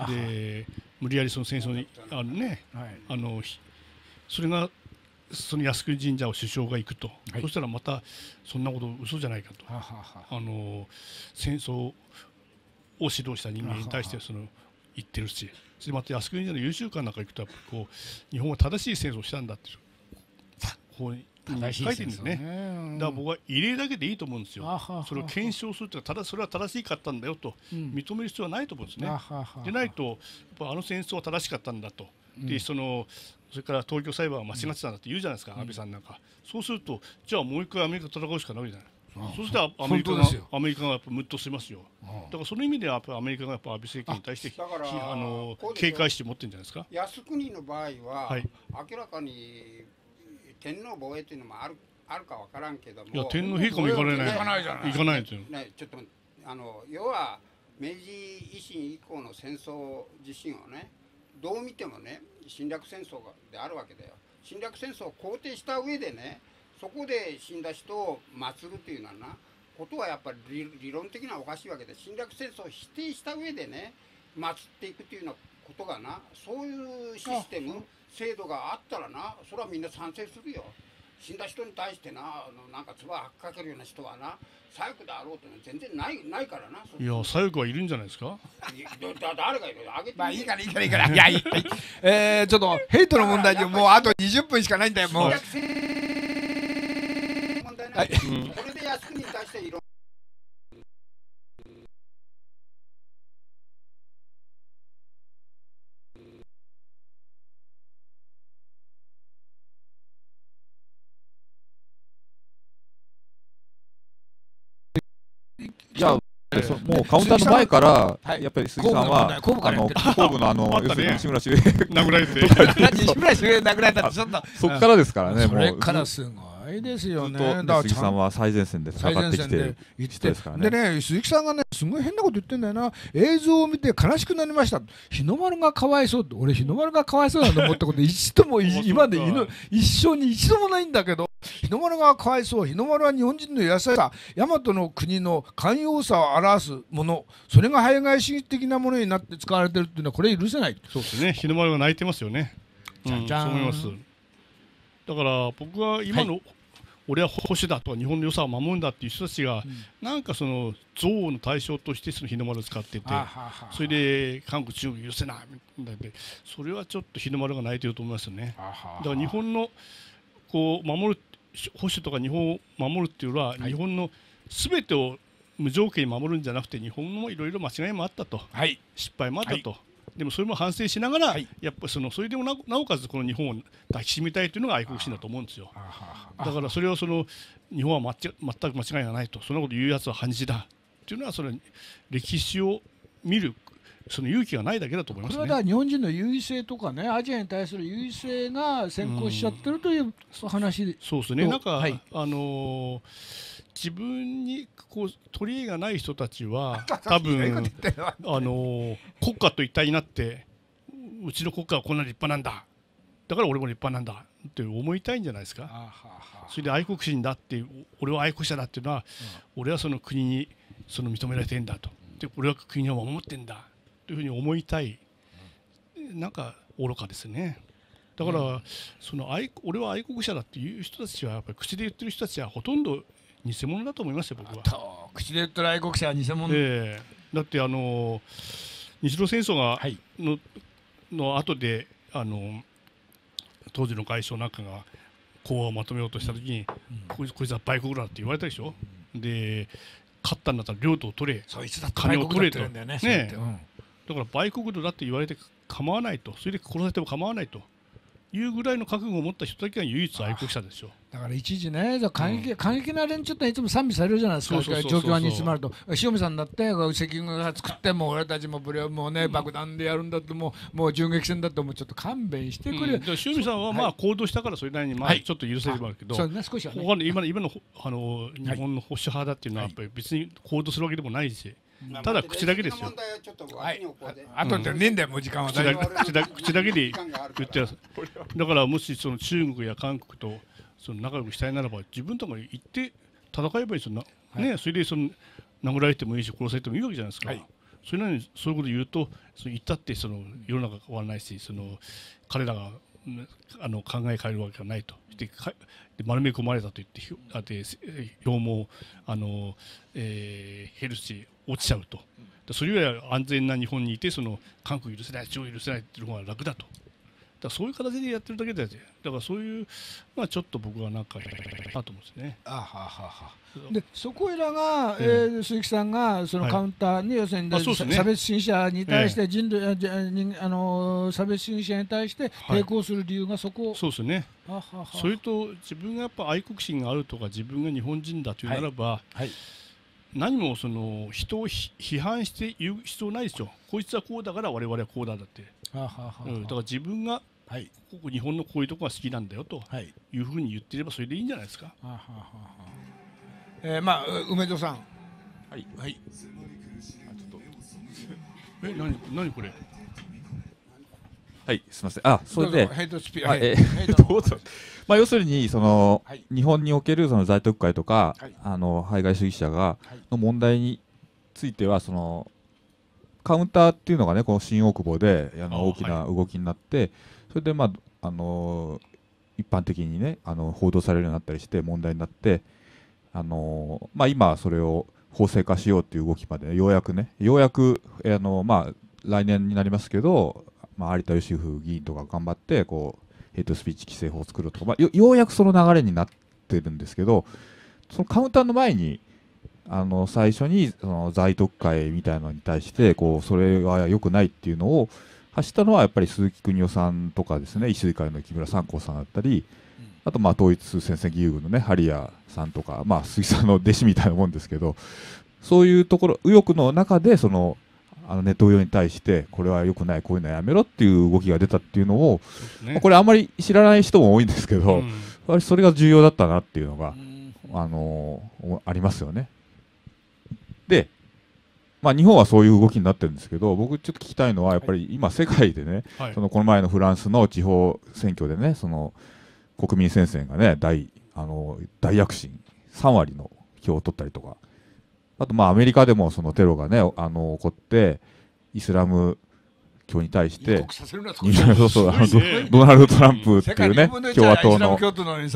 で無理やりその戦争にあのね、はい、あのそれがその靖国神社を首相が行くと、はい、そしたらまたそんなこと嘘じゃないかと、はははあの戦争を指導した人間に対してその言ってるし、それまた靖国神社の優秀館なんか行くとやっぱこう日本は正しい戦争をしたんだってこう書いてるんですね。だから僕は異例だけでいいと思うんですよ。それを検証するというのは、ただそれは正しかったんだよと認める必要はないと思うんですね。でないとやっぱあの戦争は正しかったんだと、でそのそれから東京裁判は間違ってたんだって言うじゃないですか、安倍さんなんか。そうするとじゃあもう一回アメリカと戦うしかないじゃない。そうしたらアメリカがアメリカがやっぱムッとしますよ。だからその意味ではやっぱアメリカがやっぱ安倍政権に対してあの警戒して持ってるんじゃないですか。 靖国の場合は、はい、明らかに天皇防衛というのもあるあるかわからんけども、 いや天皇陛下も行かれない、行かないじゃない、行かないですよ。 ね、ちょっとあの要は明治維新以降の戦争自身をね、どう見てもね侵略戦争であるわけだよ。侵略戦争を肯定した上でね、そこで死んだ人を祀るというのはなことはやっぱり理論的にはおかしいわけで、侵略戦争を否定した上でね祀っていくというようなことがな、そういうシステム制度があったらな、それはみんな賛成するよ。死んだ人に対してな、あのなんか唾をかけるような人はな、左翼であろうと全然ないないからな。 いや左翼はいるんじゃないですか。 だ誰がいる？あげて。 まあいいからいいからいいから。いやいい。えー、ちょっとヘイトの問題でもうあとにじゅっぷんしかないんだよもう。問題ない。これで靖国に対していろんな。 じゃあもうカウンターの前からやっぱり鈴木さんは後部のあの要するに西村周平殴られて西村周平殴られたってちょっとそっからですからね。 それからすごいですよね。 鈴木さんは最前線で戦ってきて人ですからね。でね、鈴木さんがねすごい変なこと言ってんだよな。映像を見て悲しくなりました。日の丸がかわいそうって、俺日の丸がかわいそうだと思ったこと一度も今で一生に一度もないんだけど、日の丸がかわいそう。日の丸は日本人の優しさ、大和の国の寛容さを表すもの、それが排外主義的なものになって使われてるっていうのはこれ許せない。 そうですね。日の丸が泣いてますよね。うん、そう思います。だから僕は今の、はい、俺は保守だとか日本の良さを守るんだっていう人たちが、うん、なんかその憎悪の対象としてその日の丸を使ってて、それで韓国中国許せないんだって、それはちょっと日の丸が泣いてると思いますよね。だから日本のこう守る保守とか日本を守るっていうのは、はい、日本のすべてを無条件に守るんじゃなくて、日本もいろいろ間違いもあったと、はい、失敗もあったと、はい、でもそれも反省しながら、はい、やっぱりそのそれでも な, なおかつこの日本を抱きしめたいというのが愛国心だと思うんですよ。だからそれをその日本はまち全く間違いがないと、そんなこと言うやつは反日だというのは、それ歴史を見るその勇気がないだけだと思いますね。 これは日本人の優位性とかね、アジアに対する優位性が先行しちゃってるという話で、 そうですね。なんか、はい、あのー、自分にこう取り柄がない人たちは多分あのー、国家と一体になって、うちの国家はこんなに立派なんだ、だから俺も立派なんだって思いたいんじゃないですか。それで愛国心だって、俺は愛国者だっていうのは、うん、俺はその国にその認められてんだと、で俺は国を守ってんだというふうに思いたい、なんか愚かですね。だから、うん、その愛俺は愛国者だっていう人たちはやっぱり口で言ってる人たちはほとんど偽物だと思いますよ、僕は。 口で言ってる愛国者は偽物、 えー、だってあの日露戦争がの、はい、の後であの当時の外相なんかが講和をまとめようとしたときに、うん、こいつこいつは売国だって言われたでしょ、うん、で勝ったんだったら領土を取れ、金を取れと、ねね、うん、だから売国奴だって言われて構わないと、それで殺されても構わないというぐらいの覚悟を持った人だけが唯一愛国者ですよ。 だから一時ね、過激、うん、過激な連中っていつも賛美されるじゃないですか。状況が煮詰まると、塩見さんだって石油が作っても俺たちもブレもうね、うん、爆弾でやるんだってもうもう銃撃戦だってもうちょっと勘弁してくれ。うん、 塩見さんはまあ行動したからそれなりにまあちょっと許せればあるけど、はい、そうね、少しはね、今の今のあの日本の保守派だっていうのはやっぱり別に行動するわけでもないし。ただ口だけですよ。 はい。あとでねんだよ、もう時間は大丈夫。 口だ口だけで言ってます。だからもしその中国や韓国とその仲良くしたいならば自分とも行って戦えばいいですよ。な、はい、ね、それでその殴られてもいいし殺されてもいいわけじゃないですか。はい、それなのにそういうこと言うと、その言ったってその世の中変わらないし、その彼らがあの考え変えるわけがないと。で丸め込まれたと言ってあって票もあの、えー、減るし落ちちゃうと、それよりは安全な日本にいてその韓国許せない中国許せないっていうのが楽だと、だからそういう形でやってるだけで、だからそういうまあちょっと僕はなんかなと思うんですね。あはははでそこいらが、えー、鈴木さんがそのカウンターに、はい、要するに、ね、差別主義者に対して、えー、人類あの差別主義者に対して抵抗する理由がそこ、 はい、そうですね。はははそれと自分がやっぱ愛国心があるとか自分が日本人だというならば、はいはい、何もその人を批判して言う必要ないですよ。こいつはこうだから我々はこうだだって、はははうん、だから自分が、はい、ここ日本のこういうところが好きなんだよというふうに言っていればそれでいいんじゃないですか。ははははえー、まあ梅戸さん、 はいはい。え、何何これ。 はい、すみません。あ、それで、どうぞ。まあ要するにその、はい、日本におけるその在特会とか、はい、あの排外主義者がの問題についてはそのカウンターっていうのがね、この新大久保であの大きな動きになって、はい、それでまああの一般的にねあの報道されるようになったりして問題になって。あのまあ、今それを法制化しようという動きまで、ね、ようやくねようやく、えーあのまあ、来年になりますけど、まあ、有田芳生議員とか頑張ってこうヘイトスピーチ規制法を作るとか、まあ、よ, ようやくその流れになってるんですけど、そのカウンターの前にあの最初にその在特会みたいなのに対してこうそれは良くないっていうのを発したのはやっぱり鈴木邦夫さんとかですね、医師会の木村三光さんだったり、あとまあ統一戦線義勇軍のねハリアさんとか、まあ、鈴木さんの弟子みたいなもんですけど、 そういうところ右翼の中でそのあのネット上に対してこれは良くないこういうのやめろっていう動きが出たっていうのを、ね、まあ、これあんまり知らない人も多いんですけど、うん、それが重要だったなっていうのが、うん、あのー、ありますよね。で、まあ、日本はそういう動きになってるんですけど、僕ちょっと聞きたいのはやっぱり今世界でね、はい、そのこの前のフランスの地方選挙でね、その国民戦線がね 大, あの大躍進さんわりの票を取ったりとか。あとまあアメリカでもそのテロがねあの起こってイスラム教に対してそうそうドナルド・トランプっていうね共和党のそ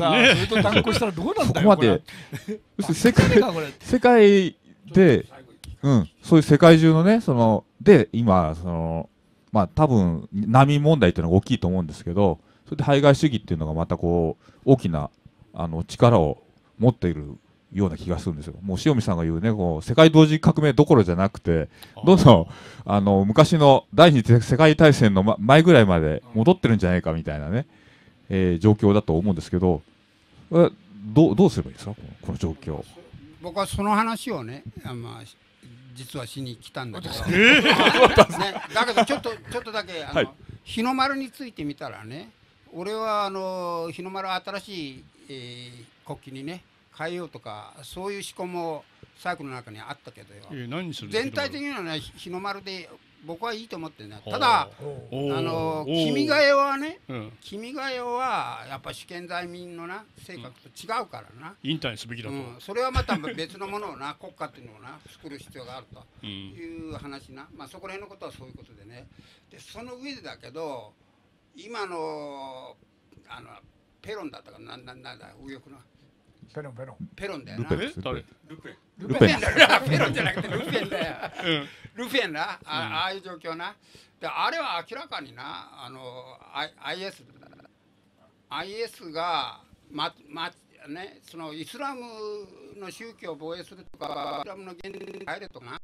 こまで世界世界でうんそういう世界中のねそので今そのまあ多分難民問題っていうのが大きいと思うんですけど、それで排外主義っていうのがまたこう大きなあの力を持っているような気がするんですよ。もう塩見さんが言うね、こう世界同時革命どころじゃなくて、どんどんあの昔の第二次世界大戦の前ぐらいまで戻ってるんじゃないかみたいなね、えー、状況だと思うんですけど、どうどうすればいいですか、この状況。 僕はその話をね、まあ、実はしに来たんだけど、ね、だけどちょっとちょっとだけあの、はい、日の丸についてみたらね、俺はあの日の丸新しい、えー、国旗にね変えようとかそういう思考もサイクルの中にあったけどよ、えー、何する全体的にはね日の丸で僕はいいと思ってね。ただあの君が代はね、うん、君が代はやっぱ主権在民のな性格と違うからな、 引退すべきだと、うん、 それはまた別のものをな国家っていうのをな作る必要があるという話な、まあそこら辺のことはそういうことでね。でその上でだけど今のあのペロンだったかな、ななんだ右翼のペロンペロンペロンだよな。 ルペンルペンルペンペロンじゃなくてルペンだよ、うん、ルペンな あ,、うん、ああいう状況な。であれは明らかになあの アイエス アイエス がままねそのイスラムの宗教を防衛するとかイスラムの原理に入れとかな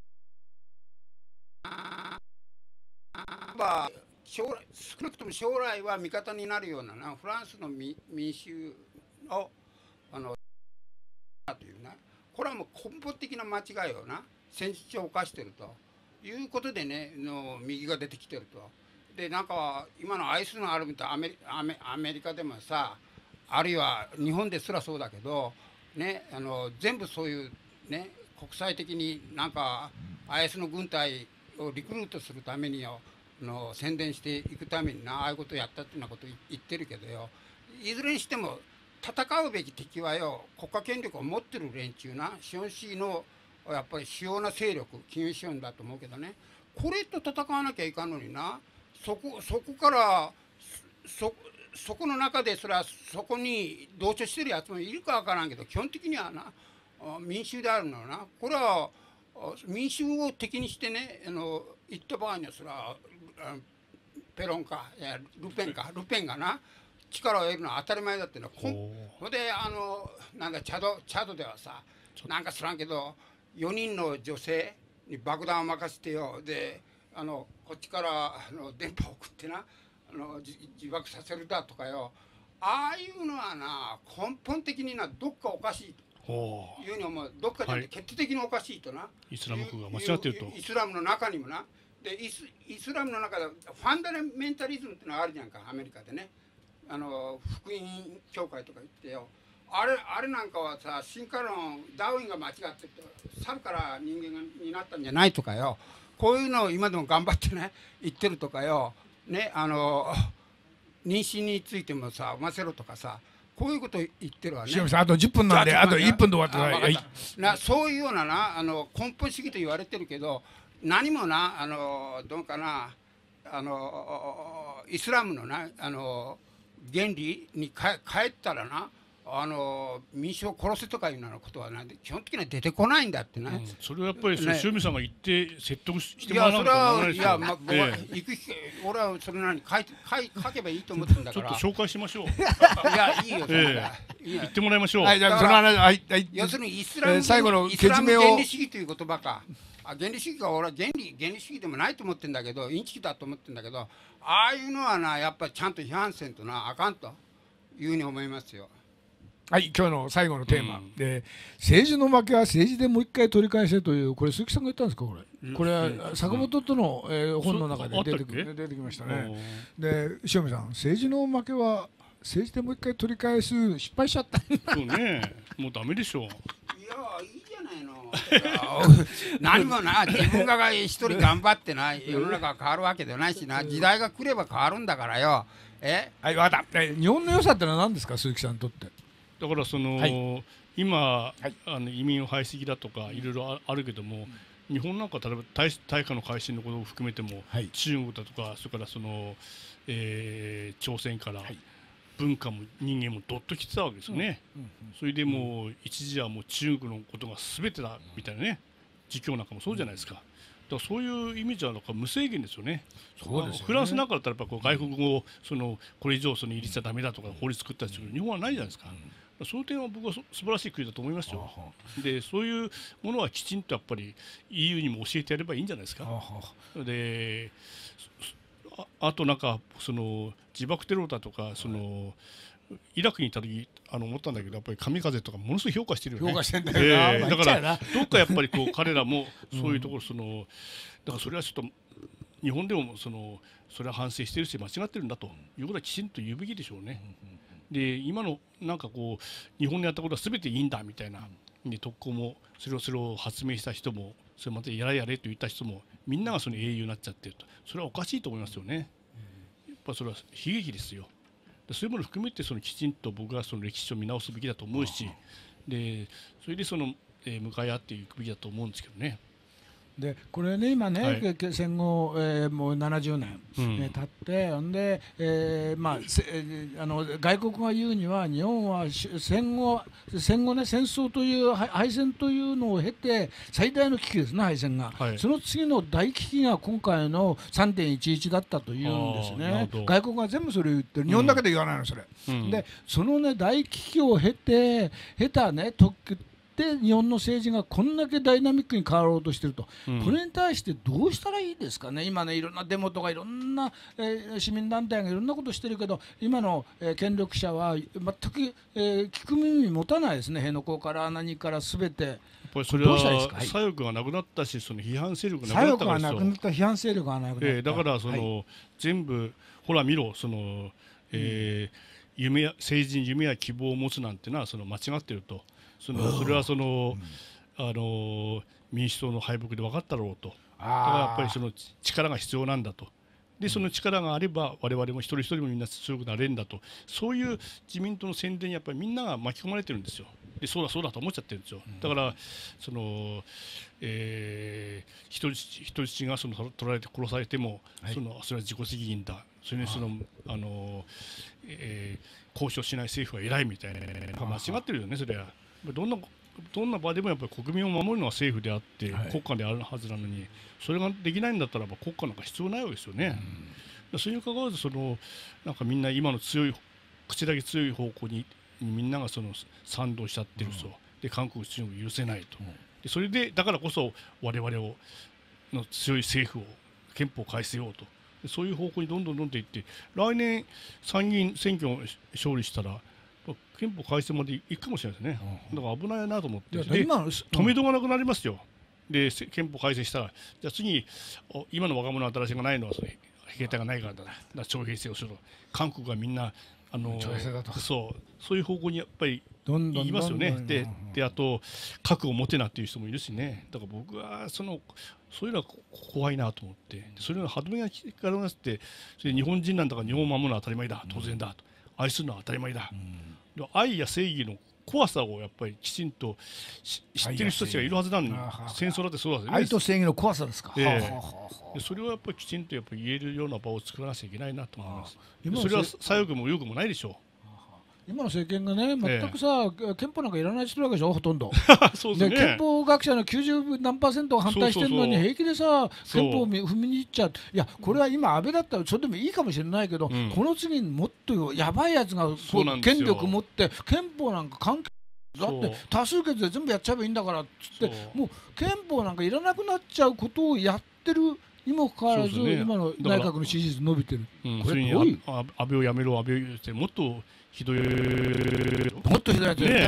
まあ将来少なくとも将来は味方になるようななフランスの民衆をあのというね、これはもう根本的な間違いをな戦術を犯しているということでねの右が出てきてると。でなんか今のアイスのあるみたいアメリアメアメリカでもさ、あるいは日本ですらそうだけどね、あの全部そういうね国際的になんか アイエス の軍隊をリクルートするためによの宣伝していくためになああいうことをやったっていうようなことを言ってるけどよ、いずれにしても戦うべき敵はよ国家権力を持ってる連中な資本主義のやっぱり主要な勢力金融資本だと思うけどね、これと戦わなきゃいかんのにな、そこそこからそそこの中でそれはそこに同調してるやつもいるかわからんけど、基本的にはな民衆であるのはな、これは民衆を敵にしてねあの言った場合にはそれはペロンかいやルペンかルペンがな力を得るのは当たり前だっていうのはほんであのなんだチャドチャドではさなんか知らんけどよにんの女性に爆弾を任せてよであのこっちからあの電波を送ってなあの自爆させるだとかよ、ああいうのはな根本的になどっかおかしいというふうに思う。どっかで決定的におかしいとな、はい、 イスラムが間違っていると。 イスラムの中にもなでイスイスラムの中でファンダメンタリズムっていうのがあるじゃんか、アメリカでね。あの福音教会とか言ってよ、あれあれなんかはさ進化論ダーウィンが間違ってると猿から人間になったんじゃないとかよ、こういうのを今でも頑張ってね言ってるとかよね、あの妊娠についてもさ産ませろとかさこういうこと言ってるわね。 塩見さんあとじゅっぷんなんであといっぷんで終わってください。 なそういうようななあの根本主義と言われてるけど何もなあのどうかなあのイスラムのなあの原理にか帰ったらなあの民衆を殺せとかいうようなことはな基本的には出てこないんだってね、うん、 それはやっぱり、ね、塩見さんが言って説得してもらわないと思わないですよ。いやそれは、いや、まあ僕は行く機会、俺はそれなりに書いて書けばいいと思ってるんだからちょっと紹介しましょう。いやいいよそれ、えー、言ってもらいましょう。 はい、じゃあその話、はいはい、 要するにイスラム、えー、 最後のイスラム原理主義という言葉か。あ原理主義か俺は原理原理主義でもないと思ってるんだけどインチキだと思ってるんだけど、ああいうのはなやっぱりちゃんと批判せんとなあかんというふうに思いますよ。 はい、今日の最後のテーマ、うん、で政治の負けは政治でもう一回取り返せという、これ鈴木さんが言ったんですか、これ。これは坂本との、えー、本の中で出てく出てきましたね。で塩見さん、政治の負けは政治でもう一回取り返す、失敗しちゃった。 そうね、もうダメでしょう。いやいいじゃないの。何もな、自分が一人頑張ってな、世の中が変わるわけではないしな、時代が来れば変わるんだからよ。え、 はい、わかった。日本の良さってのは何ですか、鈴木さんにとって。 だからその、はい、今、はい、あの移民を排斥だとかいろいろあるけども、うん、日本なんか例えば大大化の改新のことを含めても、はい、中国だとか、それからその、えー、朝鮮から、はい、文化も人間もどっと来てたわけですよね。うんうんうん、それでもう一時はもう中国のことが全てだみたいなね、実況なんかもそうじゃないですか。だからそういう意味じゃなんか無制限ですよね。そうですよね。フランスなんかだったらやっぱこう外国語をそのこれ以上その入れちゃダメだとか法律作ったりする、日本はないじゃないですか。うん、その点は僕は素晴らしい国だと思いますよ。でそういうものはきちんとやっぱり イーユー にも教えてやればいいんじゃないですか。で あ, あとなんかその自爆テロだとかそのイラクに行った時あの思ったんだけど、やっぱり神風とかものすごい評価してるよね。 評価してんだよな、 えー、だからどっかやっぱりこう彼らもそういうところそのだからそれはちょっと日本でもそのそれは反省してるし間違ってるんだということはきちんと言うべきでしょうね。で今のなんかこう日本のやったことは全ていいんだみたいな、で特攻もそれをそれを発明した人もそれまたやれやれと言った人もみんながその英雄になっちゃってると、それはおかしいと思いますよね。やっぱそれは悲劇ですよ。そういうものを含めてそのきちんと僕はその歴史を見直すべきだと思うし、でそれでその、えー、向かい合っていくべきだと思うんですけどね。 でこれね今ね、はい、戦後、えー、もうななじゅうねん、うんね、経ってんで、えーまあ、せあの外国が言うには日本は戦後戦後ね戦争という敗戦というのを経て最大の危機ですね、敗戦が、はい、その次の大危機が今回の さんてんいちいち だったというんですね。外国が全部それを言ってる、日本だけで言わないのそれ、うん、でそのね大危機を経て経たね特で日本の政治がこんだけダイナミックに変わろうとしていると、うん、これに対してどうしたらいいですかね。今ねいろんなデモとかいろんな、えー、市民団体がいろんなことしてるけど、今の、えー、権力者は全く、えー、聞く耳持たないですね。辺野古から何からすべて。やっぱりそれは左翼がなくなったし、その批判勢力がなくなったからですよ。 左翼がなくなった、批判勢力がなくなった、 えー、だからその、はい、全部ほら見ろその、えーうん、夢や政治に夢や希望を持つなんてのはその間違っていると。そ, のそれはその、うん、あの民主党の敗北で分かったろうと。だからやっぱりその力が必要なんだと。でその力があれば我々も一人一人もみんな強くなれるんだと、そういう自民党の宣伝にやっぱりみんなが巻き込まれてるんですよ。でそうだそうだと思っちゃってるんですよ。だからその、えー、人質人質がその取られて殺されても、はい、そのそれは自己責任だ、それにそのあの、えー、交渉しない政府は偉いみたいな間違ってるよね。それはどんなどんな場でもやっぱり国民を守るのは政府であって、はい、国家であるはずなのに、それができないんだったらば国家なんか必要ないわけですよね。うん、それに関わらずそのなんかみんな今の強い口だけ強い方向にみんながその賛同しちゃってると、うん、で韓国中国を許せないと、うん、でそれでだからこそ我々をの強い政府を憲法を改正ようと、そういう方向にどんどんどんどんいって、来年参議院選挙を勝利したら憲法改正までいくかもしれないですね。だから危ないなと思って、で止めどがなくなりますよ。で憲法改正したら、じゃあ次今の若者の新しいがないのはそれ兵隊がないからだ、だから徴兵制をする。韓国がみんなあのそうそういう方向にやっぱり言いますよね。でであと核を持てなっていう人もいるしね。だから僕はそのそういうのは怖いなと思って、それの歯止めが効かなくて、それ日本人なんだから日本を守るのは当たり前だ、当然だと、愛するのは当たり前だ、うん、愛や正義の怖さをやっぱりきちんと知ってる人たちがいるはずなんで、戦争だってそうだよね。 愛と正義の怖さですか。 えー、それをやっぱりきちんとやっぱり言えるような場を作らなきゃいけないなと思います。それは左翼も右翼もないでしょう。 今の政権がね全くさ、ええ、憲法なんかいらない人わけでしょ、ほとんど。 そうですね、 で憲法学者のきゅうじゅうなんパーセントが反対してるのに平気でさ憲法を踏みに行っちゃう。いやこれは今安倍だったらそれでもいいかもしれないけど、うん、この次にもっとやばいやつが権力持って憲法なんか関係だって多数決で全部やっちゃえばいいんだからっつって、もう憲法なんかいらなくなっちゃうことをやってるにもかかわらず、ね、今の内閣の支持率伸びてる。うん、これどういう？ 安倍をやめろ、安倍を言ってもっとひどい。 もっとひどいやつ。ね、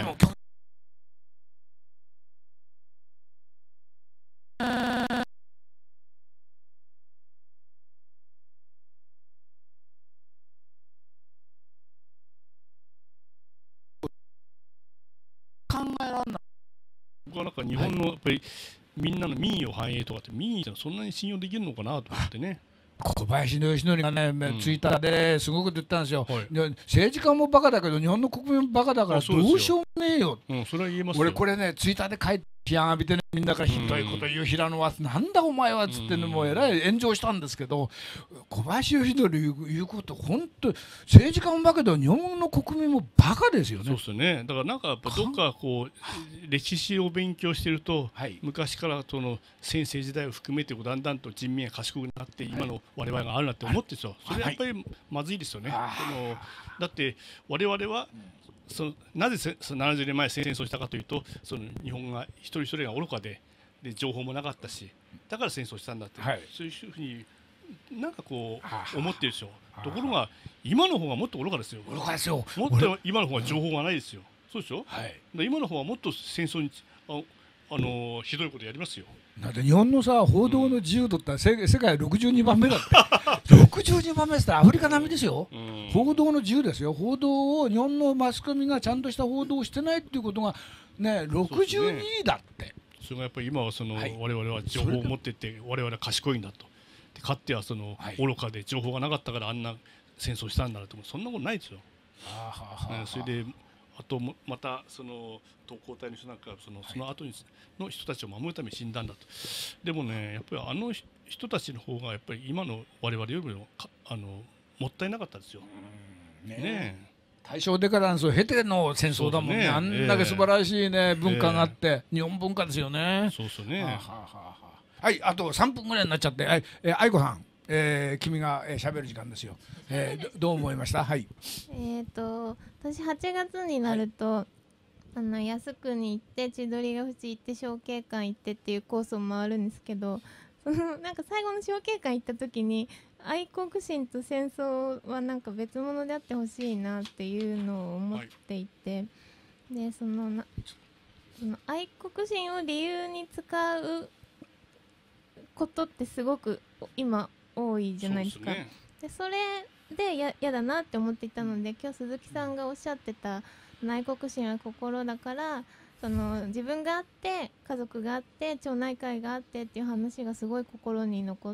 考えられない。 僕はなんか日本のやっぱりみんなの民意を反映とかって民意ってそんなに信用できるのかなと思ってね。 小林義則がね、うん、ツイッターですごく言ったんですよ、はい、政治家もバカだけど日本の国民もバカだからどうしようもねえよ、 うん、それは言えますよ。 俺これねツイッターで書いて批判浴びてね、みんなからひどいこと言う平野はなんだお前はっつってね、もうえらい炎上したんですけど、小林義則言う、言うこと本当政治家もバカだけど日本の国民もバカですよね。 そうですね。だからなんかやっぱどっかこう歴史を勉強してると、はい、昔からその先生時代を含めてだんだんと人民が賢くなって今の我々があるなって思ってるんですよ。それやっぱりまずいですよね。はい、そのだって我々はそのなぜそのななじゅうねんまえ戦争したかというと、その日本が一人一人が愚かで、で情報もなかったし、だから戦争したんだって、はい、そういうふうになんかこう思ってるでしょ。ところが今の方がもっと愚かですよ。 愚かですよ。 もっと今の方が情報がないですよ。そうでしょ。はい、今の方はもっと戦争にああのひどいことやりますよ。 だって日本のさ報道の自由度って世界ろくじゅうにばんめだってろくじゅうにばんめってアフリカ並みですよ、うん、報道の自由ですよ。報道を日本のマスコミがちゃんとした報道をしてないっていうことがねろくじゅうにいだって。 それがやっぱり今はその、はい、我々は情報を持ってって我々は賢いんだと。でかつてはその、はい、愚かで情報がなかったからあんな戦争したんだと、そんなことないですよ。はあはあ、それであとまたその特攻隊の人なんかそのその後にの人たちを守るために死んだんだと。でもねやっぱりあの人たちの方がやっぱり今の我々よりもあのもったいなかったですよ。 ねえ。大正デカダンスを経ての戦争だもんね。あんだけ素晴らしいね文化があって日本文化ですよね。 そうそうね。 はい、あとさんぷんぐらいになっちゃって、はい、えー、愛子さん。えー、君が喋、えー、る時間ですよ。えー、どう思いました？はい。 えっと私はちがつになると、はい、あの靖国行って千鳥ヶ淵行って小慶館行ってっていうコースを回るんですけど、そのなんか最後の小慶館行った時に愛国心と戦争はなんか別物であってほしいなっていうのを思っていて、はい、でそのなその愛国心を理由に使うことってすごく今多いじゃないですか。でそれでややだなって思っていたので、今日鈴木さんがおっしゃってた愛国心は心だから、その自分があって家族があって町内会があってっていう話がすごい心に残って、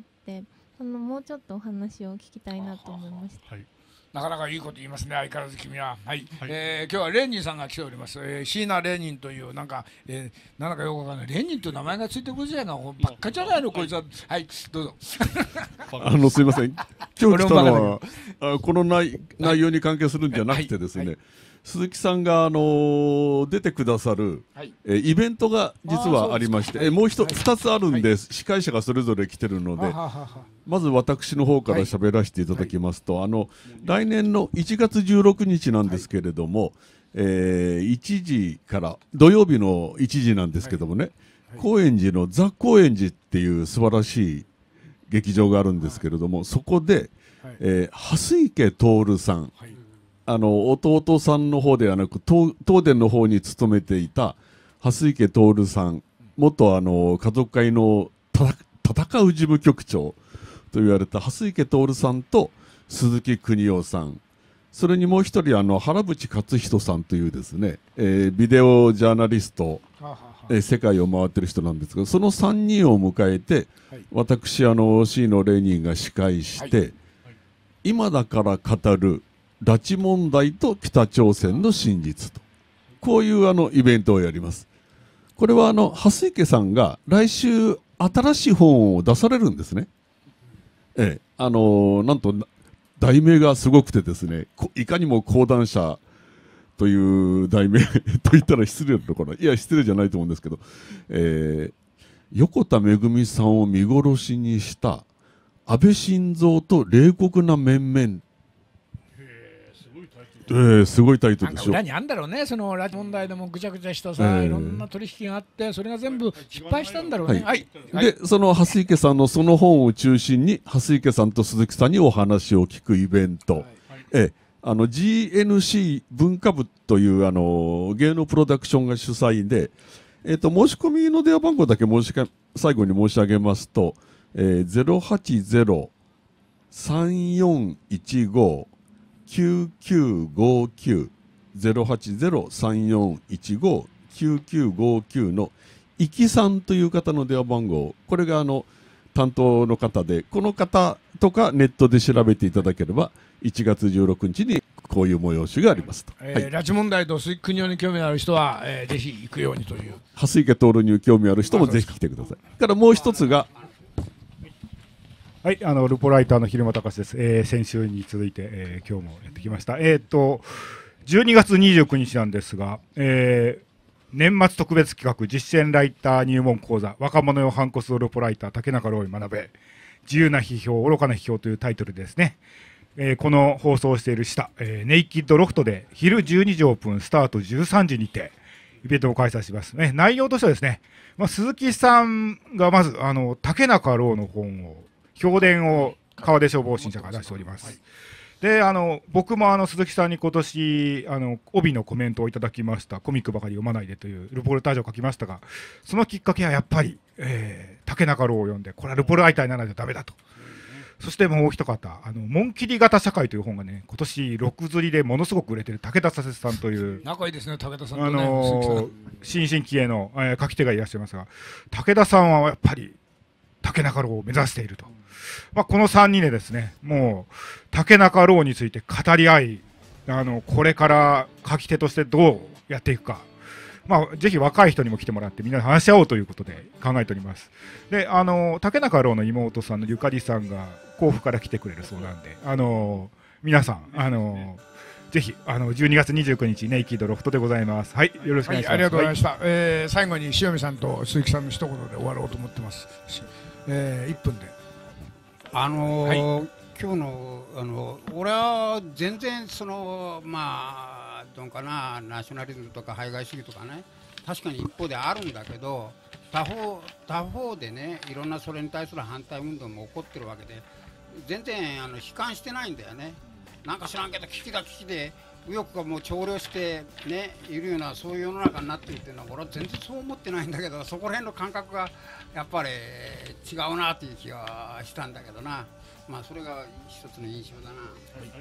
そのもうちょっとお話を聞きたいなと思いました。はい、 なかなかいいこと言いますね、相変わらず君は。はい、はい、えー、今日はレーニンさんが来ております。えー、椎名レーニンというなんか、えー、なんだかよくわかんないレーニンという名前がついてくるじゃないかばっかじゃないの、こいつは。はい、どうぞ。 あのすいません、今日来たのはあこの内内容に関係するんじゃなくてですね、はいはい、鈴木さんがあのー、出てくださる、はい、えー、イベントが実はありまして、えー、もう一つ、はい、ふたつあるんで、はい、司会者がそれぞれ来てるので、はははまず私の方から喋らせていただきますと、はい、あの来年のいちがつじゅうろくにちなんですけれども、はい、えー、いちじから土曜日のいちじなんですけどもね、はいはい、高円寺のザ・高円寺っていう素晴らしい劇場があるんですけれども、はい、そこで、はい、えー、蓮池徹さん、はい、あの弟さんの方ではなく東電の方に勤めていた蓮池徹さん、元あの家族会のた戦う事務局長と言われた蓮池徹さんと鈴木邦夫さん、それにもう一人あの原淵勝人さんというですね、えー、ビデオジャーナリスト、えー、世界を回ってる人なんですが、そのさんにんを迎えて、はい、私あの椎名レーニンが司会して、はいはい、今だから語る拉致問題と北朝鮮の真実と、こういうあのイベントをやります。これはあの蓮池さんが来週新しい本を出されるんですね。ええ、あのー、なんと題名がすごくてですね、いかにも講談社という題名と言ったら失礼なのかな、いや失礼じゃないと思うんですけど、えー、横田めぐみさんを見殺しにした安倍晋三と冷酷な面々、 えー、すごいタイトルでしょ。 裏にあんだろうね、その拉致問題でもぐちゃぐちゃしたさ、えー、いろんな取引があって、それが全部失敗したんだろうね。はい。 はい、で、その蓮池さんのその本を中心に、蓮池さんと鈴木さんにお話を聞くイベント、はい、えあの ジーエヌシー 文化部というあの芸能プロダクションが主催で、えー、と申し込みの電話番号だけ申し最後に申し上げますと、えー、ゼロはちゼロ さんよんいちご きゅうきゅうごきゅう ゼロはちゼロ さんよんいちご きゅうきゅうごきゅうのいきさんという方の電話番号、これがあの担当の方で、この方とかネットで調べていただければいちがつじゅうろくにちにこういう催しがありますと、 えーはい、拉致問題と鈴木邦夫に興味のある人は、えー、ぜひ行くようにという。 蓮池徹に興味ある人もぜひ来てください。からもう一つが、 はい、あのルポライターの蛭間隆です、えー、先週に続いて、えー、今日もやってきました。えー、っとじゅうにがつにじゅうくにちなんですが、えー、年末特別企画実践ライター入門講座若者よ反骨ルポライター竹中ロイ学べ自由な批評愚かな批評というタイトルですね。えー、この放送している下、えー、ネイキッドロフトで昼じゅうにじオープンスタートじゅうさんじにてイベントを開催しますね。内容としてはですね、まあ、鈴木さんがまずあの竹中郎の本を評伝を川出消防新社から出しております。はい、であの僕もあの鈴木さんに今年あの帯のコメントをいただきました。コミックばかり読まないでというルポルタージュを書きましたが、そのきっかけはやっぱり、えー、竹中郎を読んで、これはルポライターにならないとダメだと。そしてもう一方、あの紋切り型社会という本がね、今年ろく釣りでものすごく売れてる武田佐世さんという仲いいですね、武田さんとね、 あのー、新進気鋭の、えー、書き手がいらっしゃいますが、武田さんはやっぱり竹中郎を目指していると。まあ、このさんにんでですね、もう竹中郎について語り合い、あのこれから書き手としてどうやっていくか、まあ、ぜひ若い人にも来てもらってみんなで話し合おうということで考えております。であの竹中郎の妹さんのゆかりさんが甲府から来てくれるそうなんで、あの皆さんあのぜひあのじゅうにがつにじゅうくにちネイキッドロフトでございます。はい、よろしくお願いします。 はい、ありがとうございました。はい、えー、最後に塩見さんと鈴木さんの一言で終わろうと思ってます。えー、いっぷんで。 あのーはい、今日のあの俺は全然そのまあどうかな、ナショナリズムとか排外主義とかね、確かに一方であるんだけど、他方他方でね、いろんなそれに対する反対運動も起こってるわけで、全然あの悲観してないんだよね。なんか知らんけど危機だ危機で右翼がもう長慮してねいるような、そういう世の中になってるっていうのは俺は全然そう思ってないんだけど、そこら辺の感覚がやっぱり違うなっていう気がしたんだけどな。まあそれが一つの印象だな。はい、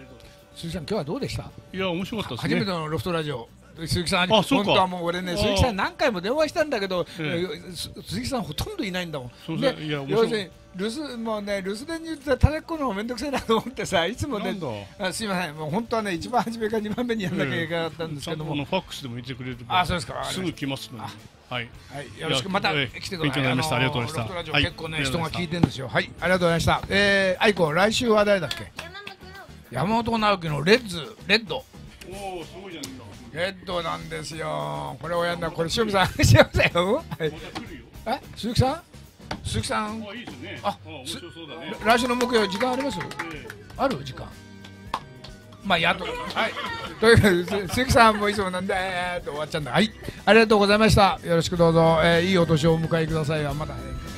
鈴木さん今日はどうでした？ いや面白かったですね。 初めてのロフトラジオ。鈴木さん、本当はもう俺ね、鈴木さん何回も電話したんだけど、ええ、鈴木さんほとんどいないんだもん。で、要するに留守もうね、留守電に言ってたらこの方めんどくせえなと思ってさ、いつもね、あすいません、もう本当はね、一番初めからにばんめにやんなきゃいけなかったんですけども、 ファックスでも言ってくれるあ、そうですか、 すぐ来ますので、はい、 はい、よろしくまた来てください。 ありがとうございました。ロフトラジオ結構ね、人が聞いてるんですよ。はい、ありがとうございました。えー、愛子、来週は誰だっけ？山本直樹のレッズ、レッド。 おお、すごいじゃないですか。 レッドなんですよ。これをやんだ、これ塩見さん、塩見さんよ。え、鈴木さん？鈴木さん。 あ、いいですね。 あ、面白そうだね。来週の木曜時間あります？ある時間。まあやっと、はい。というか鈴木さんもいつもなんでえーっと終わっちゃうんだ。はい。ありがとうございました。よろしくどうぞ。えー、いいお年をお迎えください。まだ。